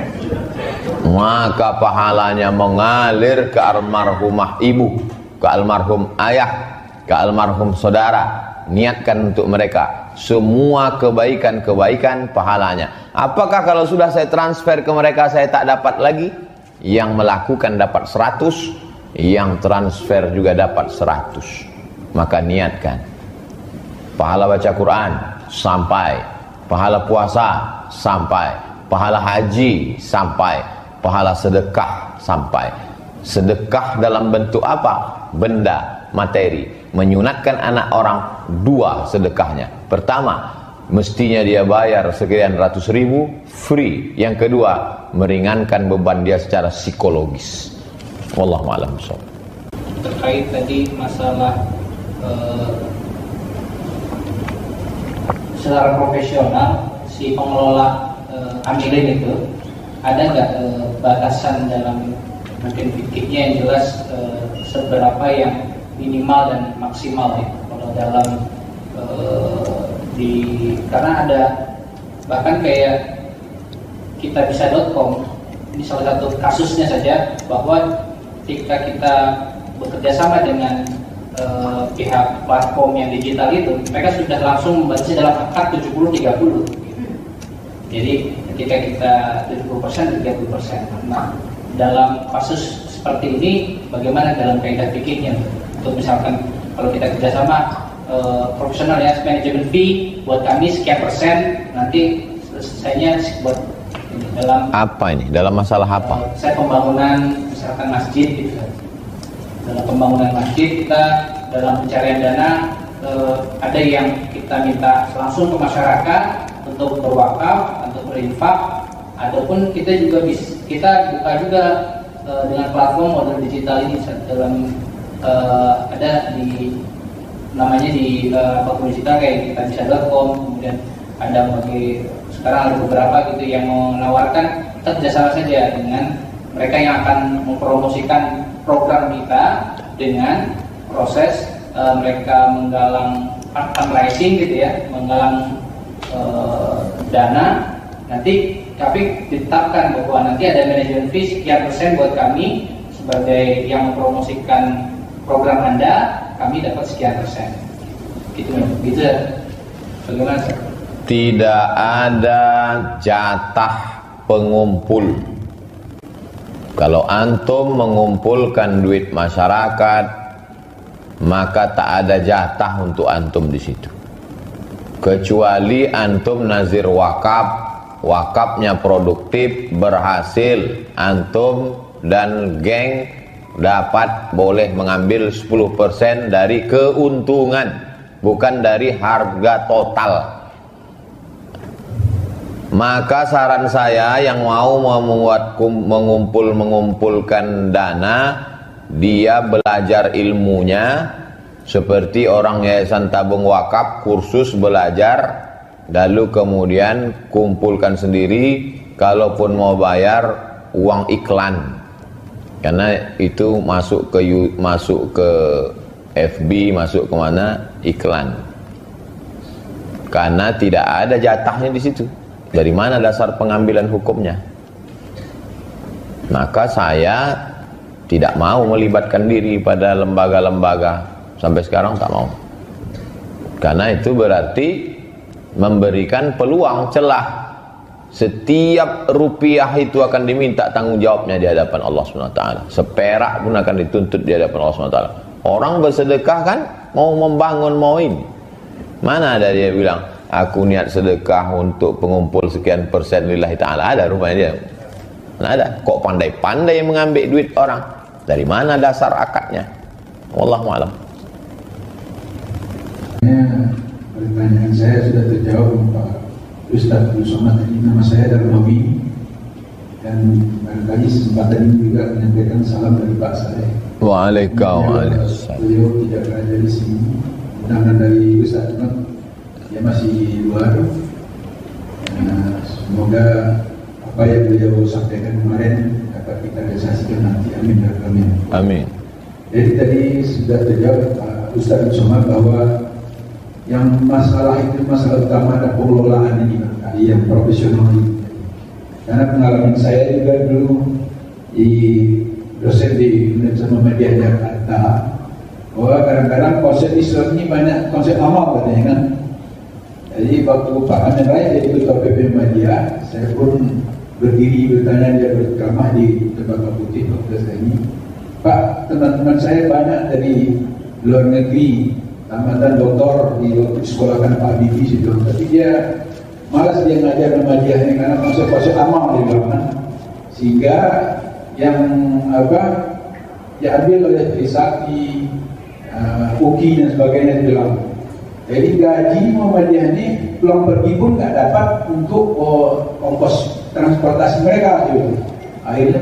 Maka pahalanya mengalir ke almarhumah ibu, ke almarhum ayah, ke almarhum saudara. Niatkan untuk mereka semua kebaikan-kebaikan pahalanya. Apakah kalau sudah saya transfer ke mereka saya tak dapat lagi? Yang melakukan dapat 100, yang transfer juga dapat 100. Maka niatkan. Pahala baca Quran sampai, pahala puasa sampai, pahala haji sampai, pahala sedekah sampai. Sedekah dalam bentuk apa? Benda, materi. Menyunatkan anak orang, 2 sedekahnya. Pertama, mestinya dia bayar sekian ratus ribu, free. Yang kedua, meringankan beban dia secara psikologis. Wallahu a'lam bishawab. Terkait tadi masalah secara profesional si pengelola amilin itu ada nggak batasan dalam mungkin fikihnya yang jelas seberapa yang minimal dan maksimal ya kalau dalam karena ada bahkan kayak kitabisa.com ini salah satu kasusnya saja bahwa ketika kita bekerja sama dengan pihak platform yang digital itu mereka sudah langsung membatasi dalam akad 70-30 jadi ketika kita 70% 30%. Nah dalam kasus seperti ini bagaimana dalam kaidah fikihnya untuk misalkan kalau kita kerjasama profesional ya manajemen fee buat kami sekian persen nanti selesainya buat ini, dalam apa ini dalam masalah apa? Saya pembangunan misalkan masjid gitu. Dalam pembangunan masjid kita dalam pencarian dana ada yang kita minta langsung ke masyarakat untuk berwakaf untuk berinfak ataupun kita juga kita buka juga dengan platform model digital ini dalam ada di namanya di platform digital kayak kitabisa.com kemudian ada bagi sekarang ada beberapa gitu yang menawarkan kita kerjasama saja dengan mereka yang akan mempromosikan program kita dengan proses mereka menggalang fundraising gitu ya menggalang dana nanti tapi ditetapkan bahwa nanti ada manajemen fee sekian persen buat kami sebagai yang mempromosikan program Anda, kami dapat sekian persen. Gitu bagaimana? Tidak ada jatah pengumpul. Kalau antum mengumpulkan duit masyarakat, maka tak ada jatah untuk antum di situ. Kecuali antum nazir wakaf, wakafnya produktif, berhasil, antum dan geng dapat boleh mengambil 10% dari keuntungan, bukan dari harga total. Maka saran saya yang mau mengumpulkan dana, dia belajar ilmunya seperti orang yayasan tabung wakaf, kursus belajar, lalu kemudian kumpulkan sendiri. Kalaupun mau bayar, uang iklan, karena itu masuk ke FB, masuk ke mana iklan, karena tidak ada jatahnya di situ. Dari mana dasar pengambilan hukumnya? Maka saya tidak mau melibatkan diri pada lembaga-lembaga, sampai sekarang tak mau, karena itu berarti memberikan peluang celah. Setiap rupiah itu akan diminta tanggung jawabnya di hadapan Allah SWT. Seperak pun akan dituntut di hadapan Allah SWT. Orang bersedekah kan mau membangun, mau ini. Mana ada dia bilang, aku niat sedekah untuk pengumpul sekian persen lillahi ta'ala. Ada rupanya dia. Nah, ada. Kok pandai-pandai mengambil duit orang? Dari mana dasar akadnya? Wallahu a'lam. Pertanyaan saya sudah terjawab Pak Ustaz Abdul Somad. Nama saya Darmawi, dan barangkali kesempatan ini juga menyampaikan salam dari Pak Saleh. Waalaikumsalam. Beliau tidak berada di sini. Undangan dari Ustaz Ahmad, dia masih di luar. Semoga apa yang beliau sampaikan kemarin dapat kita realisasikan nanti. Amin ya Rabbal alamin. Amin. Jadi tadi sudah terjawab Pak Ustaz Abdul Somad bahwa yang masalah itu, masalah utama ada pengelolaan ini yang profesional ini. Karena pengalaman saya juga dulu di dosen di Universitas Muhammadiyah Jakarta, bahwa kadang-kadang konsep Islam ini banyak konsep amal katanya kan. Jadi waktu Pak Amin Rais jadi ketua PP Muhammadiyah, saya pun berdiri bertanya, dia berceramah di Tembakau Putih waktu ini. Pak, teman-teman saya banyak dari luar negeri, tamatan doktor di sekolahkan Pak Bibi situ, tapi dia malas dia ngajar Muhammadiyah ini karena konsep-konsep amal di belakang, sehingga yang diambil oleh Trisakti, UKI dan sebagainya di dalam. Jadi gaji Muhammadiyah ini pulang pergi pun nggak dapat untuk ongkos transportasi mereka gitu. Akhirnya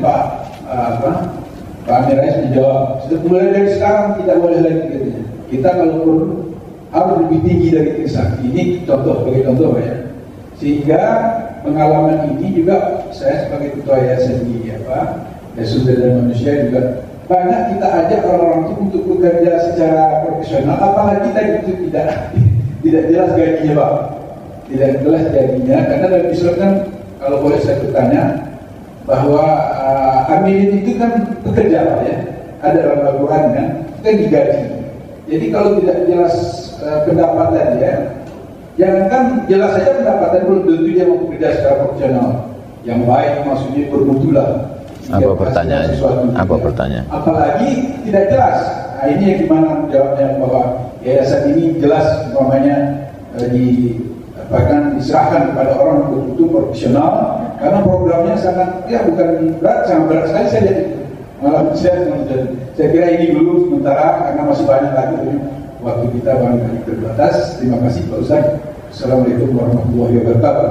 Pak Amin Rais menjawab, mulai dari sekarang tidak boleh lagi katanya. Kita kalau perlu harus lebih tinggi dari Trisakti. Ini contoh, sebagai contoh ya. Sehingga pengalaman ini juga saya sebagai ketua yayasan di Sumber Daya Manusia juga banyak kita ajak orang-orang itu untuk bekerja secara profesional, apalagi tadi itu tidak jelas gajinya Pak, tidak jelas gajinya, karena dalam Islam kan kalau boleh saya bertanya bahwa amilin itu kan bekerja Pak ya, ada dalam Al-Quran kan digaji. Jadi kalau tidak jelas pendapatan dia, jangankan jelas saja pendapatan, belum tentu dia mau bekerja secara profesional yang baik, maksudnya bermutulah. Apa pertanyaan? Apa pertanyaan? Apalagi tidak jelas. Nah, ini yang gimana jawabnya, bahwa yayasan ini jelas umpamanya diserahkan kepada orang betul-betul profesional, karena programnya sangat bukan berat, sangat berat sekali saya lihat itu. Malah saya kira ini dulu sementara karena masih banyak lagi waktu kita barangkali terbatas. Terima kasih Pak Ustaz. Assalamualaikum warahmatullahi wabarakatuh.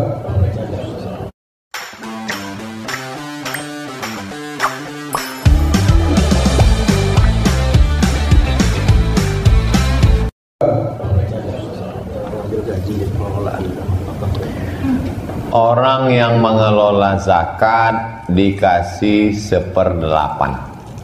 Orang yang mengelola zakat dikasih 1/8.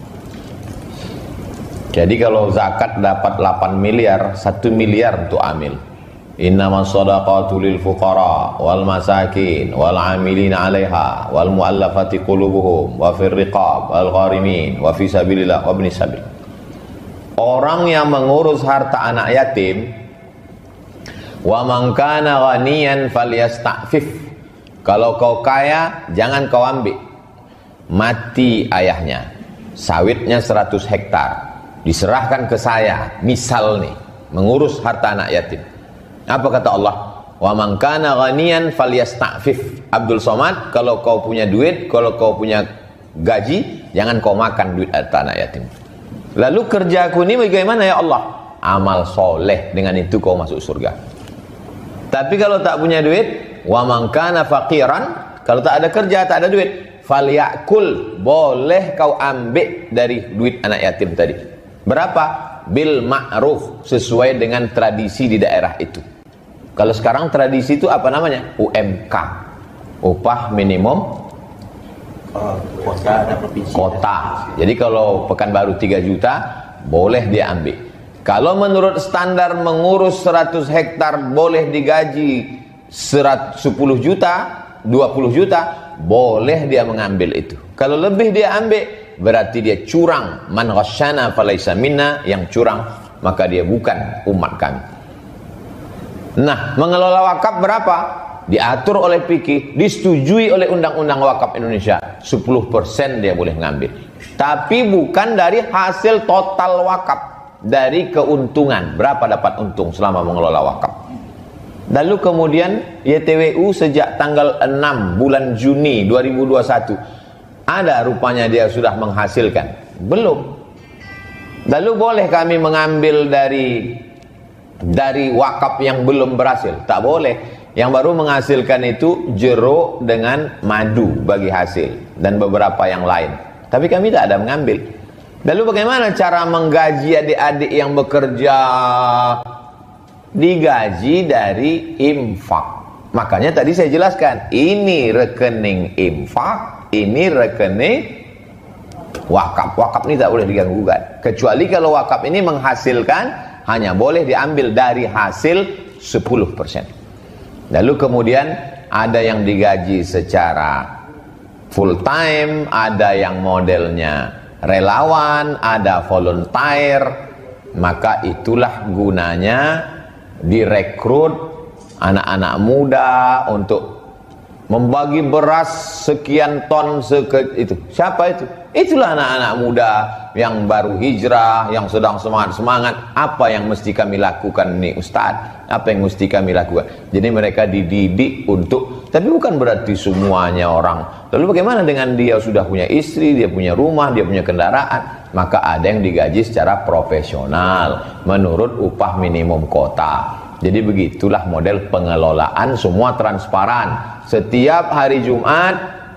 Jadi kalau zakat dapat 8 miliar, 1 miliar untuk amil. Innamas shadaqatu lil fuqara wal masakin wal amilina 'alaiha wal mu'allafati qulubuhum wa fir riqab wal gharimin wa fi sabilillah wa ibnis sabil. Orang yang mengurus harta anak yatim, wa man kana ghaniyan falyasta'fif. Kalau kau kaya, jangan kau ambil. Mati ayahnya, sawitnya 100 hektar, diserahkan ke saya, misal nih, mengurus harta anak yatim. Apa kata Allah? Wa man kana ghaniyan falyasta'fif. Abdul Somad, kalau kau punya duit, kalau kau punya gaji, jangan kau makan duit harta anak yatim. Lalu kerjaku ini bagaimana ya Allah? Amal soleh, dengan itu kau masuk surga. Tapi kalau tak punya duit, wa man kana faqiran, kalau tak ada kerja, tak ada duit, falyakul, boleh kau ambil dari duit anak yatim tadi. Berapa? Bil ma'ruf, sesuai dengan tradisi di daerah itu. Kalau sekarang tradisi itu apa namanya? UMK, upah minimum kota. Jadi kalau Pekanbaru 3 juta, boleh dia ambil. Kalau menurut standar mengurus 100 hektar boleh digaji 10 juta, 20 juta, boleh dia mengambil itu. Kalau lebih dia ambil, berarti dia curang. Man ghasyana falaysa minna, yang curang maka dia bukan umat kami. Nah, mengelola wakaf berapa? Diatur oleh fikih, disetujui oleh Undang-Undang Wakaf Indonesia. 10% dia boleh ngambil. Tapi bukan dari hasil total wakaf, dari keuntungan. Berapa dapat untung selama mengelola wakaf? Lalu kemudian YTWU sejak tanggal 6 bulan Juni 2021 ada rupanya dia sudah menghasilkan. Belum. Lalu boleh kami mengambil dari wakaf yang belum berhasil? Tak boleh. Yang baru menghasilkan itu jeruk dengan madu bagi hasil dan beberapa yang lain. Tapi kami tak ada mengambil. Lalu bagaimana cara menggaji adik-adik yang bekerja? Digaji dari infak. Makanya tadi saya jelaskan, ini rekening infak, ini rekening wakaf. Wakaf ini tak boleh diganggu-gugat. Kecuali kalau wakaf ini menghasilkan, hanya boleh diambil dari hasil 10%. Lalu kemudian ada yang digaji secara full time, ada yang modelnya relawan, ada volunteer. Maka itulah gunanya direkrut anak-anak muda untuk membagi beras sekian ton itu. Siapa itu? Itulah anak-anak muda yang baru hijrah, yang sedang semangat-semangat. Apa yang mesti kami lakukan nih Ustaz? Apa yang mesti kami lakukan? Jadi mereka dididik untuk, tapi bukan berarti semuanya orang. Lalu bagaimana dengan dia sudah punya istri, dia punya rumah, dia punya kendaraan? Maka ada yang digaji secara profesional menurut upah minimum kota. Jadi begitulah model pengelolaan, semua transparan. Setiap hari Jumat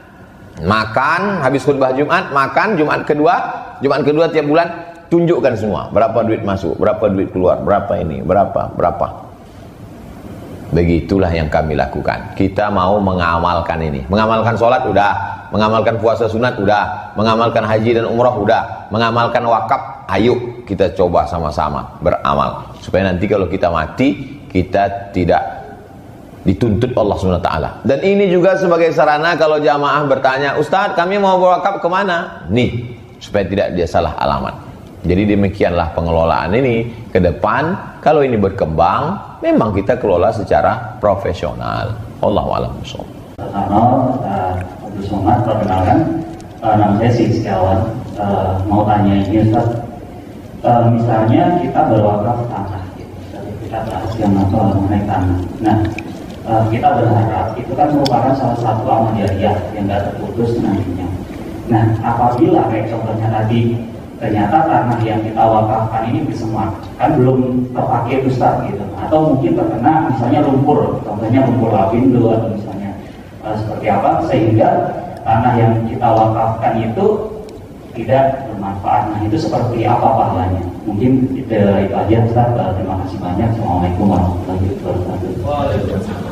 makan, habis khutbah Jumat makan, Jumat kedua tiap bulan tunjukkan semua berapa duit masuk, berapa duit keluar, berapa ini, berapa. Begitulah yang kami lakukan. Kita mau mengamalkan ini. Mengamalkan sholat udah, mengamalkan puasa sunat udah, mengamalkan haji dan umrah udah, mengamalkan wakaf. Ayo kita coba sama-sama beramal supaya nanti kalau kita mati kita tidak dituntut Allah SWT. Dan ini juga sebagai sarana kalau jamaah bertanya, Ustadz kami mau berwakaf kemana? Nih, supaya tidak dia salah alamat. Jadi demikianlah pengelolaan ini ke depan. Kalau ini berkembang, memang kita kelola secara profesional. Allahu a'lam bishawab. Abdul Somad, perkenalkan, nama saya Si Setiawan. Mau tanya ini Ustaz, misalnya kita berwakaf tanah, gitu. Kita bahas yang mengenai tanah. Nah, kita berharap itu kan merupakan salah satu amal jariah yang tidak terputus nantinya. Nah, apabila kayak contohnya tadi ternyata tanah yang kita wakafkan ini bersemak, kan belum terpakai Ustaz gitu, atau mungkin terkena misalnya lumpur, contohnya lumpur lapindo atau misalnya seperti apa, sehingga tanah yang kita wakafkan itu tidak bermanfaat. Nah, itu seperti apa pahalanya? Mungkin itu aja Ustaz. Terima kasih banyak. Assalamualaikum warahmatullahi wabarakatuh.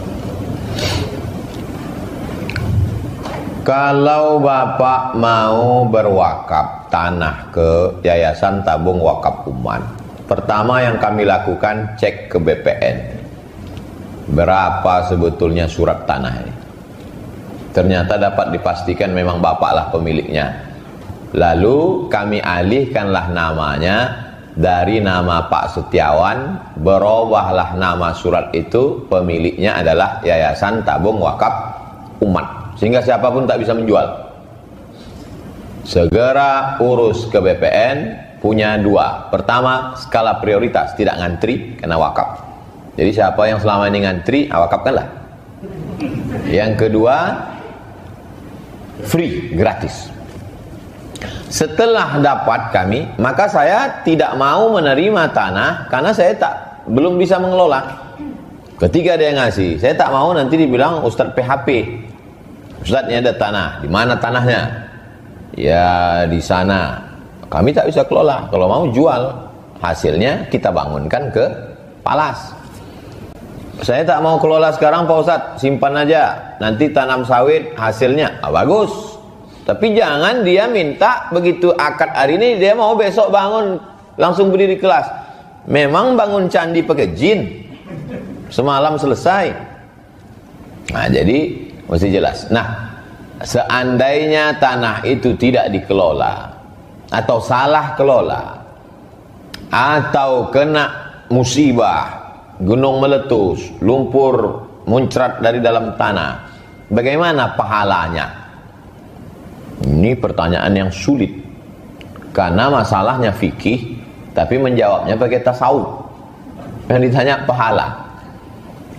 Kalau Bapak mau berwakaf tanah ke Yayasan Tabung Wakaf Umat, pertama yang kami lakukan cek ke BPN. Berapa sebetulnya surat tanah ini? Ternyata dapat dipastikan memang Bapaklah pemiliknya. Lalu kami alihkanlah namanya dari nama Pak Setiawan, berubahlah nama surat itu, pemiliknya adalah Yayasan Tabung Wakaf Umat. Sehingga siapapun tak bisa menjual. Segera urus ke BPN, punya dua. Pertama, skala prioritas, tidak ngantri karena wakaf. Jadi siapa yang selama ini ngantri, wakafkanlah. Yang kedua, free, gratis. Setelah dapat kami, maka saya tidak mau menerima tanah karena saya belum bisa mengelola. Ketika dia ngasih, saya tak mau nanti dibilang Ustadz PHP. Ustadz, ini ada tanah. Di mana tanahnya? Ya di sana. Kami tak bisa kelola. Kalau mau jual, hasilnya kita bangunkan ke Palas. Saya tak mau kelola sekarang Pak Ustadz, simpan aja. Nanti tanam sawit, hasilnya bagus. Tapi jangan dia minta begitu akad hari ini, dia mau besok bangun langsung berdiri kelas. Memang bangun candi pakai jin, semalam selesai. Nah, jadi mesti jelas. Nah, seandainya tanah itu tidak dikelola atau salah kelola atau kena musibah, gunung meletus, lumpur muncrat dari dalam tanah, bagaimana pahalanya? Ini pertanyaan yang sulit karena masalahnya fikih, tapi menjawabnya pakai tasawuf. Yang ditanya pahala.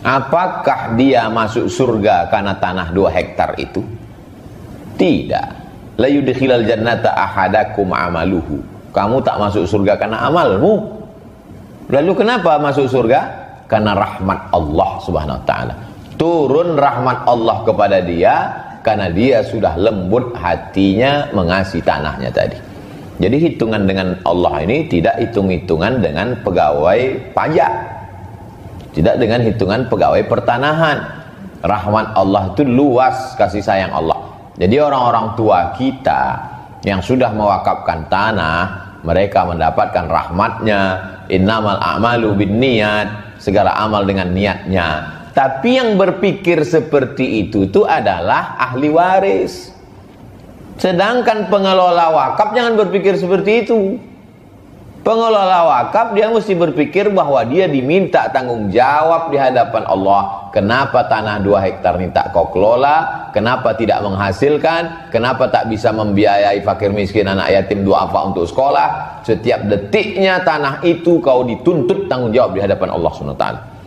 Apakah dia masuk surga karena tanah 2 hektar itu? Tidak. La yudkhilal jannata ahadakum amaluhu. Kamu tak masuk surga karena amalmu. Lalu kenapa masuk surga? Karena rahmat Allah Subhanahu wa taala. Turun rahmat Allah kepada dia karena dia sudah lembut hatinya mengasihi tanahnya tadi. Jadi hitungan dengan Allah ini tidak hitung-hitungan dengan pegawai pajak, tidak dengan hitungan pegawai pertanahan. Rahmat Allah itu luas, kasih sayang Allah. Jadi orang-orang tua kita yang sudah mewakafkan tanah, mereka mendapatkan rahmatnya. Innamal a'malu binniyat, segala amal dengan niatnya. Tapi yang berpikir seperti itu adalah ahli waris. Sedangkan pengelola wakaf jangan berpikir seperti itu. Pengelola wakaf dia mesti berpikir bahwa dia diminta tanggung jawab di hadapan Allah. Kenapa tanah 2 hektar ini tak kau kelola? Kenapa tidak menghasilkan? Kenapa tak bisa membiayai fakir miskin, anak yatim, duafa untuk sekolah? Setiap detiknya tanah itu kau dituntut tanggung jawab di hadapan Allah SWT.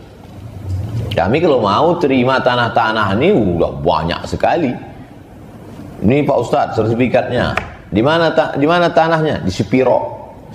Kami kalau mau terima tanah-tanah ini udah banyak sekali. Ini Pak Ustadz sertifikatnya. Di mana tanahnya? Di Sepiro.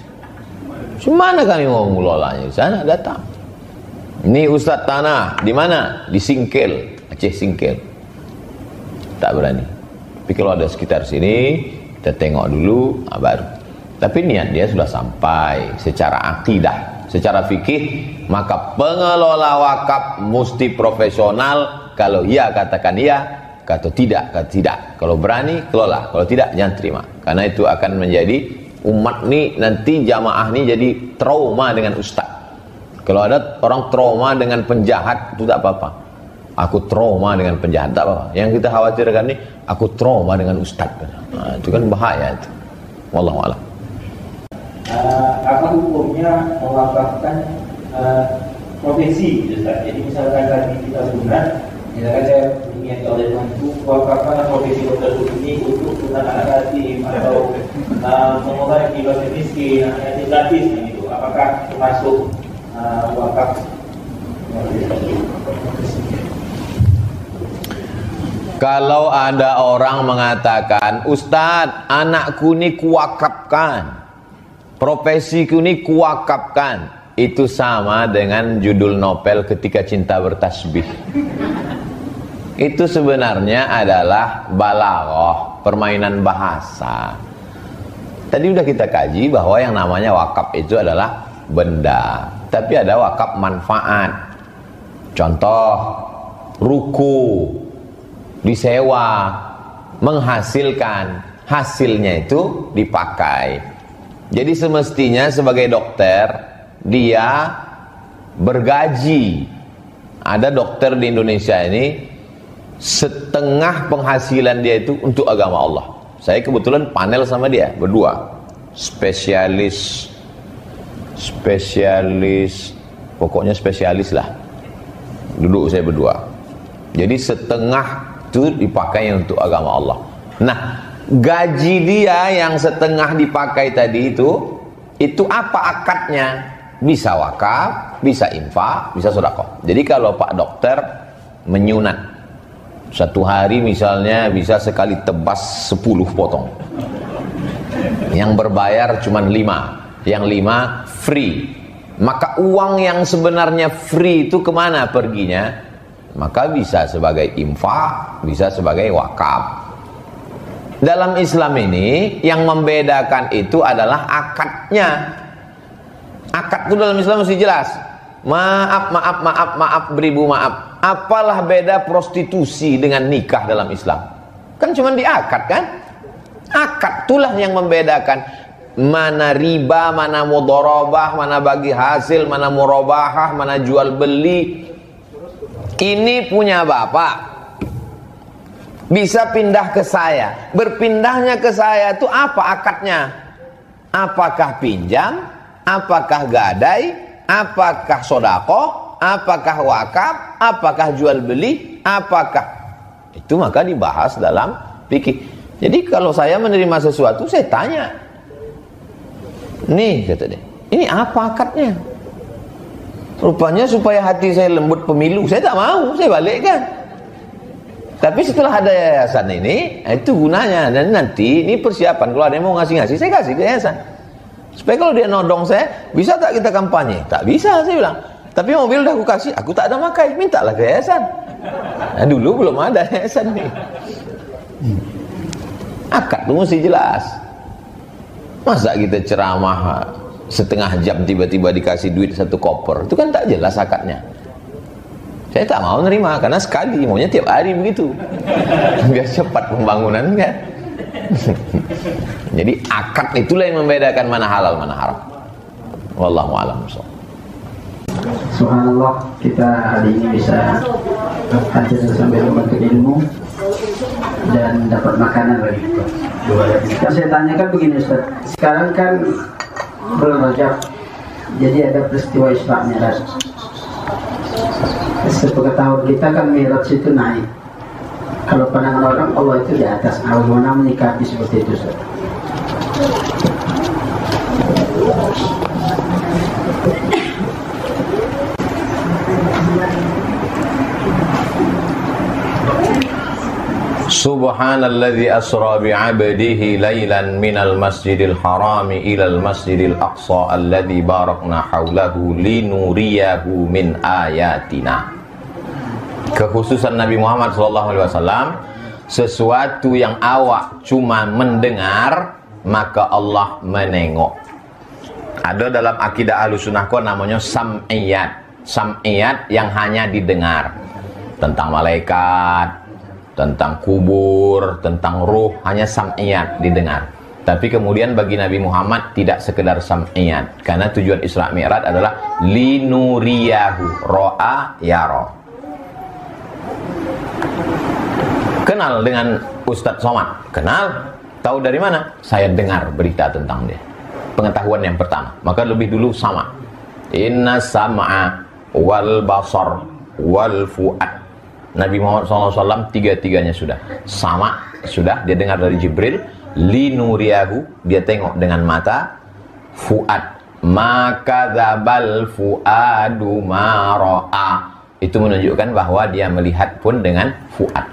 Semana kami mau mengelolanya? Di sana datang. Ini Ustadz tanah di mana? Di Singkel, Aceh Singkel. Tak berani. Tapi kalau ada sekitar sini, kita tengok dulu, baru. Tapi niat dia sudah sampai secara akidah, secara fikih. Maka pengelola wakaf mesti profesional. Kalau iya katakan iya, kalau tidak kata tidak. Kalau berani kelola, kalau tidak jangan terima. Karena itu akan menjadi umat nih nanti jamaah nih jadi trauma dengan ustaz. Kalau ada orang trauma dengan penjahat itu tak apa-apa. Aku trauma dengan penjahat tak apa-apa. Yang kita khawatirkan nih aku trauma dengan ustaz. Nah, itu kan bahaya itu. Wallahu a'lam. Apa hukumnya mewakafkan profesi, Ustaz? Jadi misalkan tadi kita sunat, misalkan saya ingin oleh Tuhanku mewakafkan profesi dokter ini untuk sunat anak yatim atau mengobati fakir miskin, anak yatim gratis gitu. Apakah termasuk wakaf? Kalau ada orang mengatakan, Ustadz, anakku ini kuwakafkan, profesiku ini kuwakafkan, itu sama dengan judul novel Ketika Cinta Bertasbih. Itu sebenarnya adalah balaghah, permainan bahasa. Tadi udah kita kaji bahwa yang namanya wakaf itu adalah benda, tapi ada wakaf manfaat. Contoh, ruku disewa, menghasilkan, hasilnya itu dipakai. Jadi semestinya sebagai dokter dia bergaji. Ada dokter di Indonesia ini setengah penghasilan dia itu untuk agama Allah. Saya kebetulan panel sama dia berdua, spesialis, pokoknya spesialis lah. Duduk saya berdua. Jadi setengah itu dipakai untuk agama Allah. Nah, gaji dia yang setengah dipakai tadi itu apa akadnya? Bisa wakaf, bisa infak, bisa sedekah. Jadi kalau Pak dokter menyunat, satu hari misalnya bisa sekali tebas 10 potong. Yang berbayar cuma 5, yang 5 free. Maka uang yang sebenarnya free itu kemana perginya? Maka bisa sebagai infak, bisa sebagai wakaf. Dalam Islam ini yang membedakan itu adalah akadnya. Akad itu dalam Islam mesti jelas. Maaf, beribu maaf. Apalah beda prostitusi dengan nikah dalam Islam? Kan cuma di akad kan? Akad itulah yang membedakan mana riba, mana mudharabah, mana bagi hasil, mana murabahah, mana jual beli. Ini punya bapak, bisa pindah ke saya. Berpindahnya ke saya itu apa akadnya? Apakah pinjam? Apakah gadai? Apakah sodako? Apakah wakaf? Apakah jual beli? Apakah? Itu maka dibahas dalam fikih. Jadi kalau saya menerima sesuatu, saya tanya. Nih kata dia, ini apa akadnya? Rupanya supaya hati saya lembut pemilu, saya tak mau, saya balikkan. Tapi setelah ada yayasan ini, itu gunanya. Dan nanti ini persiapan, kalau ada yang mau ngasih-ngasih, saya kasih ke yayasan. Supaya kalau dia nodong saya, bisa tak kita kampanye? Tak bisa, saya bilang. Tapi mobil udah aku kasih, aku tak ada makai, mintalah ke yayasan. Nah, dulu belum ada yayasan nih. Akad itu mesti jelas. Masa kita ceramah setengah jam tiba-tiba dikasih duit 1 koper, itu kan tak jelas akadnya. Saya tak mau nerima, karena sekali, maunya tiap hari begitu. Biar cepat pembangunan kan. Jadi akad itulah yang membedakan mana halal mana haram. Wallahu a'lam. Subhanallah, kita hari ini bisa hadir sampai menuntut ilmu dan dapat makanan lagi. Yang saya tanyakan begini Ustaz, sekarang kan bulan Rajab, jadi ada peristiwa Isra Mi'raj. Sepengetahuan kita kan Mi'raj itu naik. Kalau pandangan orang, Allah itu di atas. Bagaimana menyikapi seperti itu Ustaz? Subhanalladzi asra bi'abdihi lailan minal masjidil harami ilal masjidil aqsa alladzi barakna haulahu linuriyahu min ayatina. Kekhususan Nabi Muhammad SAW, sesuatu yang awak cuma mendengar, maka Allah menengok. Ada dalam akidah Ahlussunnah namanya sam'iyat. Sam'iyat yang hanya didengar. Tentang malaikat, tentang kubur, tentang ruh, hanya sam'iyat didengar. Tapi kemudian bagi Nabi Muhammad tidak sekedar sam'iyat, karena tujuan Isra Mi'raj adalah linuriyahu, ro'a yaro. Kenal dengan Ustadz Somad? Kenal. Tahu dari mana? Saya dengar berita tentang dia. Pengetahuan yang pertama. Maka lebih dulu sama. Inna sam'a wal basar wal fu'ad. Nabi Muhammad SAW tiga-tiganya sudah. Sama, sudah, dia dengar dari Jibril. Linuriyahu, dia tengok dengan mata. Fu'ad, maka dzabal fu'adu ma ra'a. Itu menunjukkan bahwa dia melihat pun dengan fu'ad.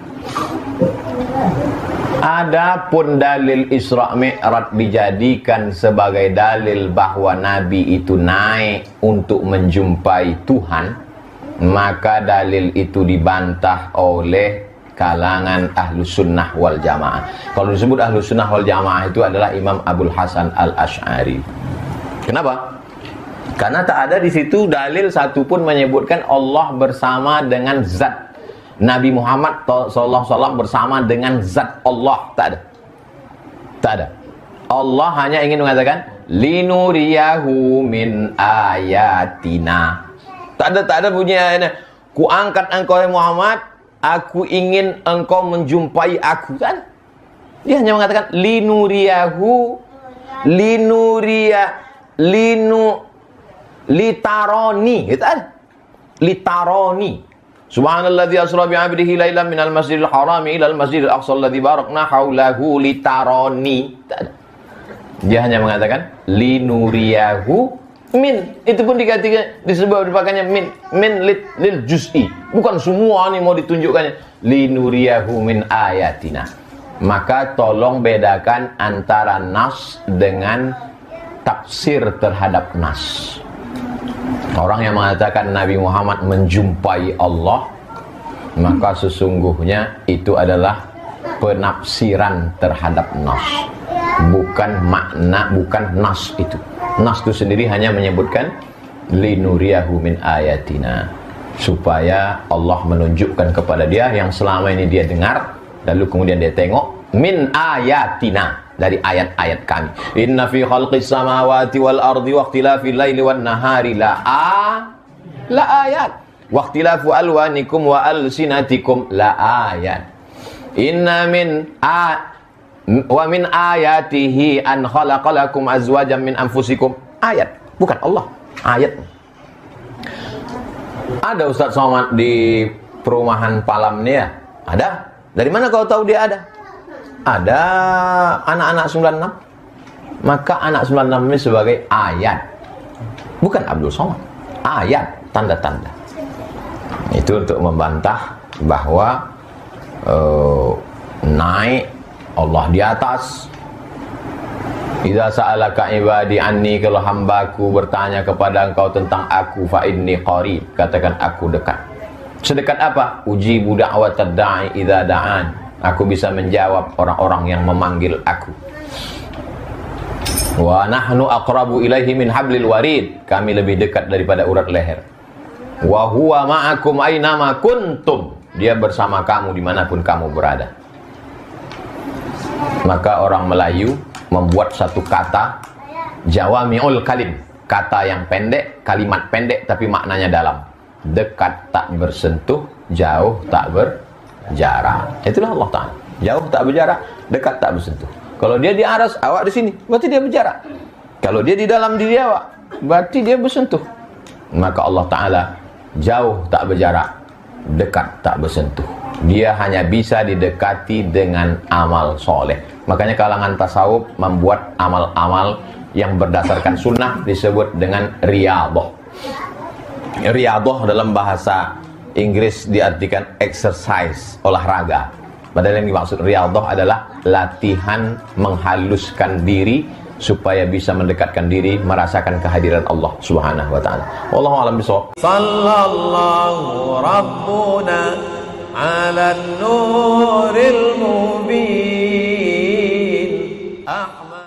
Adapun dalil Isra Mi'raj dijadikan sebagai dalil bahwa Nabi itu naik untuk menjumpai Tuhan, maka dalil itu dibantah oleh kalangan Ahlus Sunnah wal Jamaah. Kalau disebut Ahlus Sunnah wal Jamaah itu adalah Imam Abul Hasan Al-Asy'ari. Kenapa? Karena tak ada di situ dalil satupun menyebutkan Allah bersama dengan zat. Nabi Muhammad SAW bersama dengan zat Allah. Tak ada. Tak ada. Allah hanya ingin mengatakan linuriyahu min ayatina. Tak ada bunyi ayatnya. Ku angkat engkau ya Muhammad, aku ingin engkau menjumpai aku. Kan? Dia hanya mengatakan linuriyahu, litaroni. Gitu kan? Litaroni. Subhanalladzi asra bi'abdihi lailan minal masjidil harami ilal masjidil aqsa alladzi barakna haulahu litaroni. Dia hanya mengatakan linuriyahu min. Itu pun disebut dipakannya min lil juz'i. Bukan semua nih mau ditunjukkannya. Linuriyahu min ayatina. Maka tolong bedakan antara nas dengan tafsir terhadap nas. Orang yang mengatakan Nabi Muhammad menjumpai Allah, maka sesungguhnya itu adalah penafsiran terhadap nas, bukan makna, bukan nas itu. Nas itu sendiri hanya menyebutkan linuriyahu min ayatina, supaya Allah menunjukkan kepada dia yang selama ini dia dengar, lalu kemudian dia tengok min ayatina, dari ayat-ayat kami. Inna fi khalqis samawati wal ardi wa ikhtilafil laili wan nahari la ayat. Wa ikhtilafu alwanikum wa alsinatikum la ayat. Inna wa min ayatihi an khalaqalakum azwajan min anfusikum. Ayat, bukan Allah. Ayat. Ada Ustaz Somad di perumahan Palam nih ya? Ada. Dari mana kau tahu dia ada? Ada anak-anak 96. Maka anak 96 ini sebagai ayat, bukan Abdul Somad. Ayat, tanda-tanda. Itu untuk membantah bahwa naik Allah di atas. Idza sa'alaka ibadi anni, kalau hambaku bertanya kepada engkau tentang aku, fa inni qarib, katakan aku dekat. Sedekat apa? Ujibu da'watad da'i idza da'an. Aku bisa menjawab orang-orang yang memanggil aku. Wa nahnu aqrabu ilaihi min hablil warid. Kami lebih dekat daripada urat leher. Wa huwa ma'akum aynama kuntum. Dia bersama kamu dimanapun kamu berada. Maka orang Melayu membuat satu kata jawami'ul kalim, kata yang pendek, kalimat pendek tapi maknanya dalam. Dekat tak bersentuh, jauh tak berjarak. Itulah Allah Ta'ala. Jauh tak berjarak, dekat tak bersentuh. Kalau dia di atas, awak di sini, berarti dia berjarak. Kalau dia di dalam diri awak, berarti dia bersentuh. Maka Allah Ta'ala jauh tak berjarak, dekat tak bersentuh. Dia hanya bisa didekati dengan amal soleh. Makanya kalangan tasawuf membuat amal-amal yang berdasarkan sunnah disebut dengan riyadhah. Riyadhah dalam bahasa Inggris diartikan exercise, olahraga. Padahal yang dimaksud riyadhah adalah latihan menghaluskan diri supaya bisa mendekatkan diri, merasakan kehadiran Allah Subhanahu wa taala. Wallahu a'lam bishawab. Sallallahu rabbuna 'alan nuril mubin.